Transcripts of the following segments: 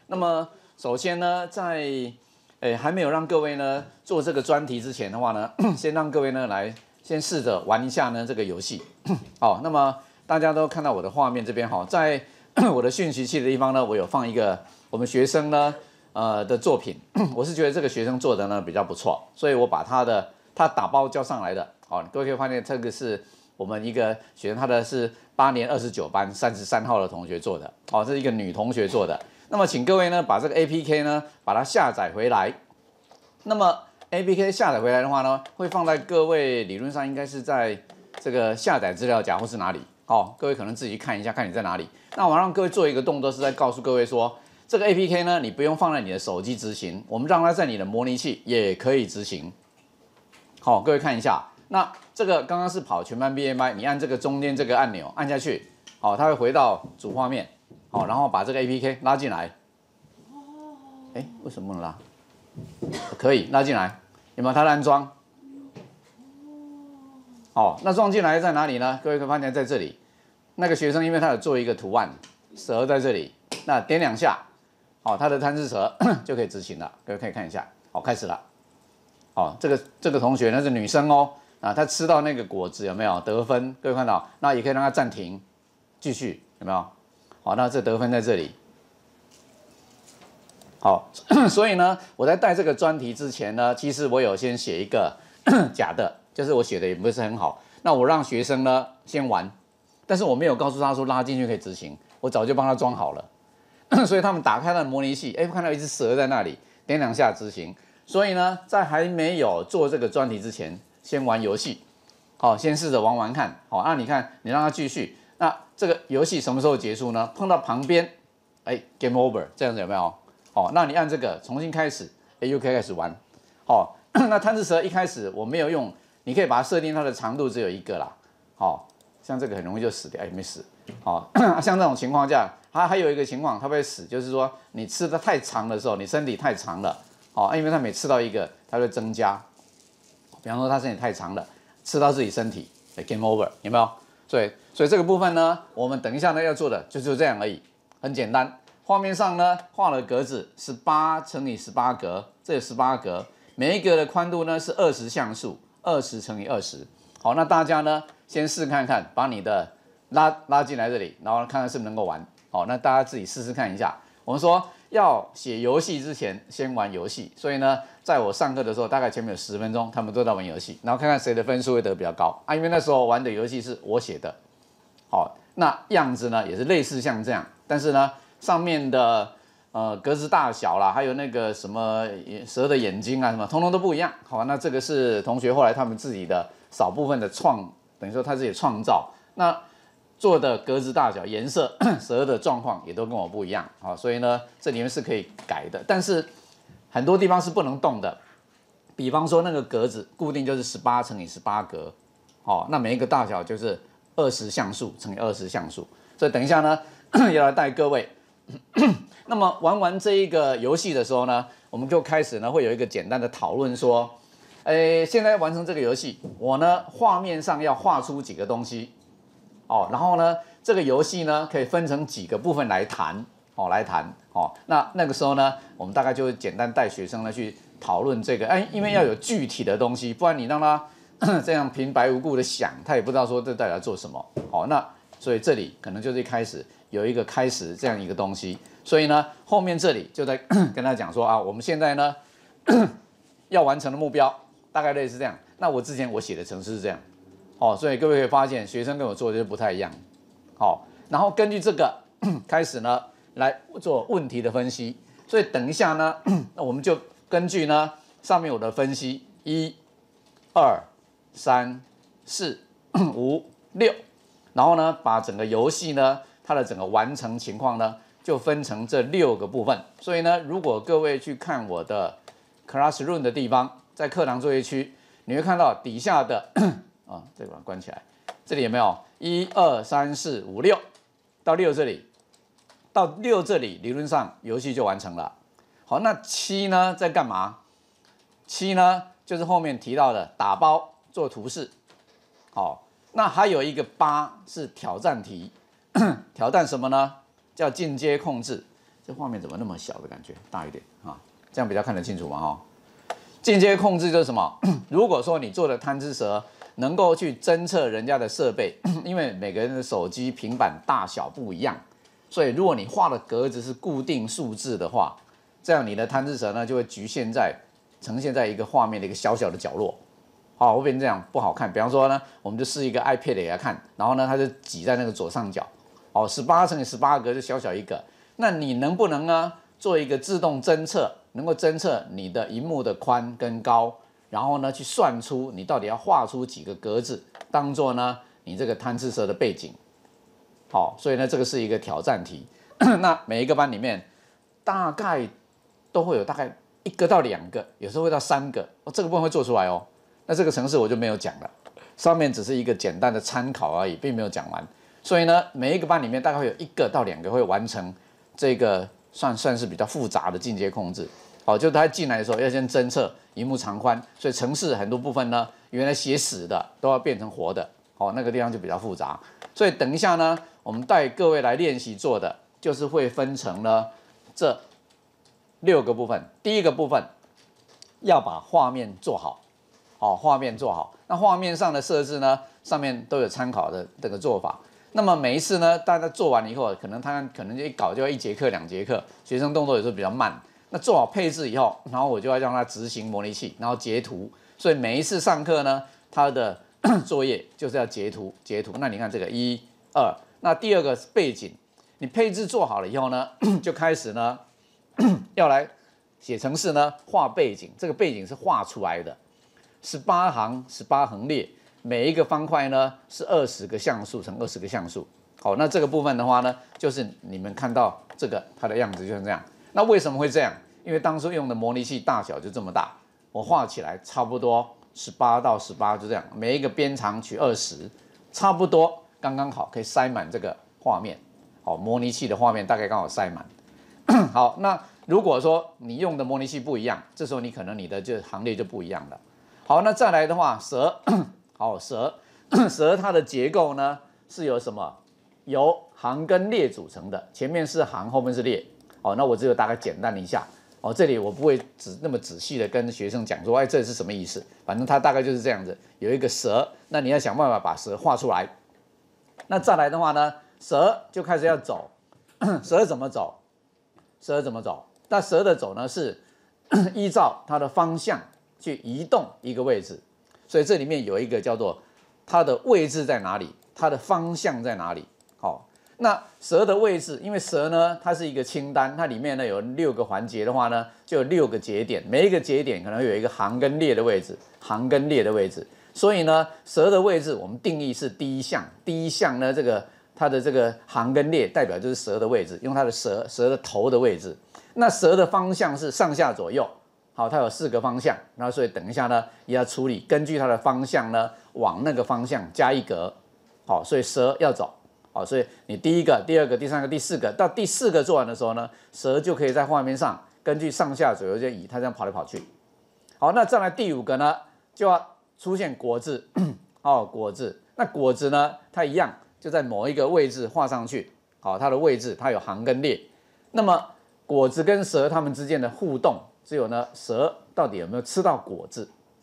那么首先呢，在还没有让各位呢做这个专题之前的话呢，先让各位呢来先试着玩一下呢这个游戏。好，那么大家都看到我的画面这边哈，在我的讯息器的地方呢，我有放一个我们学生呢的作品，我是觉得这个学生做的呢比较不错，所以我把他打包交上来的。好，各位可以发现这个是我们一个学生，他的是8年29班33号的同学做的。哦，这是一个女同学做的。那么请各位呢把这个 APK 呢把它下载回来。那么 APK 下载回来的话呢，会放在各位理论上应该是在这个下载资料夹或是哪里。哦，各位可能自己看一下，看你在哪里。那我让各位做一个动作，是在告诉各位说，这个 APK 呢，你不用放在你的手机执行，我们让它在你的模拟器也可以执行。好，各位看一下，那这个刚刚是跑全班 BMI， 你按这个中间这个按钮按下去，好，它会回到主画面，好，然后把这个 APK 拉进来。哎，为什么不能拉？可以拉进来，有没有？它的安装？哦，那装进来在哪里呢？各位可以发现在这里，那个学生因为他有做一个图案，蛇在这里，那点2下，哦，他的贪吃蛇就可以执行了。各位可以看一下，好，开始了。哦，这个同学呢是女生哦，啊，她吃到那个果子有没有得分？各位看到，那也可以让她暂停，继续有没有？好，那这得分在这里。好，所以呢，我在带这个专题之前呢，其实我有先写一个假的。就是我写的也不是很好，那我让学生呢先玩，但是我没有告诉他说拉进去可以执行，我早就帮他装好了，所以他们打开了模拟器，看到一只蛇在那里，点2下执行。所以呢，在还没有做这个专题之前，先玩游戏，好，先试着玩玩看，好，那你看你让他继续，那这个游戏什么时候结束呢？碰到旁边，game over 这样子有没有？好，那你按这个重新开始，又可以开始玩，好，那贪吃蛇一开始我没有用。你可以把它设定它的长度只有1个啦，好，像这个很容易就死掉，没死，好，像这种情况下，它还有一个情况它会死，就是说你吃的太长的时候，你身体太长了，好，因为它每吃到1个，它会增加，比方说它身体太长了，吃到自己身体 ，game over， 有没有？所以这个部分呢，我们等一下呢要做的就这样而已，很简单。画面上呢画了格子，18乘以18格，这有18格，每一格的宽度呢是20像素。20乘以20，好，那大家呢先试看看，把你的拉进来这里，然后看看是不是能够玩。好，那大家自己试试看一下。我们说要写游戏之前先玩游戏，所以呢，在我上课的时候，大概前面有10分钟，他们都在玩游戏，然后看看谁的分数会得比较高啊。因为那时候玩的游戏是我写的，好，那样子呢也是类似像这样，但是呢上面的格子大小啦，还有那个什么蛇的眼睛啊，什么通通都不一样。好，那这个是同学后来他们自己的少部分的等于说他自己创造。那做的格子大小、颜色、蛇的状况也都跟我不一样。好，所以呢，这里面是可以改的，但是很多地方是不能动的。比方说那个格子固定就是18乘以18格，好，那每一个大小就是20像素乘以20像素。所以等一下呢，要来带各位。那么玩完这一个游戏的时候呢，我们就开始呢会有一个简单的讨论说，现在完成这个游戏，我呢画面上要画出几个东西，哦，然后呢这个游戏呢可以分成几个部分来谈，那个时候呢，我们大概就会简单带学生呢去讨论这个，因为要有具体的东西，不然你让他这样平白无故的想，他也不知道说这到底要做什么，好，那所以这里可能就是一开始。有一个开始这样一个东西，所以呢，后面这里就在跟他讲说啊，我们现在呢要完成的目标大概类似这样。那我之前我写的程式是这样，所以各位可以发现学生跟我做的就不太一样，然后根据这个开始呢来做问题的分析。所以等一下呢，那我们就根据呢上面我的分析1、2、3、4、5、6，然后呢把整个游戏呢。它的整个完成情况呢，就分成这6个部分。所以呢，如果各位去看我的 Classroom 的地方，在课堂作业区，你会看到底下的这个把它关起来，这里有没有1、2、3、4、5、6到6这里，到6这里理论上游戏就完成了。好，那7呢在干嘛？7呢就是后面提到的打包做图示。好，那还有一个8是挑战题。挑战什么呢？叫进阶控制。 这画面怎么那么小的感觉？大一点啊，这样比较看得清楚嘛哈。进阶控制就是什么？如果说你做的贪吃蛇能够去侦测人家的设备，因为每个人的手机、平板大小不一样，所以如果你画的格子是固定数字的话，这样你的贪吃蛇呢就会呈现在一个画面的一个小小的角落，好，会变成这样不好看。比方说呢，我们就试一个 iPad 给他看，然后呢，它就挤在那个左上角，哦，18乘以18格就小小一个。那你能不能呢做一个自动侦测，能够侦测你的萤幕的宽跟高，然后呢去算出你到底要画出几个格子，当做呢你这个贪吃蛇的背景。好，所以呢这个是一个挑战题。那每一个班里面大概都会有大概1个到2个，有时候会到3个，这个部分会做出来哦。那这个程式我就没有讲了，上面只是一个简单的参考而已，并没有讲完。所以呢，每一个班里面大概会有1个到2个会完成这个算是比较复杂的进阶控制。好，就他进来的时候要先侦测萤幕长宽，所以程式很多部分呢，原来写死的都要变成活的。好，那个地方就比较复杂。所以等一下呢，我们带各位来练习做的，就是会分成了这6个部分。第一个部分要把画面做好，好，画面做好。那画面上的设置呢，上面都有参考的这个做法。那么每一次呢，大家做完以后，可能就一搞就要1节课、2节课，学生动作有时候比较慢。那做好配置以后，然后我就要让他执行模拟器，然后截图。所以每一次上课呢，他的作业就是要截图。那你看这个1、2，那第二个是背景，你配置做好了以后呢，就开始呢要来写程式呢，画背景。这个背景是画出来的，18行18横列，每一个方块呢是20个像素乘20个像素。好，那这个部分的话呢，就是你们看到这个它的样子就是这样。那为什么会这样？因为当初用的模拟器大小就这么大，我画起来差不多18到18就这样，每一个边长取20，差不多刚刚好可以塞满这个画面。好，模拟器的画面大概刚好塞满。好，那如果说你用的模拟器不一样，这时候你可能你的就行列就不一样了。好，那再来的话，蛇，好，蛇它的结构呢是由什么？由行跟列组成的，前面是行，后面是列。好，那我只有大概简单一下。哦，这里我不会那么仔细的跟学生讲说，哎，这是什么意思？反正它大概就是这样子，有一个蛇，那你要想办法把蛇画出来。那再来的话呢，蛇就开始要走，蛇怎么走？那蛇的走呢是依照它的方向去移动一个位置，所以这里面有一个叫做它的位置在哪里，它的方向在哪里。好，那蛇的位置，因为蛇呢它是一个清单，它里面呢有6个环节的话呢，就有6个节点，每一个节点可能有一个行跟列的位置，所以呢蛇的位置我们定义是第一项呢它的这个行跟列代表就是蛇的位置，用它的蛇的头的位置。那蛇的方向是上下左右，好，它有4个方向，然后所以等一下呢也要处理，根据它的方向呢往那个方向加1格，好，所以蛇要走，好，所以你第1个、第2个、第3个、第4个，到第4个做完的时候呢，蛇就可以在画面上根据上下左右就移，它这样跑来跑去。好，那再来第5个呢，就要出现果字，哦，果字，那果子呢，它一样就在某一个位置画上去，好，它的位置它有行跟列，那么果子跟蛇它们之间的互动，只有呢蛇到底有没有吃到果子，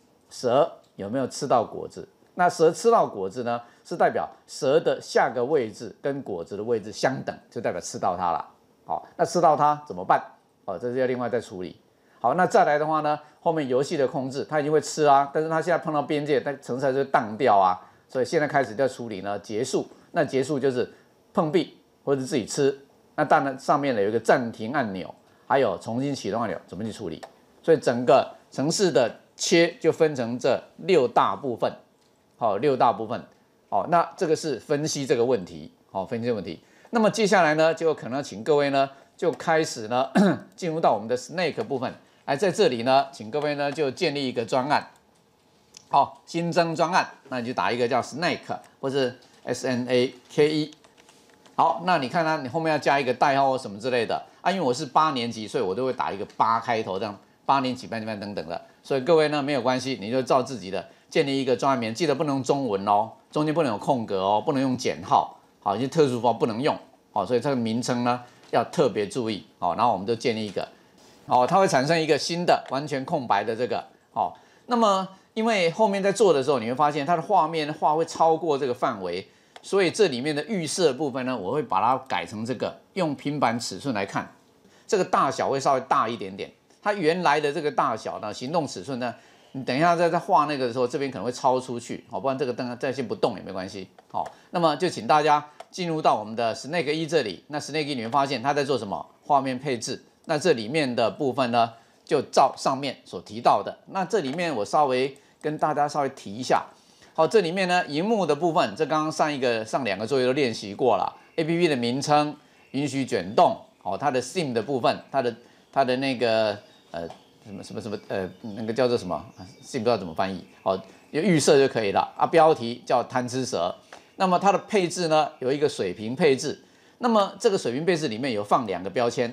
那蛇吃到果子呢，是代表蛇的下个位置跟果子的位置相等，就代表吃到它了。好，那吃到它怎么办？好，这是要另外再处理。好，那再来的话呢，后面游戏的控制，它已经会吃啊，但是它现在碰到边界，它程式就会当掉啊，所以现在开始在处理呢结束。那结束就是碰壁或者自己吃。那当然上面呢有一个暂停按钮，还有重新启动按钮，怎么去处理？所以整个程式的切就分成这6大部分。好，6大部分。好，那这个是分析这个问题。好，分析这个问题。那么接下来呢，就可能请各位呢就开始呢进入到我们的 Snake 部分。来，在这里呢，请各位呢就建立一个专案。好，新增专案，那你就打一个叫 Snake 或是 SNAKE。好，那你看呢，你后面要加一个代号或什么之类的啊，因为我是8年级，所以我都会打一个8开头，这样8年级班等等的。所以各位呢没有关系，你就照自己的建立一个专案名，记得不能用中文哦，中间不能有空格哦，不能用减号，好，一些特殊符号不能用。好，所以这个名称呢要特别注意哦。然后我们就建立一个哦，它会产生一个新的完全空白的这个哦。那么因为后面在做的时候，你会发现它的画面会超过这个范围，所以这里面的预设部分呢，我会把它改成这个用平板尺寸来看，这个大小会稍微大一点点。它原来的这个大小呢，行动尺寸呢，你等一下在画那个的时候，这边可能会超出去，好，不然这个灯再先不动也没关系，好，那么就请大家进入到我们的 Snake 1这里，那 Snake 1你会发现它在做什么？画面配置，那这里面的部分呢，就照上面所提到的，那这里面我稍微跟大家稍微提一下，好，这里面呢，萤幕的部分，这刚刚上两个作业都练习过了 ，APP 的名称允许卷动，好，它的 SIM 的部分，它的那个那个叫做什么，SIM 不知道怎么翻译，好，有预设就可以了啊。标题叫贪吃蛇，那么它的配置呢有一个水平配置，那么这个水平配置里面有放两个标签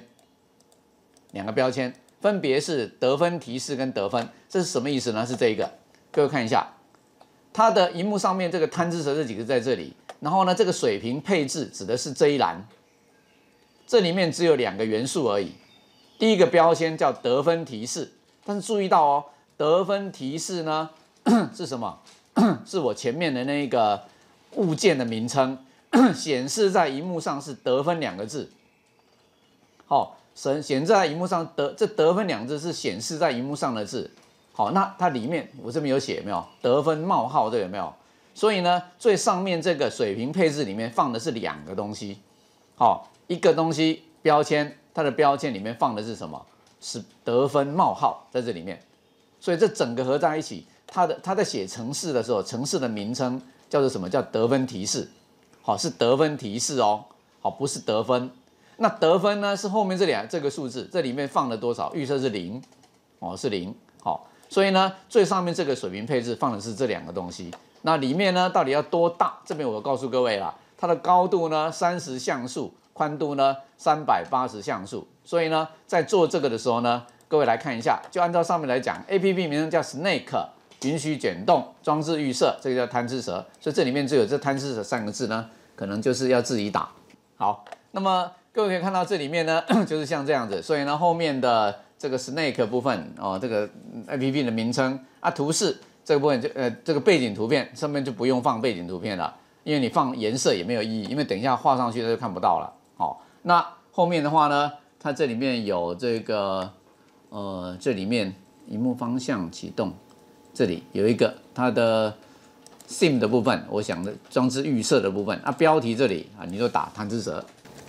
分别是得分提示跟得分，这是什么意思呢？是这一个，各位看一下，它的萤幕上面这个贪吃蛇这几个在这里，然后呢这个水平配置指的是这一栏，这里面只有2个元素而已。第一个标签叫得分提示，但是注意到哦，得分提示呢是什么？是我前面的那个物件的名称，显示在荧幕上是得分2个字。好，显示在荧幕上这得分2个字是显示在荧幕上的字。好，那它里面我这边有写有没有得分冒号这个有没有？所以呢，最上面这个水平配置里面放的是2个东西。好，一个东西标签。它的标签里面放的是什么？是得分冒号在这里面，所以这整个合在一起，它在写程式的时候，程式的名称叫做什么？叫得分提示，好，是得分提示哦，好，不是得分。那得分呢是后面这个数字，这里面放了多少？预设是0，哦，是0，好，所以呢最上面这个水平配置放的是这2个东西。那里面呢到底要多大？这边我告诉各位啦，它的高度呢30像素。宽度呢380像素，所以呢，在做这个的时候呢，各位来看一下，就按照上面来讲 ，APP 名称叫 Snake， 允许卷动，装置预设，这个叫贪吃蛇，所以这里面只有这贪吃蛇3个字呢，可能就是要自己打。好，那么各位可以看到这里面呢，就是像这样子，所以呢，后面的这个 Snake 部分哦，这个 APP 的名称啊，图示这个部分就这个背景图片上面就不用放背景图片了，因为你放颜色也没有意义，因为等一下画上去它就看不到了。好，那后面的话呢，它这里面有这个，这里面萤幕方向启动，这里有一个它的 SIM 的部分，我想的装置预设的部分啊，标题这里啊，你就打贪吃蛇。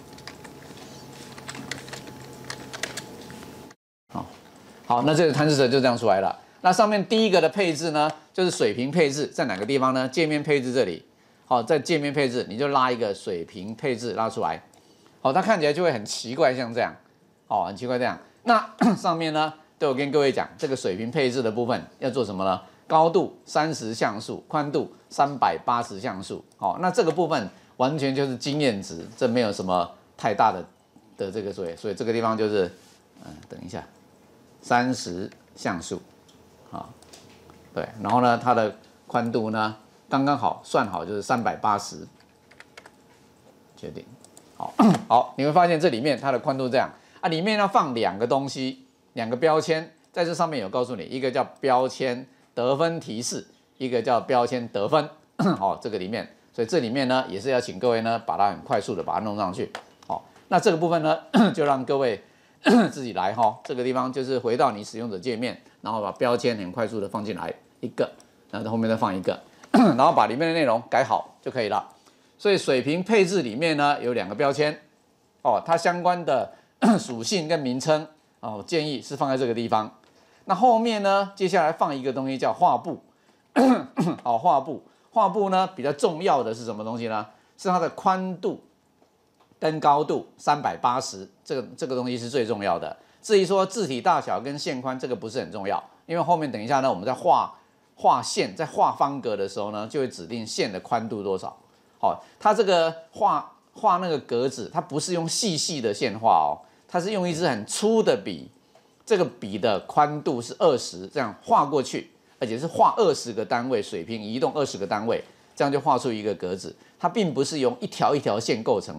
好，那这个贪吃蛇就这样出来了。那上面第一个的配置呢，就是水平配置，在哪个地方呢？界面配置这里。好，在界面配置，你就拉一个水平配置拉出来。好，它看起来就会很奇怪，像这样，哦，很奇怪这样。那上面呢，都有跟各位讲，这个水平配置的部分要做什么呢？高度30像素，宽度380像素。好，那这个部分完全就是经验值，这没有什么太大的这个所以这个地方就是，等一下，30像素，啊，对，然后呢，它的宽度呢，刚刚好算好就是380，确定。好，你会发现这里面它的宽度这样啊，里面要放2个东西，2个标签，在这上面有告诉你，一个叫标签得分提示，一个叫标签得分。好，这个里面，所以这里面呢也是要请各位呢把它很快速的把它弄上去。好，那这个部分呢就让各位自己来哈，这个地方就是回到你使用者界面，然后把标签很快速的放进来一个，然后在后面再放一个，然后把里面的内容改好就可以了。所以水平配置里面呢有2个标签，哦，它相关的属性跟名称哦，建议是放在这个地方。那后面呢，接下来放一个东西叫画布，好，画布呢比较重要的是什么东西呢？是它的宽度跟高度380，这个东西是最重要的。至于说字体大小跟线宽，这个不是很重要，因为后面等一下呢，我们在画线，在画方格的时候呢，就会指定线的宽度多少。好，它这个画那个格子，它不是用细的线画哦，它是用一支很粗的笔，这个笔的宽度是20，这样画过去，而且是画20个单位，水平移动20个单位，这样就画出一个格子。它并不是用一条一条线构成的，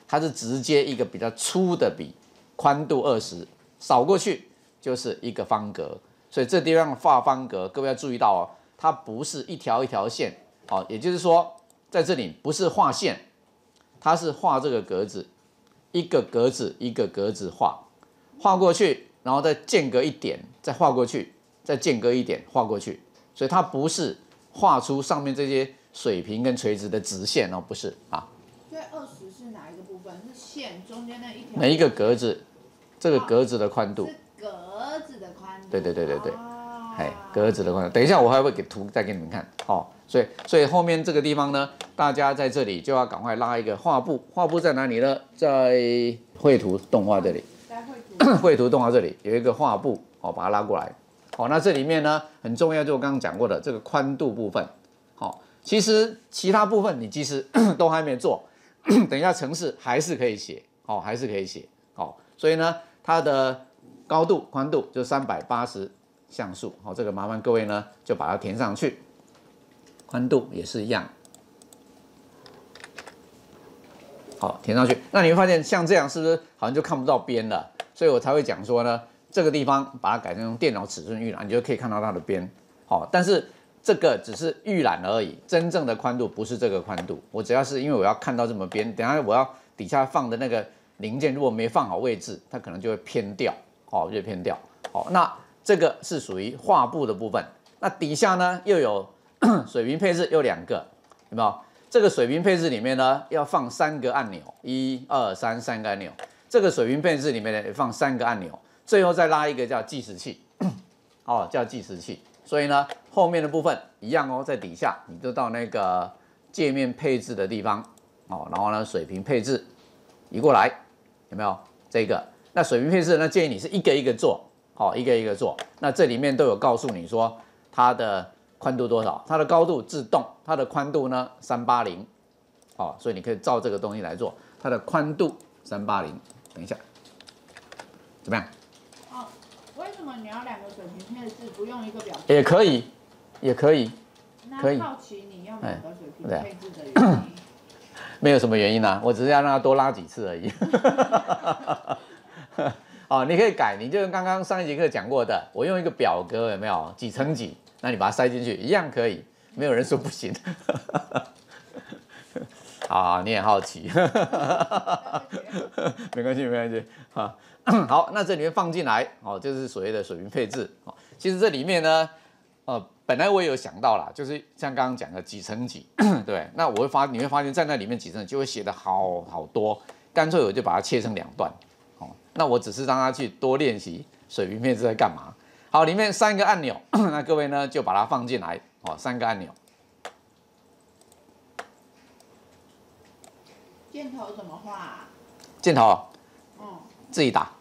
它是直接一个比较粗的笔，宽度20，扫过去就是一个方格。所以这地方画方格，各位要注意到哦，它不是一条一条线，哦，也就是说在这里不是画线，它是画这个格子，一个格子一个格子画过去，然后再间隔一点，再画过去，再间隔一点画过去，所以它不是画出上面这些水平跟垂直的直线哦，不是啊。 所以20是哪一个部分？是线中间那一条？ 每一个格子，这个格子的宽度。 是格子的宽度。 对。 哦、 哎，格子的宽度。等一下我还会给图再给你们看哦。所以后面这个地方呢，大家在这里就要赶快拉一个画布。画布在哪里呢？在绘图动画这里。 在绘图动画这里有一个画布，哦，把它拉过来。好，那这里面呢很重要，就我刚刚讲过的这个宽度部分。好，其实其他部分你即使都还没做，等一下程式还是可以写，哦，还是可以写。好，所以呢，它的高度、宽度就380像素。好，这个麻烦各位呢就把它填上去。宽度也是一样。好，填上去。那你会发现像这样是不是好像就看不到边了？所以我才会讲说呢，这个地方把它改成用电脑尺寸预览，你就可以看到它的边。好，但是这个只是预览而已，真正的宽度不是这个宽度。我只要是因为我要看到这么边，等下我要底下放的那个零件如果没放好位置，它可能就会偏掉，哦，就会偏掉。好，那这个是属于画布的部分。那底下呢又有水平配置，有2个，有没有？这个水平配置里面呢要放3个按钮，1、2、3，三个按钮。这个水平配置里面呢也放3个按钮，最后再拉一个叫计时器，哦，叫计时器。所以呢，后面的部分一样哦，在底下你就到那个界面配置的地方，哦，然后呢水平配置移过来，有没有这个？那水平配置呢，建议你是一个一个做，哦，一个一个做。那这里面都有告诉你说它的宽度多少，它的高度自动，它的宽度呢380，哦，所以你可以照这个东西来做，它的宽度380。等一下，怎么样？ 哦，为什么你要2个水平配置，不用一个表？ 也可以，也可以，可以。 那好奇你要2个水平配置的原因？ 没有什么原因啊，我只是要让它多拉几次而已。哦，你可以改，你就跟刚刚上一节课讲过的，我用一个表格有没有几乘几，那你把它塞进去一样可以，没有人说不行。啊，你也好奇，没关系，没关系啊。好，那这里面放进来，哦，就是所谓的水平配置。哦，其实这里面呢，本来我也有想到啦，就是像刚刚讲的几乘几，对。那你会发现在那里面几乘几就会写的好多，干脆我就把它切成2段。哦，那我只是让他去多练习水平配置在干嘛。好，里面3个按钮，那各位呢就把它放进来。哦，3个按钮。 箭头怎么画啊？ 箭头，自己打。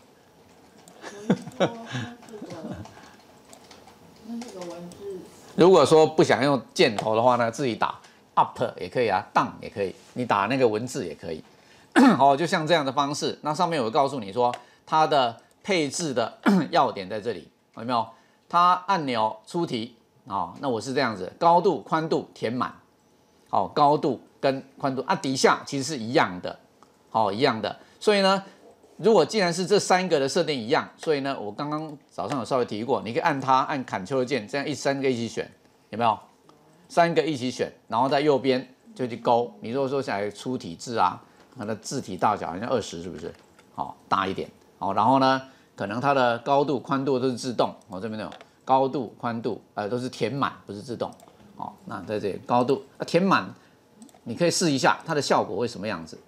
那这个文字， 如果说不想用箭头的话呢，自己打 up 也可以啊 ，down 也可以，你打那个文字也可以。哦，就像这样的方式，那上面我告诉你说它的配置的要点在这里，有没有？它按钮出题啊，那我是这样子，高度、宽度填满，好，高度跟宽度啊，底下其实是一样的，好，一样的。所以呢，如果既然是这3个的设定一样，所以呢，我刚刚早上有稍微提过，你可以按Ctrl 键，这样3个一起选，有没有？3个一起选，然后在右边就去勾。你如果说想来出题字啊，它的字体大小好像20，是不是？好，大一点。好，然后呢，可能它的高度、宽度都是自动。我这边有高度、宽度，都是填满，不是自动。好，那在这里高度填满，你可以试一下它的效果会什么样子。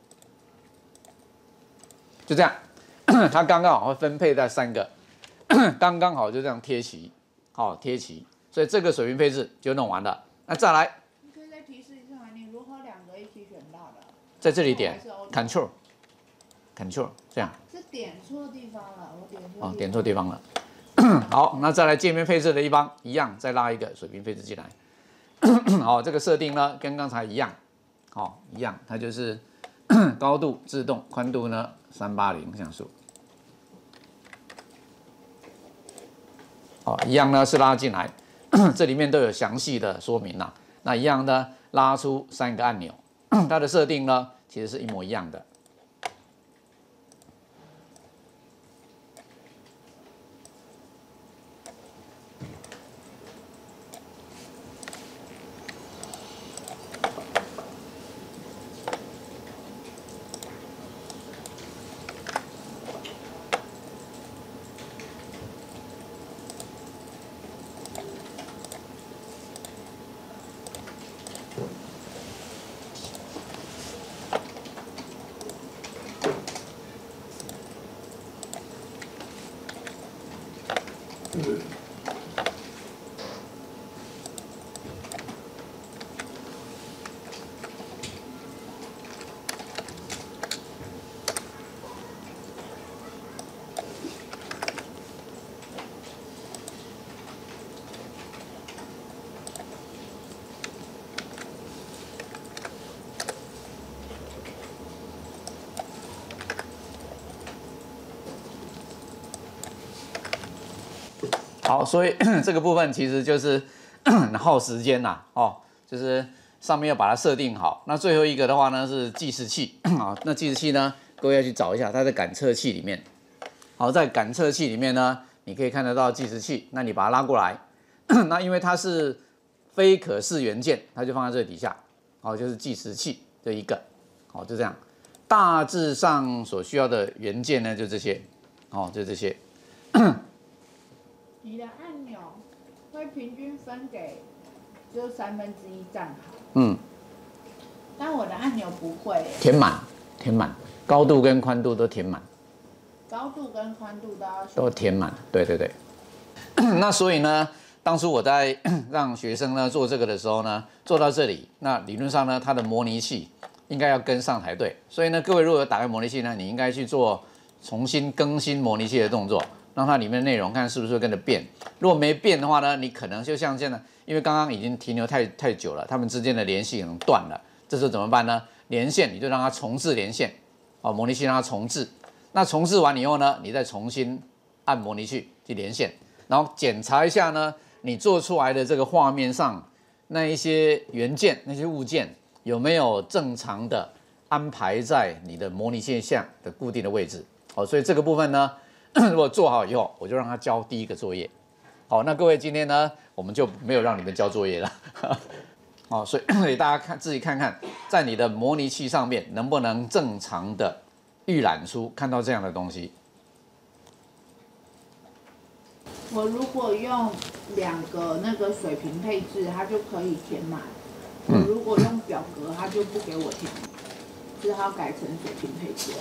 就这样，它刚刚好会分配在3个，刚刚好就这样贴齐，好贴齐。所以这个水平配置就弄完了。那再来， 你可以再提示一下，你如何2个一起选到的？ 在这里点 Ctrl 这样。 是点错地方了，我点错。 哦，点错地方了。好，那再来界面配置的地方一样，再拉一个水平配置进来。好，这个设定呢跟刚才一样，好，一样，它就是高度自动，宽度呢380像素。好，一样呢是拉进来，这里面都有详细的说明啦。那一样呢拉出3个按钮，它的设定呢其实是一模一样的。 好，所以这个部分其实就是很耗时间呐，哦，就是上面要把它设定好。那最后一个的话呢是计时器啊，那计时器呢，各位要去找一下，它在感测器里面。好，在感测器里面呢，你可以看得到计时器，那你把它拉过来，那因为它是非可视元件，它就放在这底下。好，就是计时器这一个，好，就这样。大致上所需要的元件呢，就这些，哦，就这些。 你的按钮会平均分给就1/3站好，但我的按钮不会， 填满，高度跟宽度都填满， 高度跟宽度都填满，对。那所以呢，当初我在让学生呢做这个的时候呢，做到这里，那理论上呢，它的模拟器应该要跟上才对。所以呢，各位如果有打开模拟器呢，你应该去做重新更新模拟器的动作。让它里面的内容看是不是会跟着变，如果没变的话呢，你可能就像现在，因为刚刚已经停留太久了，它们之间的联系可能断了，这时候怎么办呢？连线你就让它重置连线，哦，模拟器让它重置，那重置完以后呢，你再重新按模拟器去连线，然后检查一下呢，你做出来的这个画面上那一些元件、那些物件有没有正常的安排在你的模拟器下的固定的位置，哦，所以这个部分呢。如果做好以后，我就让他交第一个作业。好，那各位今天呢，我们就没有让你们交作业了。好，所以大家自己看看，在你的模拟器上面能不能正常的预览出看到这样的东西。 我如果用2个那个水平配置，它就可以填满。我如果用表格，它就不给我填满，只好改成水平配置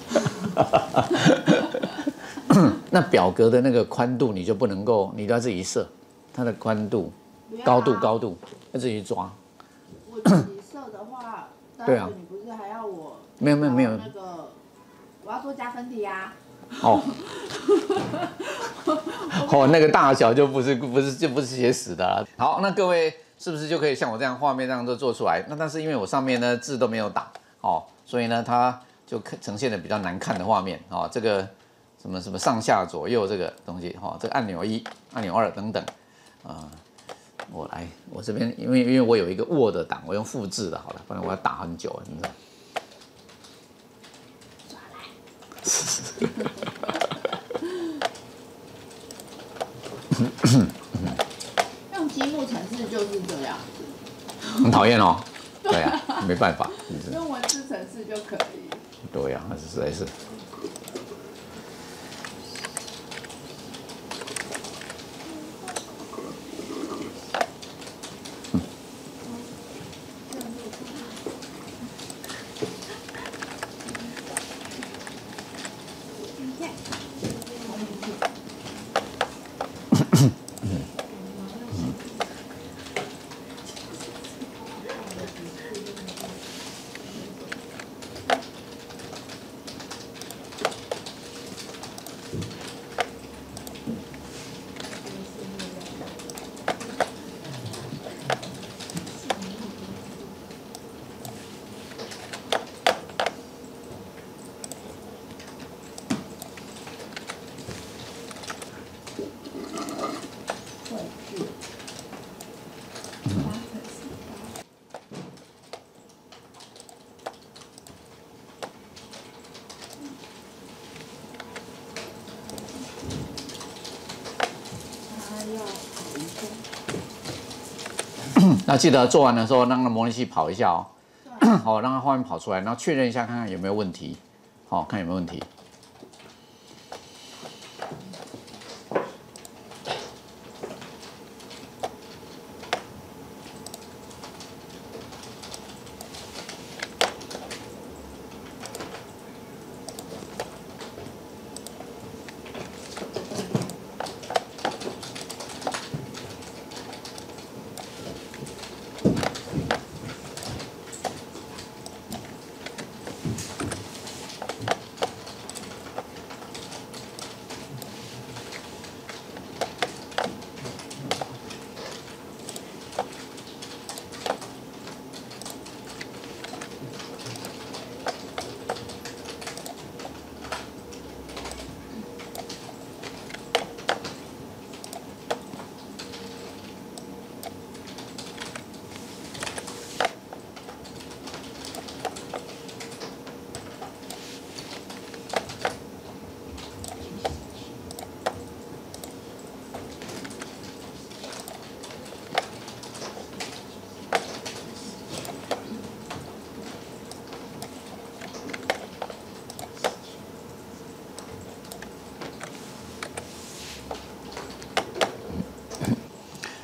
那表格的那个宽度你就不能够，你都要自己设，它的宽度、高度要自己抓。 我自己设的话， 对啊， 你不是还要我？ 没有那个我要做加分题啊。 哦，那个大小就不是写死的了。好，那各位是不是就可以像我这样画面这样都做出来？那但是因为我上面呢字都没有打，哦，所以呢它就呈现的比较难看的画面，哦，这个。什么上下左右这个东西哈，这个按钮1、按钮2等等，我这边因为我有一个 Word 档，我用复制的好了，不然我要打很久，你知道。用积木程式就是这样子， 很讨厌哦。对啊，没办法， 用文字程式就可以。 对呀，那实在是。那记得做完的时候，让那模拟器跑一下哦，好，让它画面跑出来，然后确认一下，看看有没有问题，好，看有没有问题。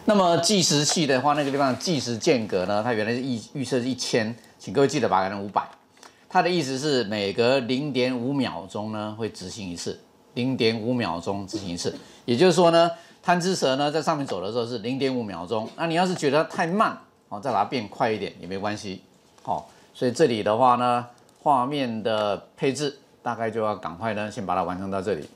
那么计时器的话，那个地方计时间隔呢，它原来是预设是1000，请各位记得把它改成500。它的意思是每隔0.5秒钟呢会执行一次，0.5秒钟执行一次。也就是说呢，贪吃蛇呢在上面走的时候是0.5秒钟。那你要是觉得太慢，再把它变快一点也没关系。所以这里的话呢，画面的配置大概就要赶快呢先把它完成到这里。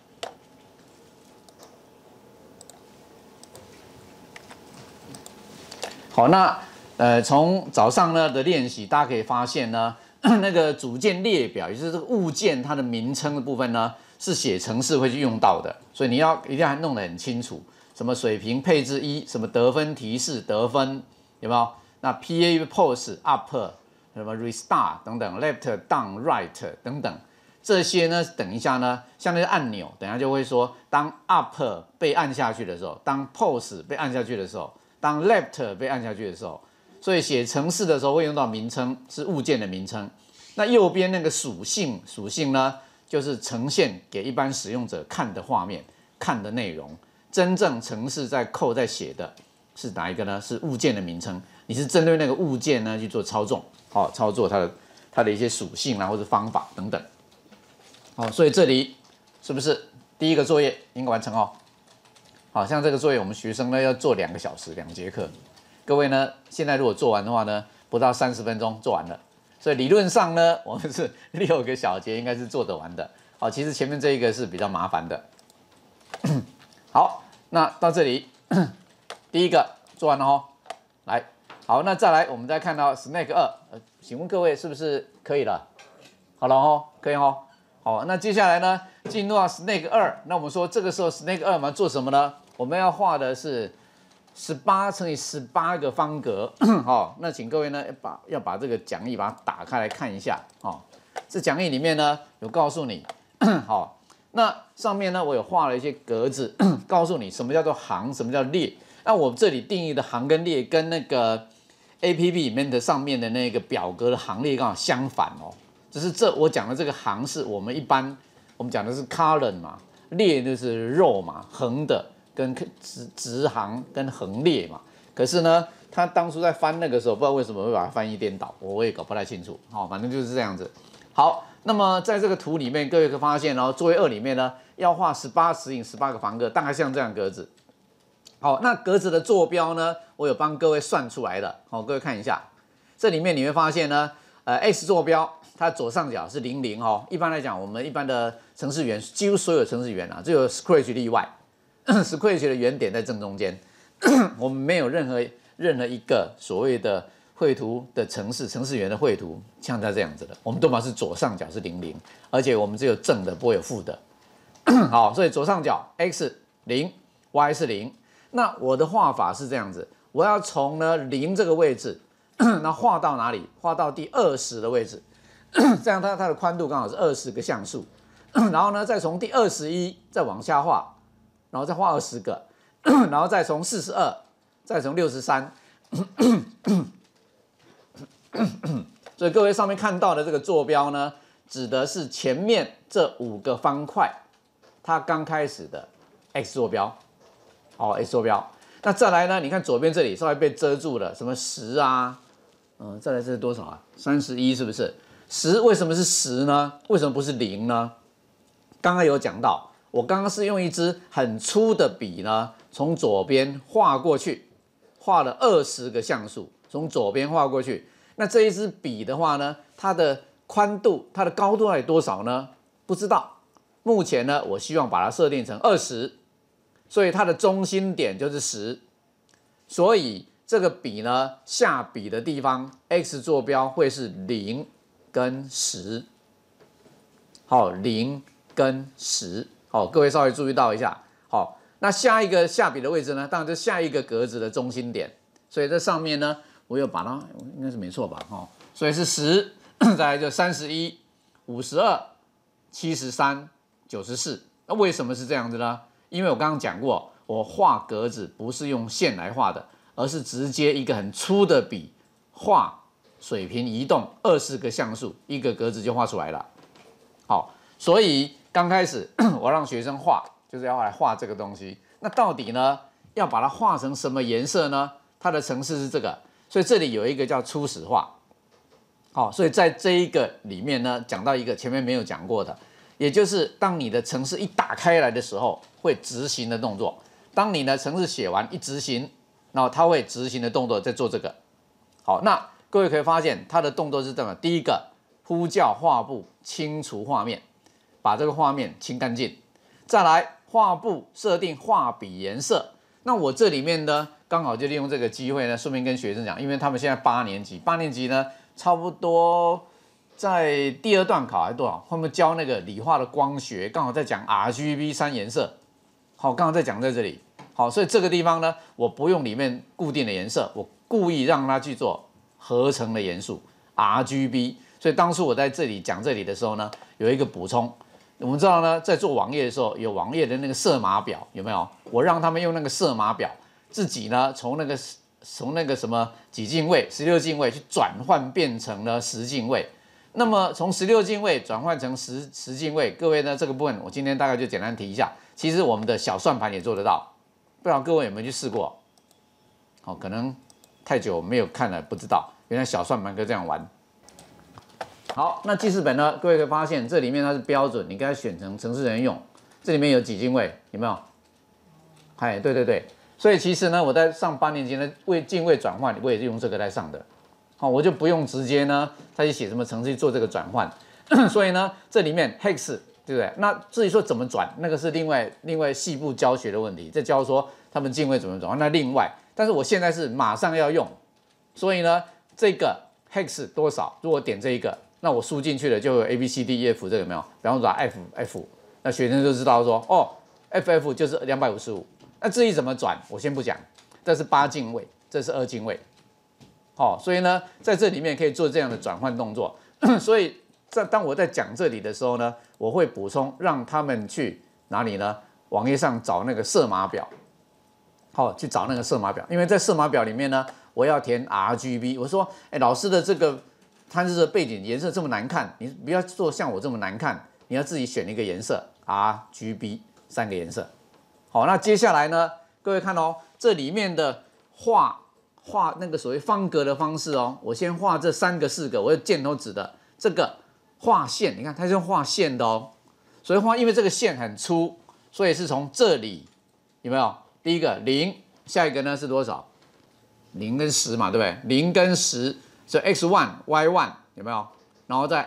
好，那从早上呢的练习，大家可以发现呢，那个组件列表，也就是这个物件它的名称的部分呢，是写程式会去用到的，所以你要一定要弄得很清楚，什么水平配置1，什么得分提示得分，有没有？那 PA pose up， 什么 restart 等等 ，left down right 等等，这些呢，等一下呢，像那个按钮，等一下就会说，当 up 被按下去的时候，当 pose 被按下去的时候。当 left 被按下去的时候，所以写程式的时候会用到名称，是物件的名称。那右边那个属性呢，就是呈现给一般使用者看的画面、看的内容。真正程式在写的是哪一个呢？是物件的名称。你是针对那个物件呢去做操纵，操作它的一些属性啊，或者方法等等。所以这里是不是第一个作业应该完成哦？好像这个作业我们学生呢要做2个小时2节课，各位呢现在如果做完的话呢，不到30分钟做完了，所以理论上呢我们是6个小节应该是做得完的。其实前面这一个是比较麻烦的。好，那到这里第一个做完了哦。来，好，那再来我们再看到 Snake 2，请问各位是不是可以了？好了哦，可以哦。好，那接下来呢进入到 Snake 2，那我们说这个时候 Snake 2我们要做什么呢？我们要画的是18乘以18个方格。那请各位呢要把这个讲义把它打开来看一下。这讲义里面呢有告诉你，那上面呢我有画了一些格子，告诉你什么叫做行，什么叫列。那我这里定义的行跟列跟那个 APP 里面的上面的那个表格的行列刚好相反哦。只是我讲的这个行是我们一般我们讲的是 column 嘛，列就是 row 嘛，横的跟直行跟横列嘛。可是呢，他当初在翻那个时候，不知道为什么会把它翻译颠倒，我也搞不太清楚。反正就是这样子。好，那么在这个图里面，各位可以发现哦，作业2里面呢，要画18指引18个方格，大概像这样格子。好，那格子的坐标呢，我有帮各位算出来的。各位看一下，这里面你会发现呢，x 坐标它左上角是00哦。一般来讲，我们一般的程式员，几乎所有程式员只有 Scratch 例外，Scratch 的原点在正中间。我们没有任何一个所谓的绘图的程式员的绘图像它这样子的，我们都把是左上角是00，而且我们只有正的，不会有负的。好，所以左上角 x 0，y 是0。那我的画法是这样子，我要从呢0这个位置，那画到哪里？画到第20的位置，这样它的宽度刚好是20个像素。然后呢，再从第21再往下画，然后再画20个，然后再从42，再从63。所以各位上面看到的这个坐标呢，指的是前面这5个方块，它刚开始的 x 坐标。x 坐标。那再来呢？你看左边这里稍微被遮住了，什么10啊？再来这是多少啊？31是不是？10为什么是10呢？为什么不是0呢？刚刚有讲到，我刚刚是用一支很粗的笔呢，从左边画过去，画了20个像素，从左边画过去。那这一支笔的话呢，它的宽度、它的高度到底多少呢？不知道。目前呢，我希望把它设定成20。所以它的中心点就是10，所以这个笔呢下笔的地方 x 坐标会是0跟10。好，0跟10。好，各位稍微注意到一下。好，那下一个下笔的位置呢，当然就下一个格子的中心点。所以这上面呢，我有把它应该是没错吧？所以是10，再来就31、52、73、94。那为什么是这样子呢？因为我刚刚讲过，我画格子不是用线来画的，而是直接一个很粗的笔画水平移动20个像素，一个格子就画出来了。好，所以刚开始我让学生画，就是要来画这个东西。那到底呢， 要把它画成什么颜色呢？它的程式是这个，所以这里有一个叫初始化。好，所以在这一个里面呢，讲到一个前面没有讲过的，也就是当你的程式一打开来的时候，会执行的动作。当你的程式写完一执行，然后它会执行的动作在做这个。好，那各位可以发现它的动作是这样的：第一个，呼叫画布清除画面，把这个画面清干净；再来，画布设定画笔颜色。那我这里面呢，刚好就利用这个机会呢，顺便跟学生讲，因为他们现在8年级呢，差不多在第2段考还是多少？他们教那个理化的光学，刚好在讲 RGB 3颜色。好，刚好在讲在这里。好，所以这个地方呢，我不用里面固定的颜色，我故意让它去做合成的元素 RGB。所以当初我在这里讲这里的时候呢，有一个补充。我们知道呢，在做网页的时候，有网页的那个色码表，有没有？我让他们用那个色码表，自己呢从那个什么几进位、16进位去转换变成了10进位。那么从16进位转换成10进位，各位呢这个部分我今天大概就简单提一下。其实我们的小算盘也做得到，不知道各位有没有去试过？好，可能太久没有看了，不知道原来小算盘可以这样玩。好，那记事本呢？各位可以发现，这里面它是标准，你给它选成程式人用。这里面有几进位，有没有？哎，对对对。所以其实呢，我在上8年级的进位转换，我也是用这个来上的。好，我就不用直接呢再去写什么程式去做这个转换。所以呢，这里面 hex 对不对？那至于说怎么转，那个是另外细部教学的问题，在教说他们进位怎么转换，那另外。但是我现在是马上要用，所以呢，这个 hex 多少？如果点这一个。那我输进去了，就有 A B C D E F 这个有没有？然后把 F， 那学生就知道说，哦 ，FF 就是255。那至于怎么转，我先不讲。这是8进位，这是2进位。好，所以呢，在这里面可以做这样的转换动作。所以当我在讲这里的时候呢，我会补充让他们去哪里呢？网页上找那个色码表。好，去找那个色码表，因为在色码表里面呢，我要填 RGB。我说，哎，老师的这个。它是背景颜色这么难看，你不要做像我这么难看，你要自己选一个颜色 RGB 3个颜色。好，那接下来呢，各位看哦，这里面的画那个所谓方格的方式哦，我先画这3个4个，我用箭头指的这个画线，你看它是用画线的哦，所以因为这个线很粗，所以是从这里有没有？第一个0，下一个呢是多少？0跟10嘛，对不对？0跟10。所以 x1、y1 有没有？然后再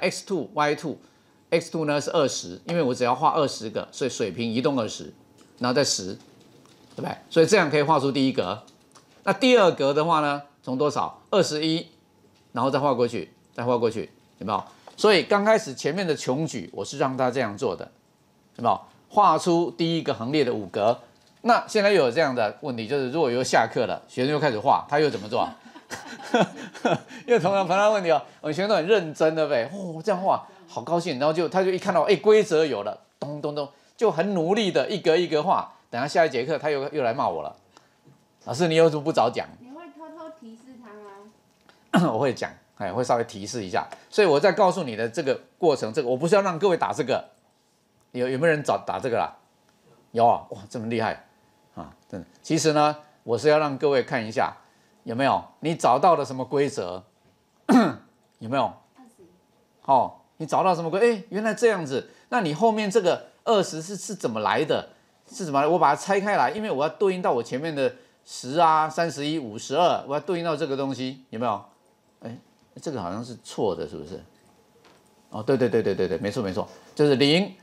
x2、y2，x2 呢是20，因为我只要画20个，所以水平移动20，然后再10，对不对？所以这样可以画出第一格。那第2格的话呢，从多少？21，然后再画过去，再画过去，有没有？所以刚开始前面的穷举，我是让他这样做的，有没有？画出第一个横列的5格。那现在又有这样的问题，就是如果又下课了，学生又开始画，他又怎么做？因为同样问题哦，我们学生都很认真的呗，哦，这样画好高兴，然后他就一看到，哎，规则有了，咚咚咚，就很努力的一格一格画。等下一节课他又来骂我了，老师你为什么不早讲？ 你会偷偷提示他吗？ 我会讲，哎，会稍微提示一下。所以我在告诉你的这个过程，我不是要让各位打这个，有没有人打这个啦？有啊，哇，这么厉害啊！真的，其实呢，我是要让各位看一下。有没有？你找到了什么规则？有没有？哦，你找到什么规？哎，原来这样子。那你后面这个20是怎么来的？是怎么来？我把它拆开来，因为我要对应到我前面的10啊、31、52，我要对应到这个东西，有没有？哎，这个好像是错的，是不是？哦，对，没错，就是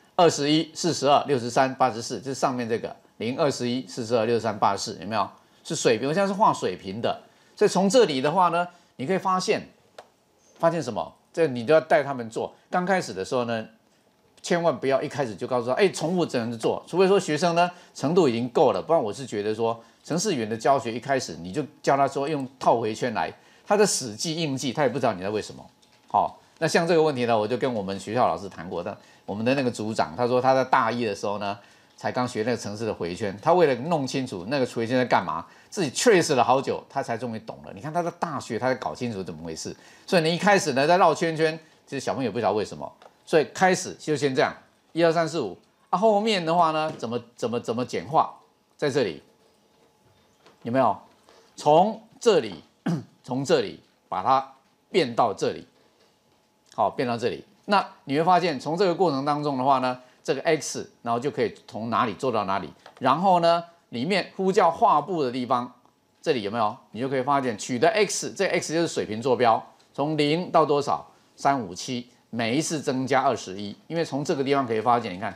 0、21、42、63、84，就是上面这个0、21、42、63、84，有没有？是水平，我现在是画水平的。所以从这里的话呢，你可以发现什么？这你都要带他们做。刚开始的时候呢，千万不要一开始就告诉他，哎，重复怎样做。除非说学生呢程度已经够了，不然我是觉得说，程式语言的教学一开始你就教他说用套回圈来，他的死记硬记，他也不知道你在为什么。好，那像这个问题呢，我就跟我们学校老师谈过，但我们的那个组长他说他在大一的时候呢，才刚学那个程式的回圈，他为了弄清楚那个回圈在干嘛。自己 trace 了好久，他才终于懂了。你看他在大学，他才搞清楚怎么回事。所以你一开始呢在绕圈圈，其实小朋友不知道为什么。所以开始就先这样，1、2、3、4、5。啊，后面的话呢，怎么简化，在这里有没有？从这里，从这里把它变到这里，好，变到这里。那你会发现，从这个过程当中的话呢，这个 x， 然后就可以从哪里做到哪里。然后呢，里面呼叫画布的地方，这里有没有？你就可以发现，取得 x， 这个 x 就是水平坐标，从0到多少？357，每一次增加21。因为从这个地方可以发现，你看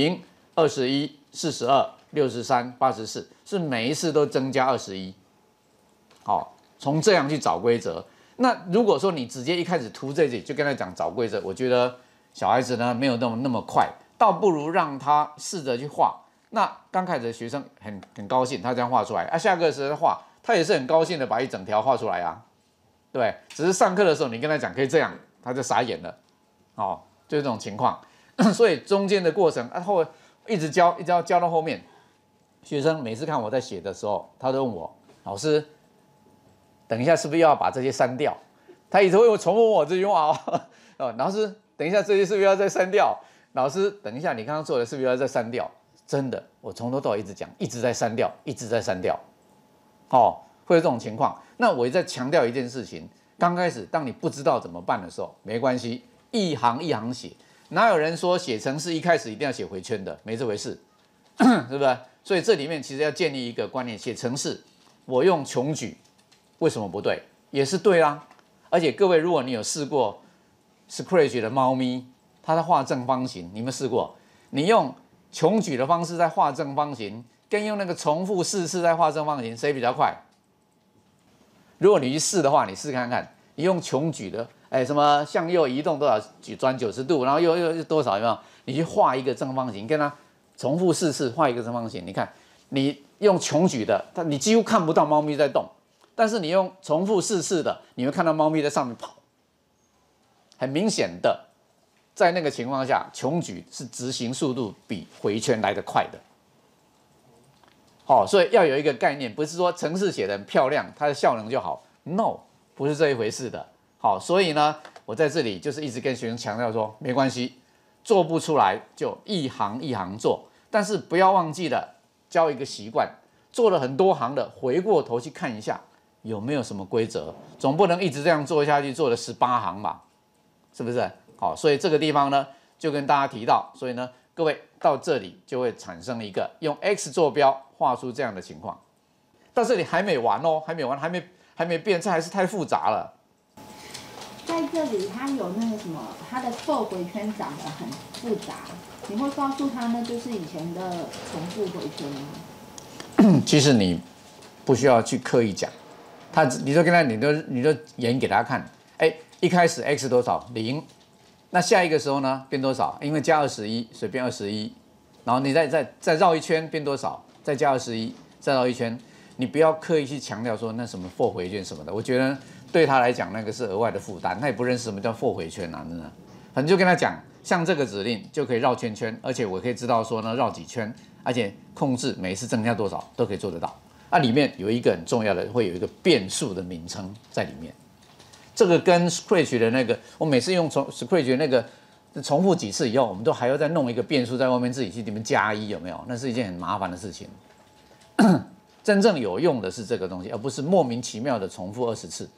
0、21、42、63、84，是每一次都增加21。好，从这样去找规则。那如果说你直接一开始涂这里就跟他讲找规则，我觉得小孩子呢没有那么快，倒不如让他试着去画。那刚开始的学生很高兴，他这样画出来啊，下课的时候画，他也是很高兴的把一整条画出来啊，对，只是上课的时候你跟他讲可以这样，他就傻眼了，哦，就是这种情况。所以中间的过程啊，后一直教到后面，学生每次看我在写的时候，他都问我老师，等一下是不是要把这些删掉？他一直会重复我这句话哦，老师，等一下这些是不是要再删掉？老师，等一下你刚刚做的是不是要再删掉？真的，我从头到尾一直讲，一直在删掉，一直在删掉，哦，会有这种情况。那我也在强调一件事情，刚开始当你不知道怎么办的时候，没关系，一行一行写，哪有人说写程式一开始一定要写回圈的？没这回事，是不是？所以这里面其实要建立一个观念，写程式，我用穷举，为什么不对？也是对啦。而且各位，如果你有试过 Scratch 的猫咪，它在画正方形，你有没有试过？你用穷举的方式在画正方形，跟用那个重复4次在画正方形，谁比较快？如果你去试的话，你试看看，你用穷举的，什么向右移动多少，转90度，然后又多少，有没有？你去画一个正方形，跟它重复4次画一个正方形，你看，你用穷举的，你几乎看不到猫咪在动，但是你用重复4次的，你会看到猫咪在上面跑，很明显的。在那个情况下，穷举是执行速度比回圈来得快的。好，所以要有一个概念，不是说程式写得很漂亮，它的效能就好。No， 不是这一回事的。好，所以呢，我在这里就是一直跟学生强调说，没关系，做不出来就一行一行做，但是不要忘记了教一个习惯，做了很多行的，回过头去看一下有没有什么规则，总不能一直这样做下去，做了18行吧，是不是？好，所以这个地方呢，就跟大家提到，所以呢，各位到这里就会产生一个用 x 坐标画出这样的情况。到这里还没完哦，还没完，还没变，这还是太复杂了。 在这里，它有那个什么，它的复回圈长得很复杂，你会告诉他那就是以前的重复回圈吗？ 其实你不需要去刻意讲，你就跟他，你就演给他看，一开始 x 多少0。那下一个时候呢，变多少？因为加21，所以变21，然后你再绕一圈，变多少？再加21，再绕一圈。你不要刻意去强调说那什么for回圈什么的，我觉得对他来讲那个是额外的负担，他也不认识什么叫for回圈啊，真的。反正就跟他讲，像这个指令就可以绕圈圈，而且我可以知道说呢绕几圈，而且控制每一次增加多少都可以做得到。里面有一个很重要的，会有一个变数的名称在里面。这个跟 Scratch 的那个，我每次用Scratch 的那个重复几次以后，我们都还要再弄一个变数在外面自己去里面加1，有没有？那是一件很麻烦的事情。真正有用的是这个东西，而不是莫名其妙的重复20次。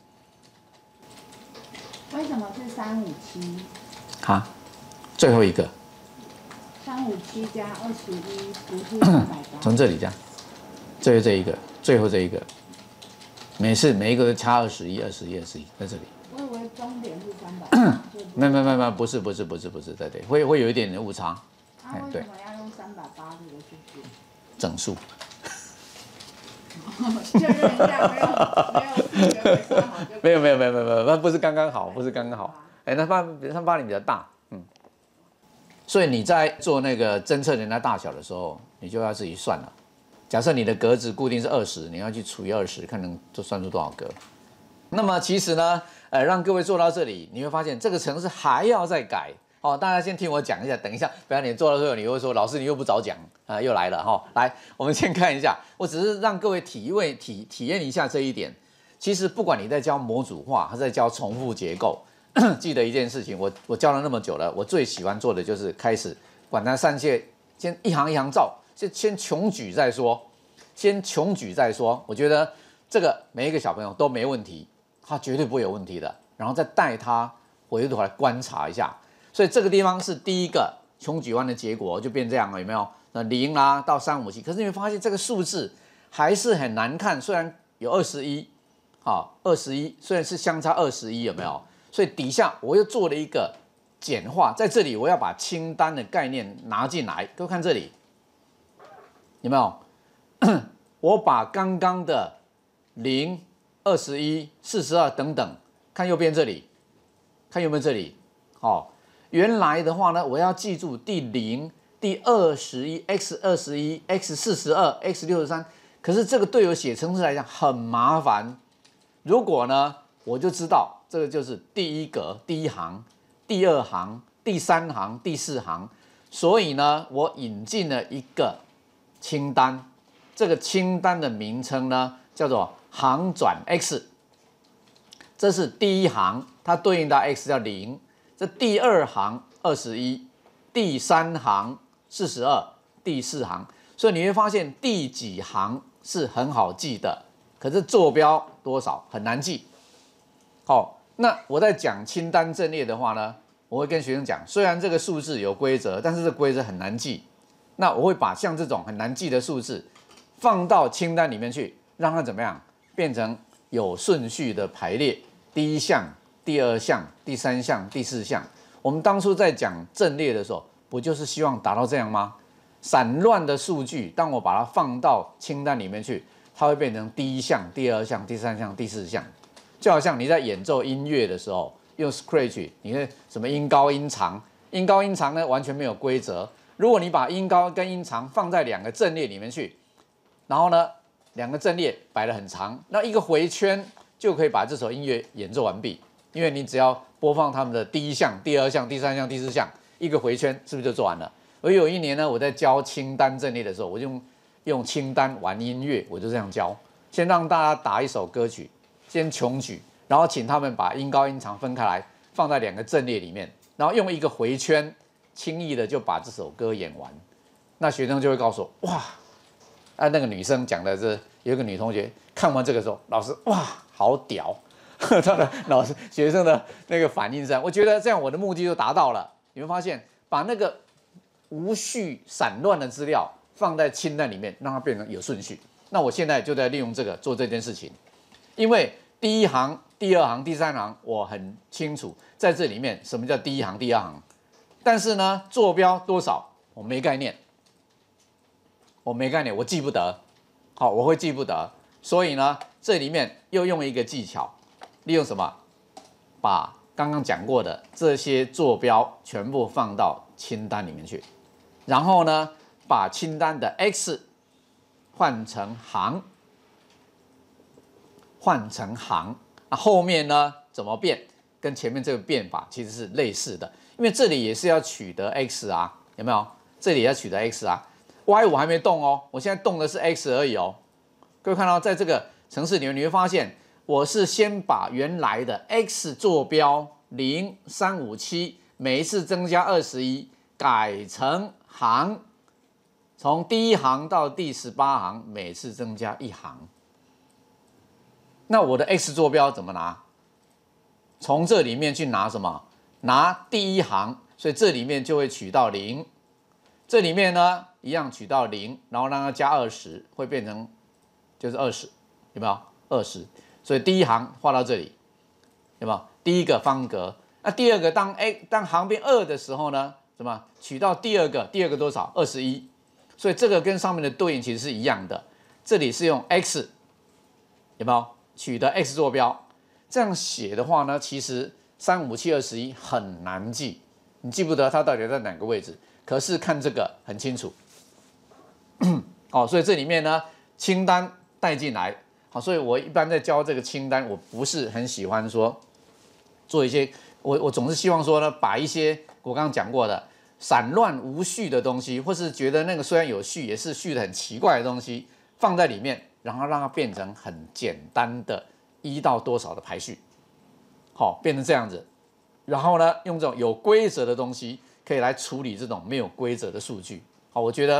为什么是357？ 哈，最后一个。 357加21不是380。 从这里加，最后这一个，最后这一个。每一个都差21，在这里。 我以为终点是300。 没，不是，对，会有一点点误差。 为什么要用380这个数字？ 整数。 确认一下， 没有，那不是刚刚好，那8厘比较大，所以你在做那个侦测人家大小的时候，你就要自己算了。假设你的格子固定是20，你要去除以20，看能算出多少格。那么其实呢，让各位做到这里，你会发现这个程式还要再改。大家先听我讲一下，等一下，不然你做到最后你会说老师你又不早讲又来了来，我们先看一下，我只是让各位体验一下这一点。其实不管你在教模组化，还是在教重复结构，记得一件事情，我教了那么久了，我最喜欢做的就是开始管它散线，先一行一行照。先穷举再说， 先穷举再说。我觉得这个每一个小朋友都没问题，他绝对不会有问题的。然后再带他回头来观察一下，所以这个地方是第一个穷举弯的结果，就变这样了，有没有？那0啊到357，可是你会发现这个数字还是很难看，虽然有21，好，21虽然是相差21，有没有？所以底下我又做了一个简化，在这里我要把清单的概念拿进来，各位看这里，有没有？我把刚刚的0、21、42等等，看右边这里，看右边这里，好，原来的话呢，我要记住第0、第21、x21、x42、x63，可是这个对我写程式来讲很麻烦。如果呢，我就知道这个就是第一格、第一行、第二行、第三行、第四行，所以呢，我引进了一个清单，这个清单的名称呢叫做行转 x， 这是第一行，它对应到 x 叫0，这第二行21，第三行42，第四行，所以你会发现第几行是很好记的，可是坐标多少很难记。好，那我在讲清单阵列的话呢，我会跟学生讲，虽然这个数字有规则，但是这规则很难记。那我会把像这种很难记的数字放到清单里面去，让它怎么样变成有顺序的排列，第一项、第二项、第三项、第四项。我们当初在讲阵列的时候，不就是希望达到这样吗？散乱的数据，当我把它放到清单里面去，它会变成第一项、第二项、第三项、第四项。就好像你在演奏音乐的时候，用 Scratch， 你看什么音高、音长，音高、音长呢完全没有规则。如果你把音高跟音长放在2个阵列里面去，然后呢2个阵列摆得很长，那一个回圈就可以把这首音乐演奏完毕。因为你只要播放他们的第一项、第二项、第三项、第四项，一个回圈是不是就做完了？而有一年呢，我在教清单阵列的时候，我就用清单玩音乐，我就这样教，先让大家打一首歌曲。先穷举，然后请他们把音高音长分开来，放在2个阵列里面，然后用一个回圈，轻易的就把这首歌演完。那学生就会告诉我，哇，那个女生讲的是，有一个女同学看完这个时候，老师哇，好屌，他的老师学生的那个反应是这样，我觉得这样我的目的就达到了。你会发现，把那个无序散乱的资料放在清单里面，让它变成有顺序。那我现在就在利用这个做这件事情，因为第一行、第二行、第三行，我很清楚在这里面什么叫第一行、第二行，但是呢，坐标多少我没概念，我记不得，好，我会记不得，所以呢，这里面又用一个技巧，利用什么？把刚刚讲过的这些坐标全部放到清单里面去，然后呢，把清单的 x 换成行。那后面呢怎么变？跟前面这个变法其实是类似的，因为这里也是要取得 x 啊，有没有？这里也要取得 x 啊 ，y 我还没动哦，我现在动的是 x 而已哦。各位看到，在这个程式里面，你会发现我是先把原来的 x 坐标0、357每一次增加21，改成行，从第一行到第18行每次增加1行。那我的 x 坐标怎么拿？从这里面去拿什么？拿第一行，所以这里面就会取到0。这里面呢，一样取到0，然后让它加20，会变成就是20，有没有？20。所以第一行画到这里，有没有？第一个方格。那第二个当行变2的时候呢，怎么取到第二个多少？21。所以这个跟上面的对应其实是一样的。这里是用 x， 有没有？取得 x 坐标，这样写的话呢，其实35721很难记，你记不得它到底在哪个位置。可是看这个很清楚，哦，所以这里面呢，清单带进来，好，所以我一般在教这个清单，我不是很喜欢说做一些，我总是希望说呢，把一些我刚刚讲过的散乱无序的东西，或是觉得那个虽然有序，也是序的很奇怪的东西，放在里面。然后让它变成很简单的1到多少的排序，好，变成这样子。然后呢，用这种有规则的东西，可以来处理这种没有规则的数据。好，我觉得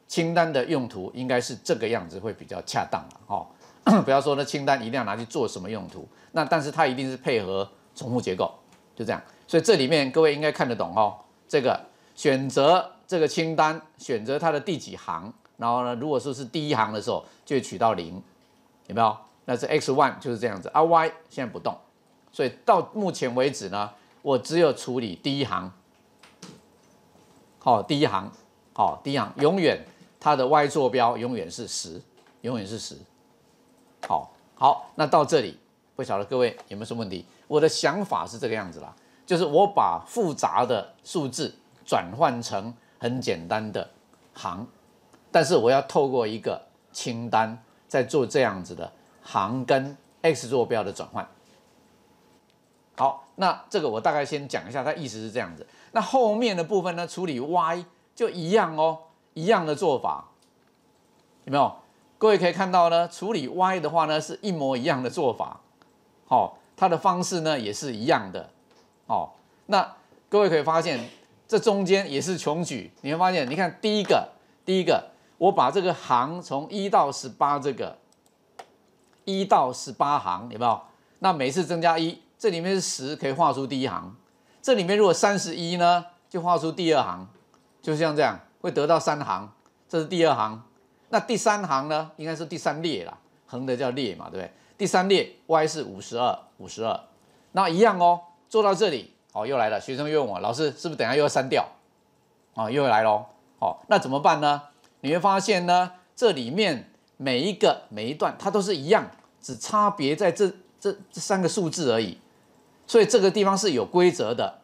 清单的用途应该是这个样子会比较恰当了哦。不要说呢清单一定要拿去做什么用途，那但是它一定是配合重复结构，就这样。所以这里面各位应该看得懂哦。这个选择这个清单，选择它的第几行，然后呢，如果说是第一行的时候，就会取到0，有没有？那是 x1 就是这样子，y 现在不动，所以到目前为止呢，我只有处理第一行，好，第一行，好，第一行永远它的 y 坐标永远是10，永远是10。好，那到这里，不晓得各位有没有什么问题？我的想法是这个样子啦，就是我把复杂的数字转换成很简单的行，但是我要透过一个清单，在做这样子的行跟 x 坐标的转换。好，那这个我大概先讲一下，它意思是这样子。那后面的部分呢，处理 y 就一样哦，一样的做法，有没有？各位可以看到呢，处理 y 的话呢，是一模一样的做法，它的方式呢也是一样的，那各位可以发现，这中间也是穷举，你会发现，你看第一个，我把这个行从1到18这个1到18行有没有？那每次增加1，这里面是10，可以画出第一行，这里面如果31呢，就画出第二行，就像这样，会得到3行，这是第二行。那第3行呢，应该是第3列啦，横的叫列嘛，对不对？第3列 y 是52，那一样哦，做到这里，又来了，学生又问我，老师是不是等一下又要删掉？又来咯。那怎么办呢？你会发现呢，这里面每一段它都是一样，只差别在这3个数字而已，所以这个地方是有规则的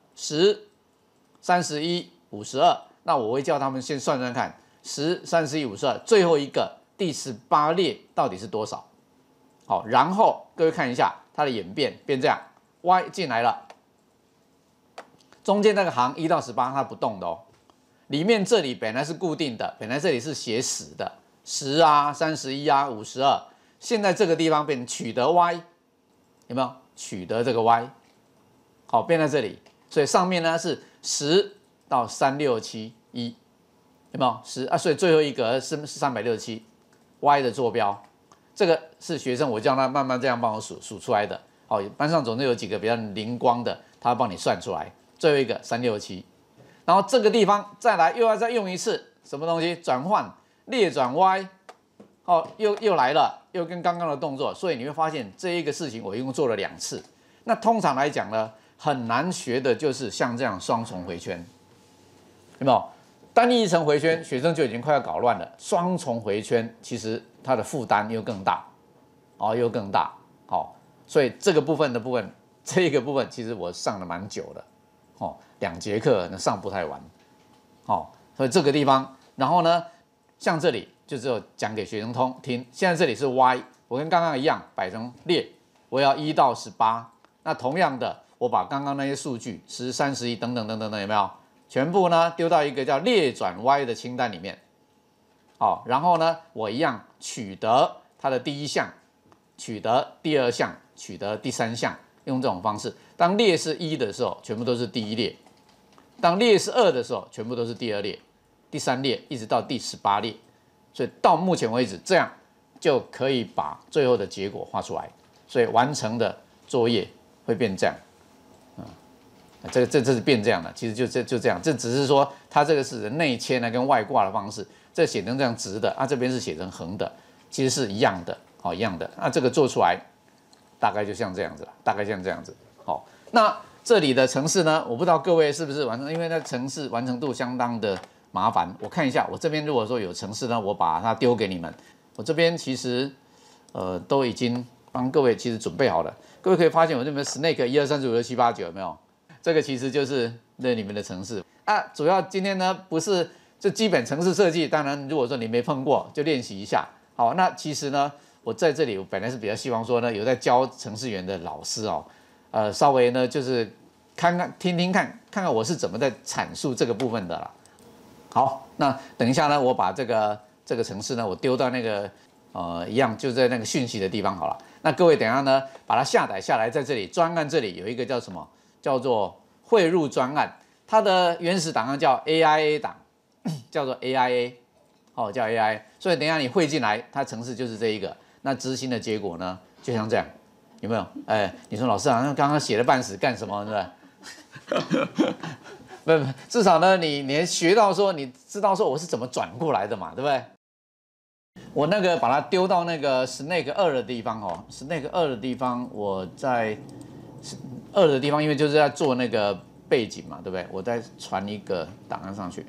，10、31、52，那我会叫他们先算算看。10、31、52，最后一个第18列到底是多少？好，然后各位看一下它的演变，变这样 ，y 进来了，中间那个行1到18它不动的哦，里面这里本来是固定的，本来这里是写10的，10啊、31啊、52，现在这个地方变成取得 y， 有没有？取得这个 y， 好，变在这里，所以上面呢是10到3671。有没有10啊？所以最后一格是367，y 的坐标，这个是学生我叫他慢慢这样帮我数出来的。班上总是有几个比较灵光的，他帮你算出来。最后一个367，然后这个地方再来又要再用一次什么东西转换列转 y， 又来了，又跟刚刚的动作，所以你会发现这一个事情我一共做了2次。那通常来讲呢，很难学的就是像这样双重回圈，有没有？单一层回圈，学生就已经快要搞乱了。双重回圈其实它的负担又更大，又更大。所以这个部分，这个部分其实我上的蛮久的，2节课那上不太完。所以这个地方，然后呢，像这里就只有讲给学生听。现在这里是 y， 我跟刚刚一样摆成列，我要1到18。那同样的，我把刚刚那些数据10、31等等有没有？全部呢丢到一个叫列转 y 的清单里面，然后呢，我一样取得它的第一项，取得第二项，取得第3项，用这种方式。当列是1的时候，全部都是第1列；当列是2的时候，全部都是第2列、第3列，一直到第18列。所以到目前为止，这样就可以把最后的结果画出来。所以完成的作业会变这样。这是变这样的，其实就这样，这只是说它这个是内切呢跟外挂的方式，这写成这样直的，这边是写成横的，其实是一样的，一样的。那这个做出来大概就像这样子了，大概像这样子。那这里的程式呢，我不知道各位是不是完成，因为那程式完成度相当的麻烦。我看一下，我这边如果说有程式呢，我把它丢给你们。我这边其实都已经帮各位其实准备好了，各位可以发现我这边 Snake 1、2、3、4、5、6、7、8、9有没有？这个其实就是那里面的程式主要今天呢不是就基本程式设计，当然如果说你没碰过，就练习一下。好，那其实呢，我在这里我本来是比较希望说呢，有在教程式员的老师稍微呢就是听看我是怎么在阐述这个部分的啦。好，那等一下呢，我把这个程式呢，我丢到那个一样就在那个讯息的地方好了。那各位等一下呢，把它下载下来，在这里专案这里有一个叫什么？叫做汇入专案，它的原始档案叫 AIA 档，叫做 AIA。 哦，叫 AI。所以等一下你汇进来，它程式就是这一个。那执行的结果呢，就像这样，有没有？哎，你说老师啊，那刚刚写了半死干什么，对不对？不，至少呢，你学到说，你知道说我是怎么转过来的嘛，对不对？我那个把它丢到那个 Snake 2的地方哦 ，Snake 2的地方，我在2的地方，因为就是在做那个背景嘛，对不对？我再传一个档案上去。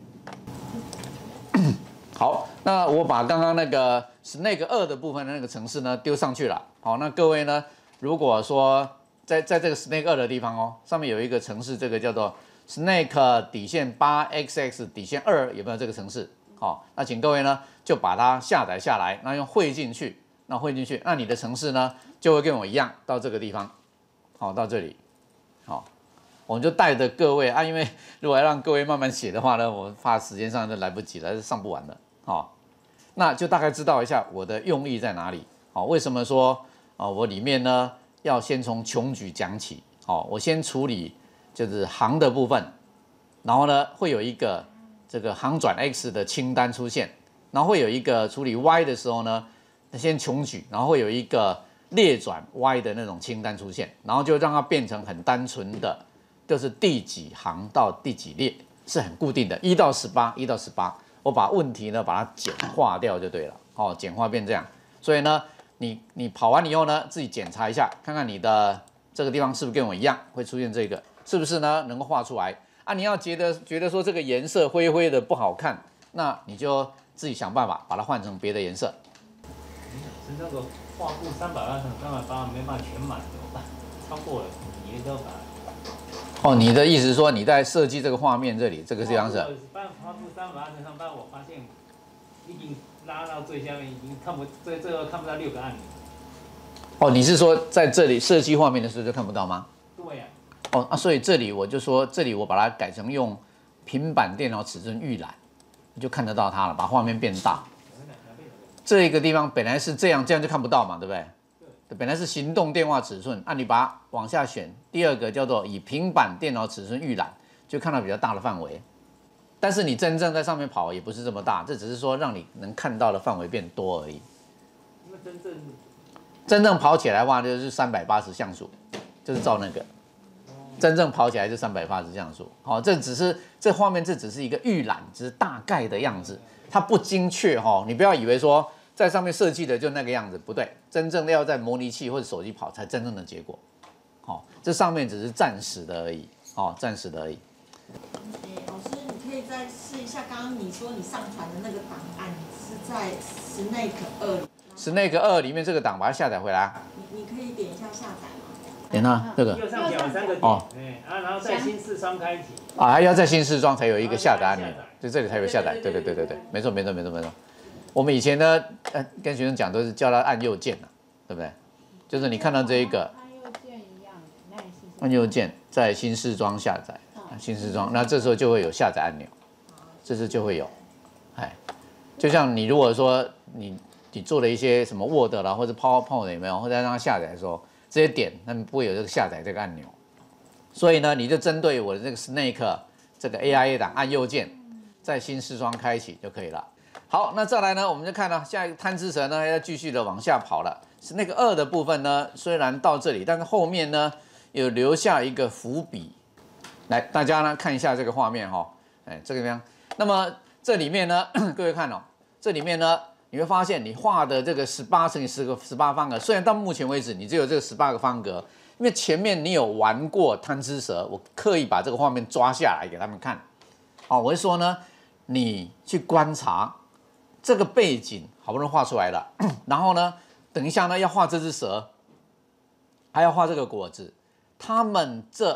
好，那我把刚刚那个 Snake 2的部分的那个程式呢丢上去了。好，那各位呢，如果说在这个 Snake 2的地方哦，上面有一个程式，这个叫做 Snake 底线 8xx 底线2，有没有这个程式？好，那请各位呢就把它下载下来，那用汇进去，那你的程式呢就会跟我一样到这个地方，好，到这里，好，我们就带着各位啊，因为如果要让各位慢慢写的话呢，我怕时间上就来不及了，上不完了，好，那就大概知道一下我的用意在哪里，好，为什么说我里面呢要先从穷举讲起，好，我先处理就是行的部分，然后呢会有一个这个行转 X 的清单出现，然后会有一个处理 Y 的时候呢，先穷举，然后会有一个列转 Y 的那种清单出现，然后就让它变成很单纯的，就是第几行到第几列是很固定的，1到18，我把问题呢把它简化掉就对了，哦，简化变这样，所以呢，你跑完以后呢，自己检查一下，看看你的这个地方是不是跟我一样会出现这个，是不是呢能够画出来？啊，你要觉得说这个颜色灰灰的不好看，那你就自己想办法把它换成别的颜色。 是那个画布380×380没办法全满怎么办？超过了你也要把。 哦，你的意思是说你在设计这个画面这里这个地方是？ 画布380×380，我发现已经拉到最下面，已经最后看不到6个按钮。 哦，你是说在这里设计画面的时候就看不到吗？ 对呀。 哦啊，所以这里我就说，这里我把它改成用平板电脑尺寸预览，你就看得到它了，把画面变大。这个地方本来是这样就看不到嘛，对不对？对。本来是行动电话尺寸，你把它往下选，第二个叫做以平板电脑尺寸预览，就看到比较大的范围。但是你真正在上面跑也不是这么大，这只是说让你能看到的范围变多而已。 因为真正跑起来的话就是380像素，就是照那个。真正跑起来就380像素，好，这画面这只是一个预览，只是大概的样子，它不精确哈，你不要以为说在上面设计的就那个样子，不对，真正的要在模拟器或者手机跑才真正的结果，好，这上面只是暂时的而已，好，暂时的而已。 老师，你可以再试一下，刚刚你说你上传的那个档案是在 Snake 2。Snake 2里面这个档把它下载回来。 你可以点一下下载吗？ 点啊，这个右上角有3个点，然后在新视窗开启。 还要在新视窗才有一个下载按钮，就这里才有下载。对，没错。我们以前呢，跟学生讲都是叫他按右键啊，对不对？就是你看到这一个按右键一样， 按右键在新视窗下载，新视窗，那这时候就会有下载按钮，这时就会有，就像你如果说你做了一些什么 Word 啦或者 PowerPoint 有没有，或者让它下载的时候。直接点，那么不会有这个下载这个按钮，所以呢，你就针对我的这个 Snake 这个 AIA 档按右键，在新视窗开启就可以了。好，那再来呢，我们就看到下一个贪吃蛇呢要继续的往下跑了。Snake 2的部分呢，虽然到这里，但是后面呢有留下一个伏笔。来，大家呢看一下这个画面哈，这个地方。那么这里面呢，各位看哦，这里面呢。你会发现，你画的这个18乘以18方格，虽然到目前为止你只有这个18个方格，因为前面你有玩过贪吃蛇，我刻意把这个画面抓下来给他们看。好，我会说呢，你去观察这个背景，好不容易画出来了，然后呢，等一下呢要画这只蛇，还要画这个果子，它们这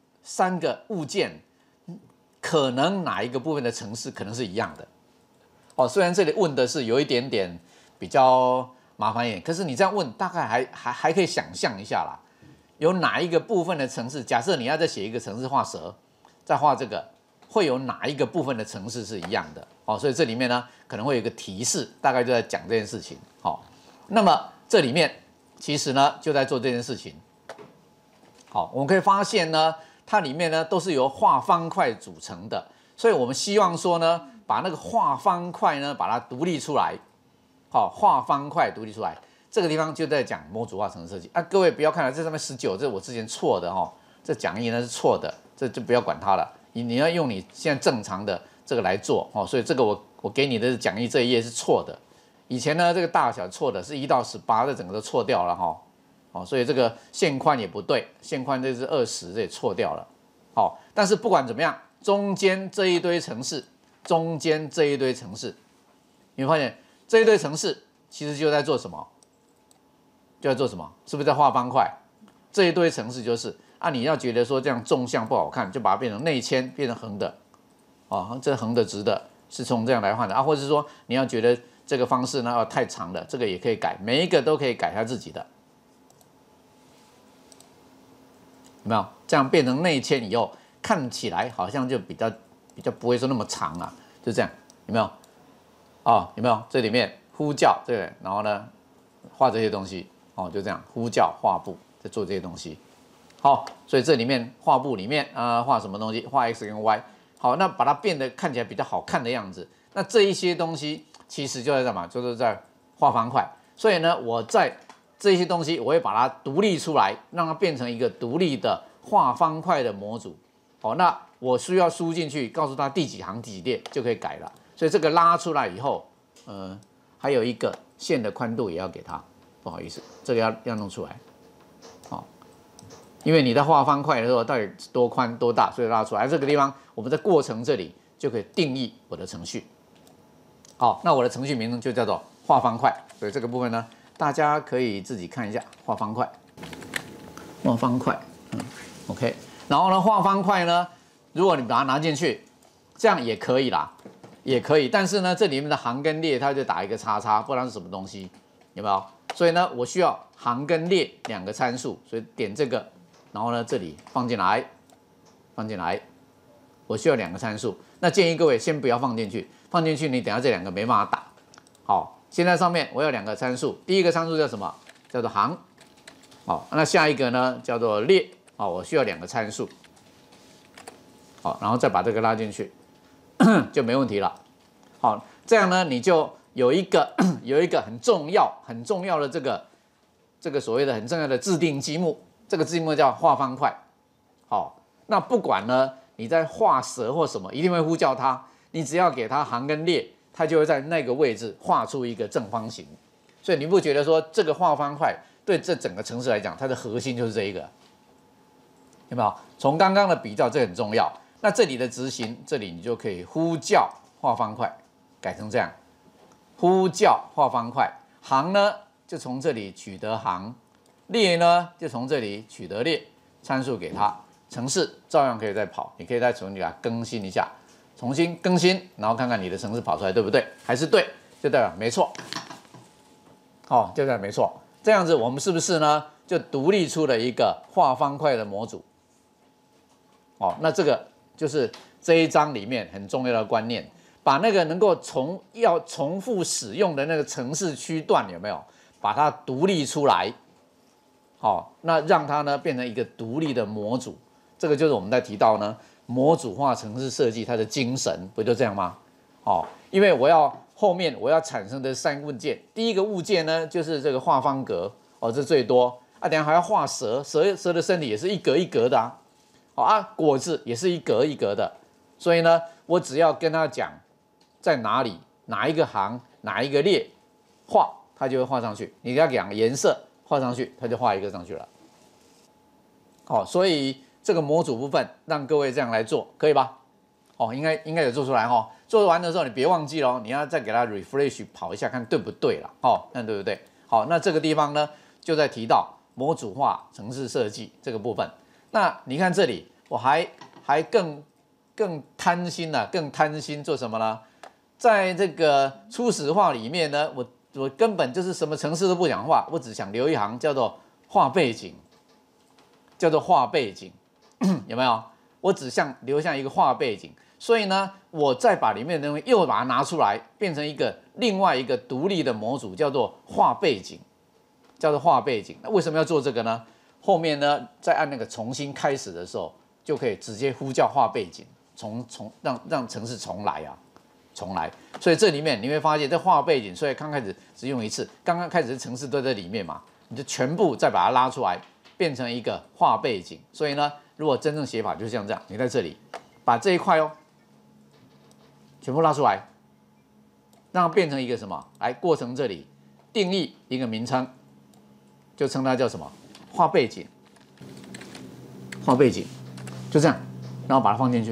3个物件，可能哪一个部分的程式可能是一样的。哦，虽然这里问的是有一点点比较麻烦一点，可是你这样问，大概还可以想象一下啦。有哪一个部分的程式？假设你要再写一个程式画蛇，再画这个，会有哪一个部分的程式是一样的？哦，所以这里面呢可能会有一个提示，大概就在讲这件事情。好，那么这里面其实呢就在做这件事情。好，我们可以发现呢，它里面呢都是由画方块组成的，所以我们希望说呢。 把那个画方块呢，把它独立出来。好，画方块独立出来，这个地方就在讲模组化程式设计啊。各位不要看了，这上面19，这是我之前错的哈，这讲义呢是错的，这就不要管它了。你要用你现在正常的这个来做哦，所以这个我给你的讲义这一页是错的。以前呢这个大小错的是1到18，这整个都错掉了哈。哦，所以这个线宽也不对，线宽这是20，这也错掉了。好，但是不管怎么样，中间这一堆程式，你会发现这一堆程式其实就在做什么？是不是在画方块？这一堆程式就是啊，你要觉得说这样纵向不好看，就把它变成内嵌，变成横的，啊，这横的直的，是从这样来换的啊，或者是说你要觉得这个方式呢太长了，这个也可以改，每一个都可以改它自己的。有没有？这样变成内嵌以后，看起来好像就比较不会说那么长啊，就这样，有没有？哦，有没有？这里面呼叫这个，然后呢，画这些东西，哦，就这样呼叫画布，在做这些东西。好，所以这里面画布里面画什么东西？画 x 跟 y。好，那把它变得看起来比较好看的样子。那这一些东西其实就在干嘛？就是在画方块。所以呢，我在这些东西我会把它独立出来，让它变成一个独立的画方块的模组。哦，那我需要输进去，告诉它第几行第几列就可以改了。所以这个拉出来以后，还有一个线的宽度也要给它，不好意思，这个要弄出来。好，因为你在画方块的时候到底多宽多大，所以拉出来。这个地方我们在过程这里就可以定义我的程序。好，那我的程序名称就叫做画方块。所以这个部分呢，大家可以自己看一下画方块。画方块，OK。然后呢，画方块呢，如果你把它拿进去，这样也可以啦，也可以。但是呢，这里面的行跟列，它就打一个叉叉，不知道是什么东西，有没有？所以呢，我需要行跟列2个参数，所以点这个，然后呢，这里放进来，我需要2个参数。那建议各位先不要放进去，放进去你等下这2个没办法打。好，现在上面我有2个参数，第一个参数叫什么？叫做行。好，那下一个呢叫做列。好，我需要2个参数。好，然后再把这个拉进去，就没问题了。好，这样呢，你就有一个很重要的这个所谓的很重要的制定积木，这个制定积木叫画方块。好，那不管呢你在画蛇或什么，一定会呼叫它。你只要给它行跟列，它就会在那个位置画出一个正方形。所以你不觉得说这个画方块对这整个程式来讲，它的核心就是这一个？有没有？从刚刚的比较，这很重要。那这里的执行，这里你就可以呼叫画方块，改成这样，呼叫画方块。行呢，就从这里取得行；列呢，就从这里取得列。参数给它，程式照样可以再跑。你可以再重新给它更新一下，重新更新，然后看看你的程式跑出来对不对，还是对，就代表没错。哦，就代表没错。这样子我们是不是呢，就独立出了一个画方块的模组？哦，那这个就是这一章里面很重要的观念，把那个能够要重复使用的那个程式区段有没有，把它独立出来，好，那让它呢变成一个独立的模组，这个就是我们在提到呢模组化程式设计它的精神，不就这样吗？好，因为后面我要产生的3个物件，第一个物件呢就是这个画方格，哦，这最多啊，等一下还要画蛇的身体也是一格一格的啊。好啊，果子也是一格一格的，所以呢，我只要跟他讲在哪里，哪一个行，哪一个列画，它就会画上去。你给他讲颜色，画上去，它就画一个上去了。好，所以这个模组部分让各位这样来做，可以吧？哦，应该有做出来哈。做完的时候你别忘记咯，你要再给它 refresh 跑一下，看对不对了。哦，看对不对？好，那这个地方呢，就在提到模组化程式设计这个部分。那你看这里，我还更贪心了，更贪心做什么呢？在这个初始化里面呢，我根本就是什么程式都不想画，我只想留一行叫做画背景，有没有？我只想留下一个画背景，所以呢，我再把里面的东西又把它拿出来，变成另外一个独立的模组，叫做画背景。那为什么要做这个呢？后面呢，再按那个重新开始的时候，就可以直接呼叫画背景，让程式重来啊， 重来。所以这里面你会发现，这画背景，所以刚开始只用一次，刚刚开始程式都在里面嘛，你就全部再把它拉出来，变成一个画背景。所以呢，如果真正写法就是像这样，你在这里把这一块哦，全部拉出来，让它变成一个什么？来，过程这里定义一个名称，就称它叫什么？画背景。画背景，就这样，然后把它放进去，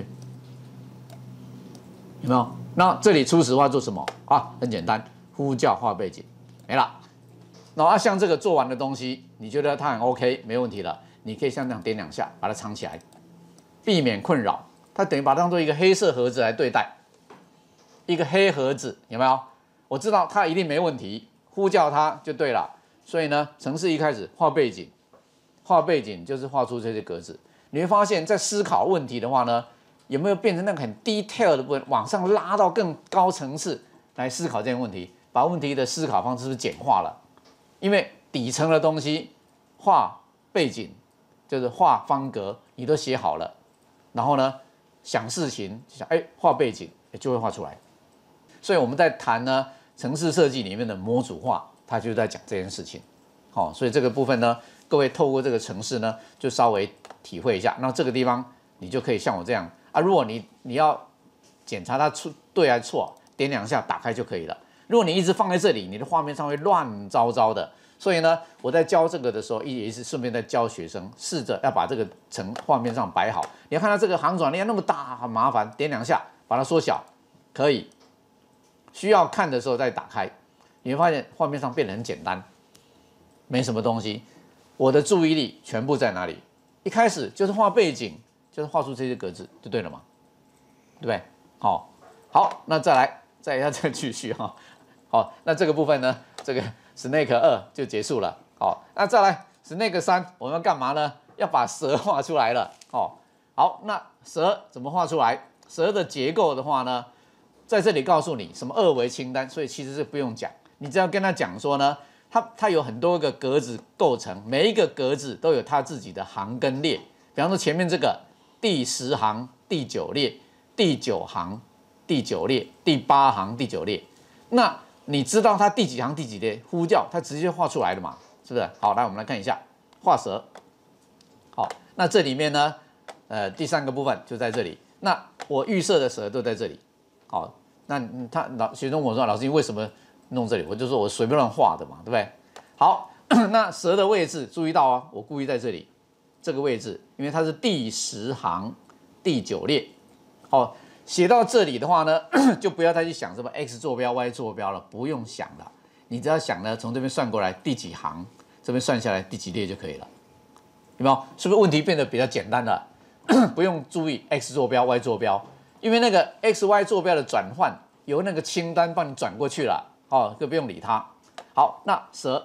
有没有？那这里初始化做什么啊？很简单，呼叫画背景，没了。然后像这个做完的东西，你觉得它很 OK， 没问题了，你可以像这样点2下，把它藏起来，避免困扰。它等于把它当做一个黑色盒子来对待，一个黑盒子，有没有？我知道它一定没问题，呼叫它就对了。所以呢，程式一开始画背景，画背景就是画出这些格子。你会发现在思考问题的话呢，有没有变成那个很 detail 的部分，往上拉到更高层次来思考这些问题，把问题的思考方式是不是简化了？因为底层的东西画背景就是画方格，你都写好了，然后呢想事情想画背景就会画出来。所以我们在谈呢程式设计里面的模组化，它就在讲这件事情。好，所以这个部分呢，各位透过这个程式呢，就稍微体会一下。那这个地方你就可以像我这样啊，如果你要检查它对还是错，点2下打开就可以了。如果你一直放在这里，你的画面上会乱糟糟的。所以呢，我在教这个的时候，也是顺便在教学生，试着要把这个画面上摆好。你要看到这个行转链那么大，很麻烦，点2下把它缩小，可以。需要看的时候再打开，你会发现画面上变得很简单，没什么东西。我的注意力全部在哪里？一开始就是画背景，就是画出这些格子就对了嘛，对不对？好，那再继续哈。好，那这个部分呢，这个 Snake 2就结束了。好，那再来 Snake 3，我们要干嘛呢？要把蛇画出来了。好，那蛇怎么画出来？蛇的结构的话呢，在这里告诉你什么2维清单，所以其实是不用讲，你只要跟他讲说呢，它有很多个格子构成，每一个格子都有它自己的行跟列。比方说前面这个第10行第9列，第9行第9列，第8行第9列。那你知道它第几行第几列，呼叫它直接画出来的嘛，是不是？好，来我们来看一下画蛇。好，那这里面呢，第3个部分就在这里。那我预设的蛇都在这里。好，那学生问我说，老师你为什么弄这里？我就说我随便乱画的嘛，对不对？好，那蛇的位置注意到哦，我故意在这里这个位置，因为它是第10行第9列。好，写到这里的话呢，就不要再去想什么 x 坐标 y 坐标了，不用想了，你只要想呢，从这边算过来第几行，这边算下来第几列就可以了，有没有？是不是问题变得比较简单了？不用注意 x 坐标 y 坐标。因为那个 x y 坐标的转换由那个清单帮你转过去了，就不用理它。好，那蛇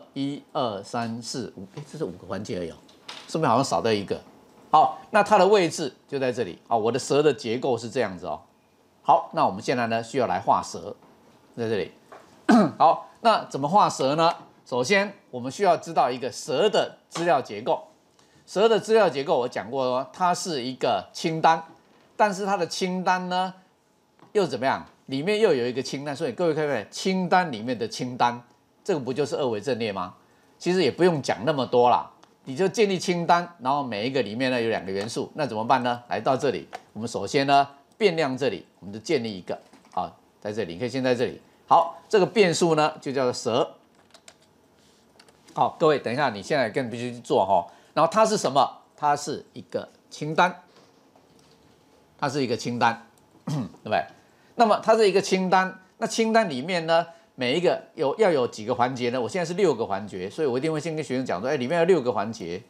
1、2、3、4、5，这是5个环节而已，顺便好像少掉一个。好，那它的位置就在这里。我的蛇的结构是这样子哦。好，那我们现在呢需要来画蛇，在这里。好，那怎么画蛇呢？首先我们需要知道一个蛇的资料结构。蛇的资料结构我讲过哦，它是一个清单。但是它的清单呢，又怎么样？里面又有一个清单，所以各位看看清单里面的清单，这个不就是2维阵列吗？其实也不用讲那么多啦，你就建立清单，然后每一个里面呢有2个元素，那怎么办呢？来到这里，我们首先呢变量这里，我们就建立一个，在这里，你可以先在这里。好，这个变数呢就叫做蛇。好，各位等一下，你现在更必须去做哈。然后它是什么？它是一个清单。它是一个清单，对不对？那么它是一个清单，那清单里面呢，每一个要有几个环节呢？我现在是6个环节，所以我一定会先跟学生讲说，里面有6个环节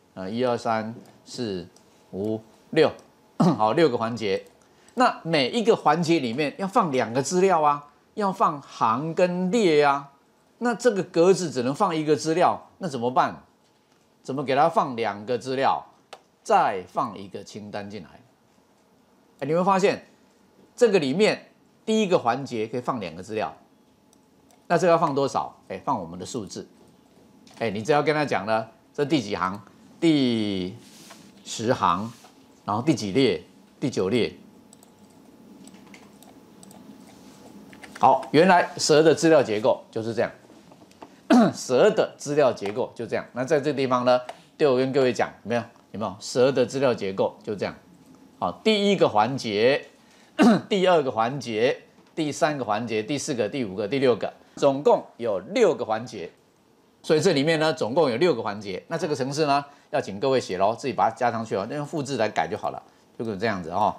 ，1、2、3、4、5、6，好，6个环节。那每一个环节里面要放2个资料啊，要放行跟列啊。那这个格子只能放1个资料，那怎么办？怎么给它放2个资料，再放一个清单进来？你会发现，这个里面第1个环节可以放2个资料，那这个要放多少？放我们的数字。你只要跟他讲呢，这第几行，第10行，然后第几列，第9列。 好，原来蛇的资料结构就是这样，蛇的资料结构就这样。那在这个地方呢，对我跟各位讲，有没有？蛇的资料结构就这样。好，第一个环节，第二个环节，第三个环节，第四个、第五个、第六个，总共有6个环节。所以这里面呢，总共有6个环节。那这个程式呢，要请各位写咯，自己把它加上去哦，用复制来改就好了，就是这样子哦。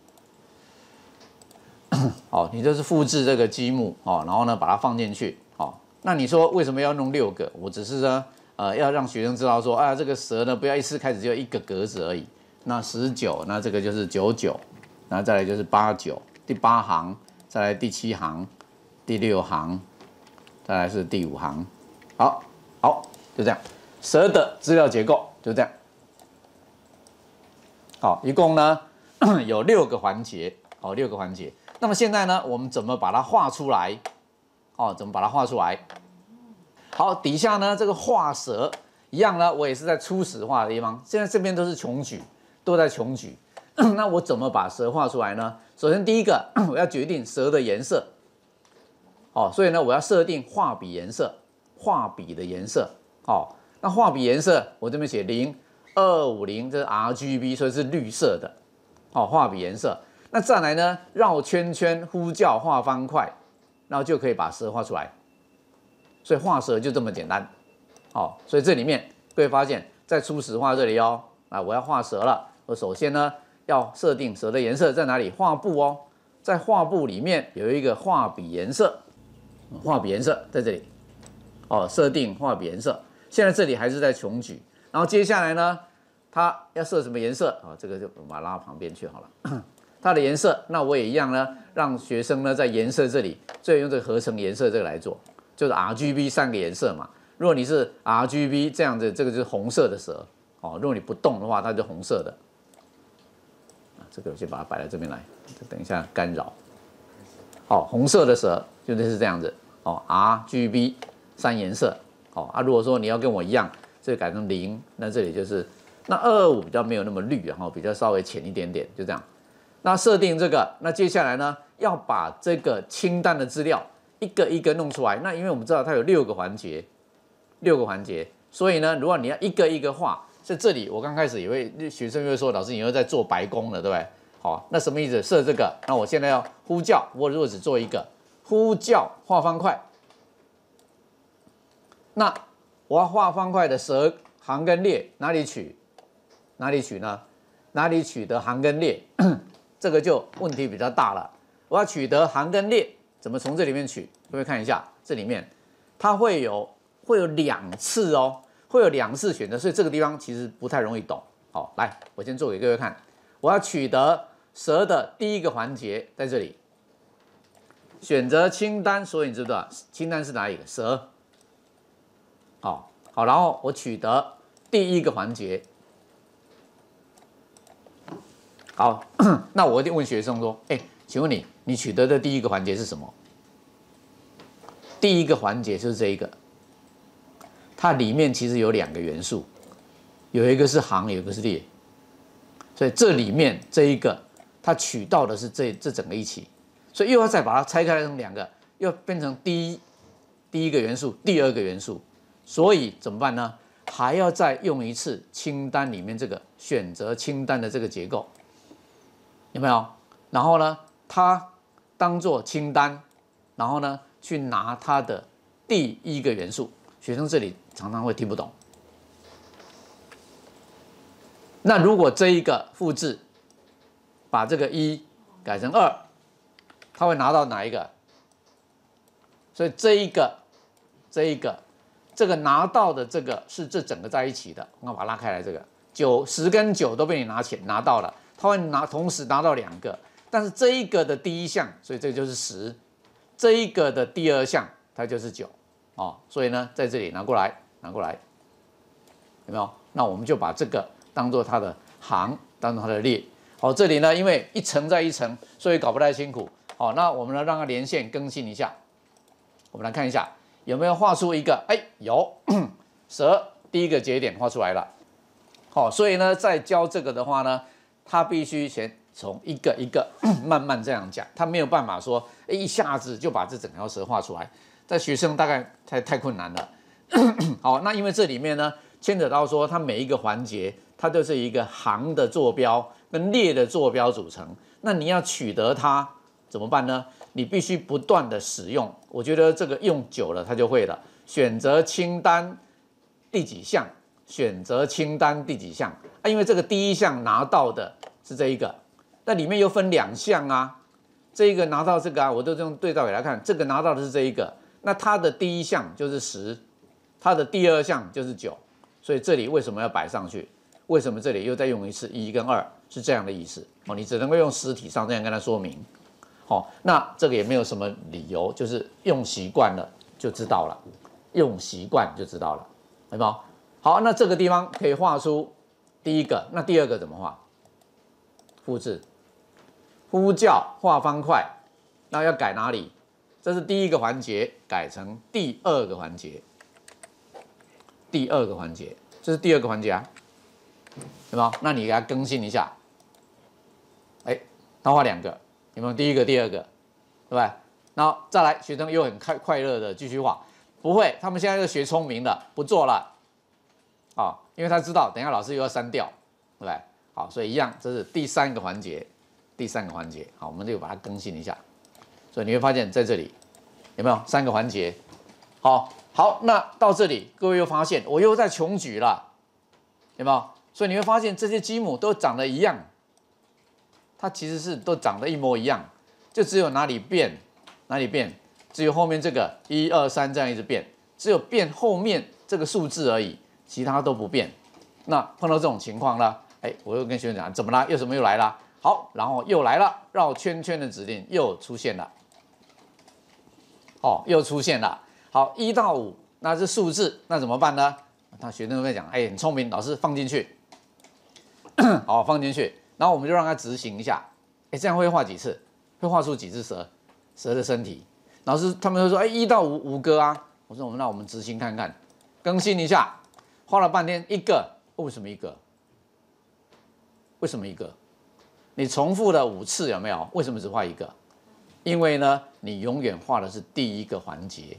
好，你就是复制这个积木哦，然后呢把它放进去。好，那你说为什么要弄6个？我只是呢，要让学生知道说，啊，这个蛇呢不要一次开始就1个格子而已。那19，那这个就是99，然后再来就是89，第8行，再来第7行，第6行，再来是第5行。好，就这样，蛇的资料结构就这样。好，一共呢有6个环节，好，6个环节。那么现在呢，我们怎么把它画出来？哦，怎么把它画出来？好，底下呢这个画蛇一样呢，我也是在初始画的地方。现在这边都是穷举，都在穷举。那我怎么把蛇画出来呢？首先第一个，我要决定蛇的颜色。哦，所以呢，我要设定画笔颜色，画笔的颜色。哦，那画笔颜色我这边写0250，这是 RGB， 所以是绿色的。哦，画笔颜色。那再来呢，绕圈圈、呼叫、画方块，然后就可以把蛇画出来。所以画蛇就这么简单。好，所以这里面各位发现，在初始画这里哦，啊，我要画蛇了。我首先呢要设定蛇的颜色在哪里？画布哦，在画布里面有一个画笔颜色，画笔颜色在这里。哦，设定画笔颜色。现在这里还是在穷举，然后接下来呢，它要设什么颜色啊？这个就把它拉到旁边去好了。它的颜色，那我也一样呢，让学生呢在颜色这里，最用这个合成颜色这个来做，就是 RGB 3个颜色嘛。如果你是 RGB 这样子，这个就是红色的蛇哦。如果你不动的话，它就红色的。这个我先把它摆在这边来，等一下干扰。好，红色的蛇就类似这样子哦 ，RGB 3颜色。哦啊，如果说你要跟我一样，这个改成0，那这里就是那225比较没有那么绿，然后比较稍微浅一点点，就这样。那设定这个，那接下来呢，要把这个清单的资料一个一个弄出来。那因为我们知道它有6个环节，6个环节，所以呢，如果你要一个一个画，在这里我刚开始也会学生会说，老师你又在做白工了，对不对？好，那什么意思？设这个，那我现在要呼叫，我如果只做一个呼叫画方块，那我要画方块的蛇行跟列哪里取？哪里取呢？哪里取得行跟列？这个就问题比较大了。我要取得行跟列，怎么从这里面取？各位看一下，这里面它会有2次哦，会有2次选择，所以这个地方其实不太容易懂。好，来，我先做给各位看。我要取得蛇的第一个环节在这里，选择清单，所以你知不知道清单是哪里？蛇。好，然后我取得第一个环节。好，那我一定问学生说，请问你取得的第一个环节是什么？第一个环节就是这一个，它里面其实有2个元素，有一个是行，有一个是列，所以这里面这一个它取到的是这整个一起，所以又要再把它拆开成2个，又变成第一个元素，第2个元素，所以怎么办呢？还要再用一次清单里面这个选择清单的这个结构。有没有？然后呢，它当做清单，然后呢，去拿它的第一个元素。学生这里常常会听不懂。那如果这一个复制，把这个1改成2，它会拿到哪一个？所以这个拿到的这个是这整个在一起的。我把它拉开来，这个10跟9都被你拿到了。它会同时拿到2个，但是这一个的第一项，所以这个就是10，这一个的第2项它就是9，哦，所以呢，在这里拿过来，有没有？那我们就把这个当做它的行，当做它的列。好，这里呢，因为一层再一层，所以搞不太辛苦。好，那我们呢让它连线更新一下，我们来看一下有没有画出一个，有，蛇第一个节点画出来了。好，所以呢，在教这个的话呢，它必须从一个一个慢慢这样讲，他没有办法说，一下子就把这整条蛇画出来，在学生大概太困难了。好，那因为这里面呢牵扯到说，它每一个环节，它都是一个行的坐标跟列的坐标组成。那你要取得它怎么办呢？你必须不断的使用。我觉得这个用久了，它就会了。选择清单第几项？选择清单第几项？啊，因为这个第一项拿到的是这一个，那里面又分2项啊。这一个拿到这个啊，我都用对照给大家看，这个拿到的是这一个，那它的第一项就是10，它的第2项就是9，所以这里为什么要摆上去？为什么这里又再用一次1跟2？是这样的意思哦，你只能够用实体上这样跟他说明。好，那这个也没有什么理由，就是用习惯了就知道了，用习惯就知道了，有没有？好，那这个地方可以画出第一个，那第2个怎么画？复制。呼叫画方块，那要改哪里？这是第1个环节，改成第2个环节。第2个环节，这是第2个环节啊，有没有？那你给它更新一下。他画2个，有没有？第1个、第2个，对不对？然后再来，学生又很快乐的继续画。不会，他们现在就学聪明了，不做了啊，因为他知道等一下老师又要删掉，对不对？好，所以一样，这是第3个环节。第3个环节，好，我们就把它更新一下。所以你会发现在这里有没有3个环节？好，那到这里，各位又发现我又在穷举了，有没有？所以你会发现这些积木都长得一样，它其实是都长得一模一样，就只有哪里变，只有后面这个1、2、3这样一直变，只有变后面这个数字而已，其他都不变。那碰到这种情况呢，我又跟学生讲，怎么啦？又来啦？好，然后又来了，绕圈圈的指令又出现了，又出现了。好，1到5，那是数字，那怎么办呢？那学生会讲，很聪明，老师放进去，好，放进去，然后我们就让他执行一下，这样会画几次？会画出几只蛇的身体？老师他们会说，1到5个啊。我说那我们执行看看，更新一下，画了半天1个，为什么1个？为什么1个？你重复了5次，有没有？为什么只画1个？因为呢，你永远画的是第1个环节，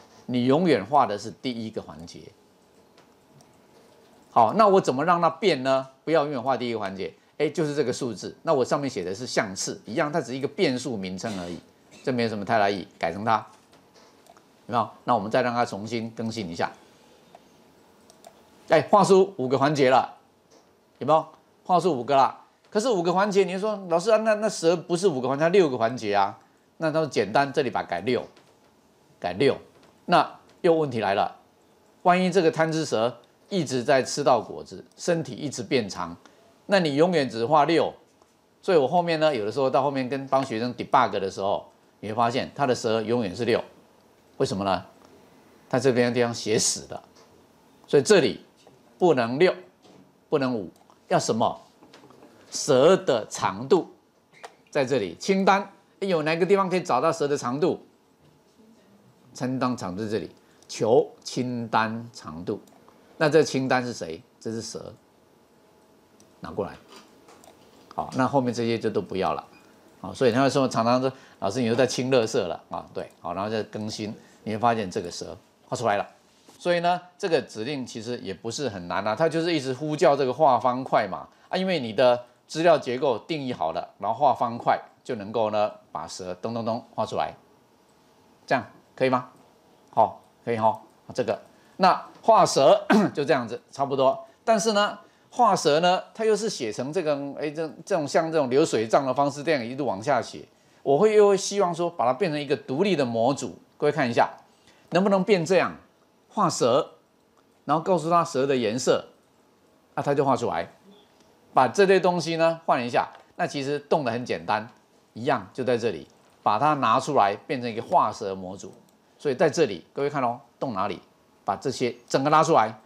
好，那我怎么让它变呢？不要永远画第1个环节，就是这个数字。那我上面写的是项次，一样，它只是一个变数名称而已，这没有什么太大意义，改成它，有没有？那我们再让它重新更新一下，画出5个环节了，有没有？画出5个啦。可是5个环节，你说老师啊，那蛇不是5个环节，它6个环节啊。那它简单，这里把它改6，那又问题来了，万一这个贪吃蛇一直在吃到果子，身体一直变长，那你永远只画6。所以我后面呢，有的时候到后面跟帮学生 debug 的时候，你会发现它的蛇永远是6，为什么呢？它这边地方写死的，所以这里不能6，不能5，要什么？蛇的长度在这里，清单有哪个地方可以找到蛇的长度？清单长度在这里，求清单长度。那这清单是谁？这是蛇，拿过来。好，那后面这些就都不要了。好，所以他会说常常说，老师你又在清垃圾了啊？对，好，然后再更新，你会发现这个蛇画出来了。所以呢，这个指令其实也不是很难啊，它就是一直呼叫这个画方块嘛因为你的资料结构定义好了，然后画方块就能够呢把蛇咚咚咚画出来，这样可以吗？好，可以哈。这个那画蛇就这样子差不多，但是呢，画蛇呢它又是写成这个这种像这种流水账的方式，这样一路往下写，我又会希望说把它变成一个独立的模组。各位看一下，能不能变这样？画蛇，然后告诉他蛇的颜色，它就画出来。把这类东西呢换一下，那其实动得很简单，一样就在这里，把它拿出来变成一个画蛇模组。所以在这里，各位看哦，动哪里？把这些整个拉出来，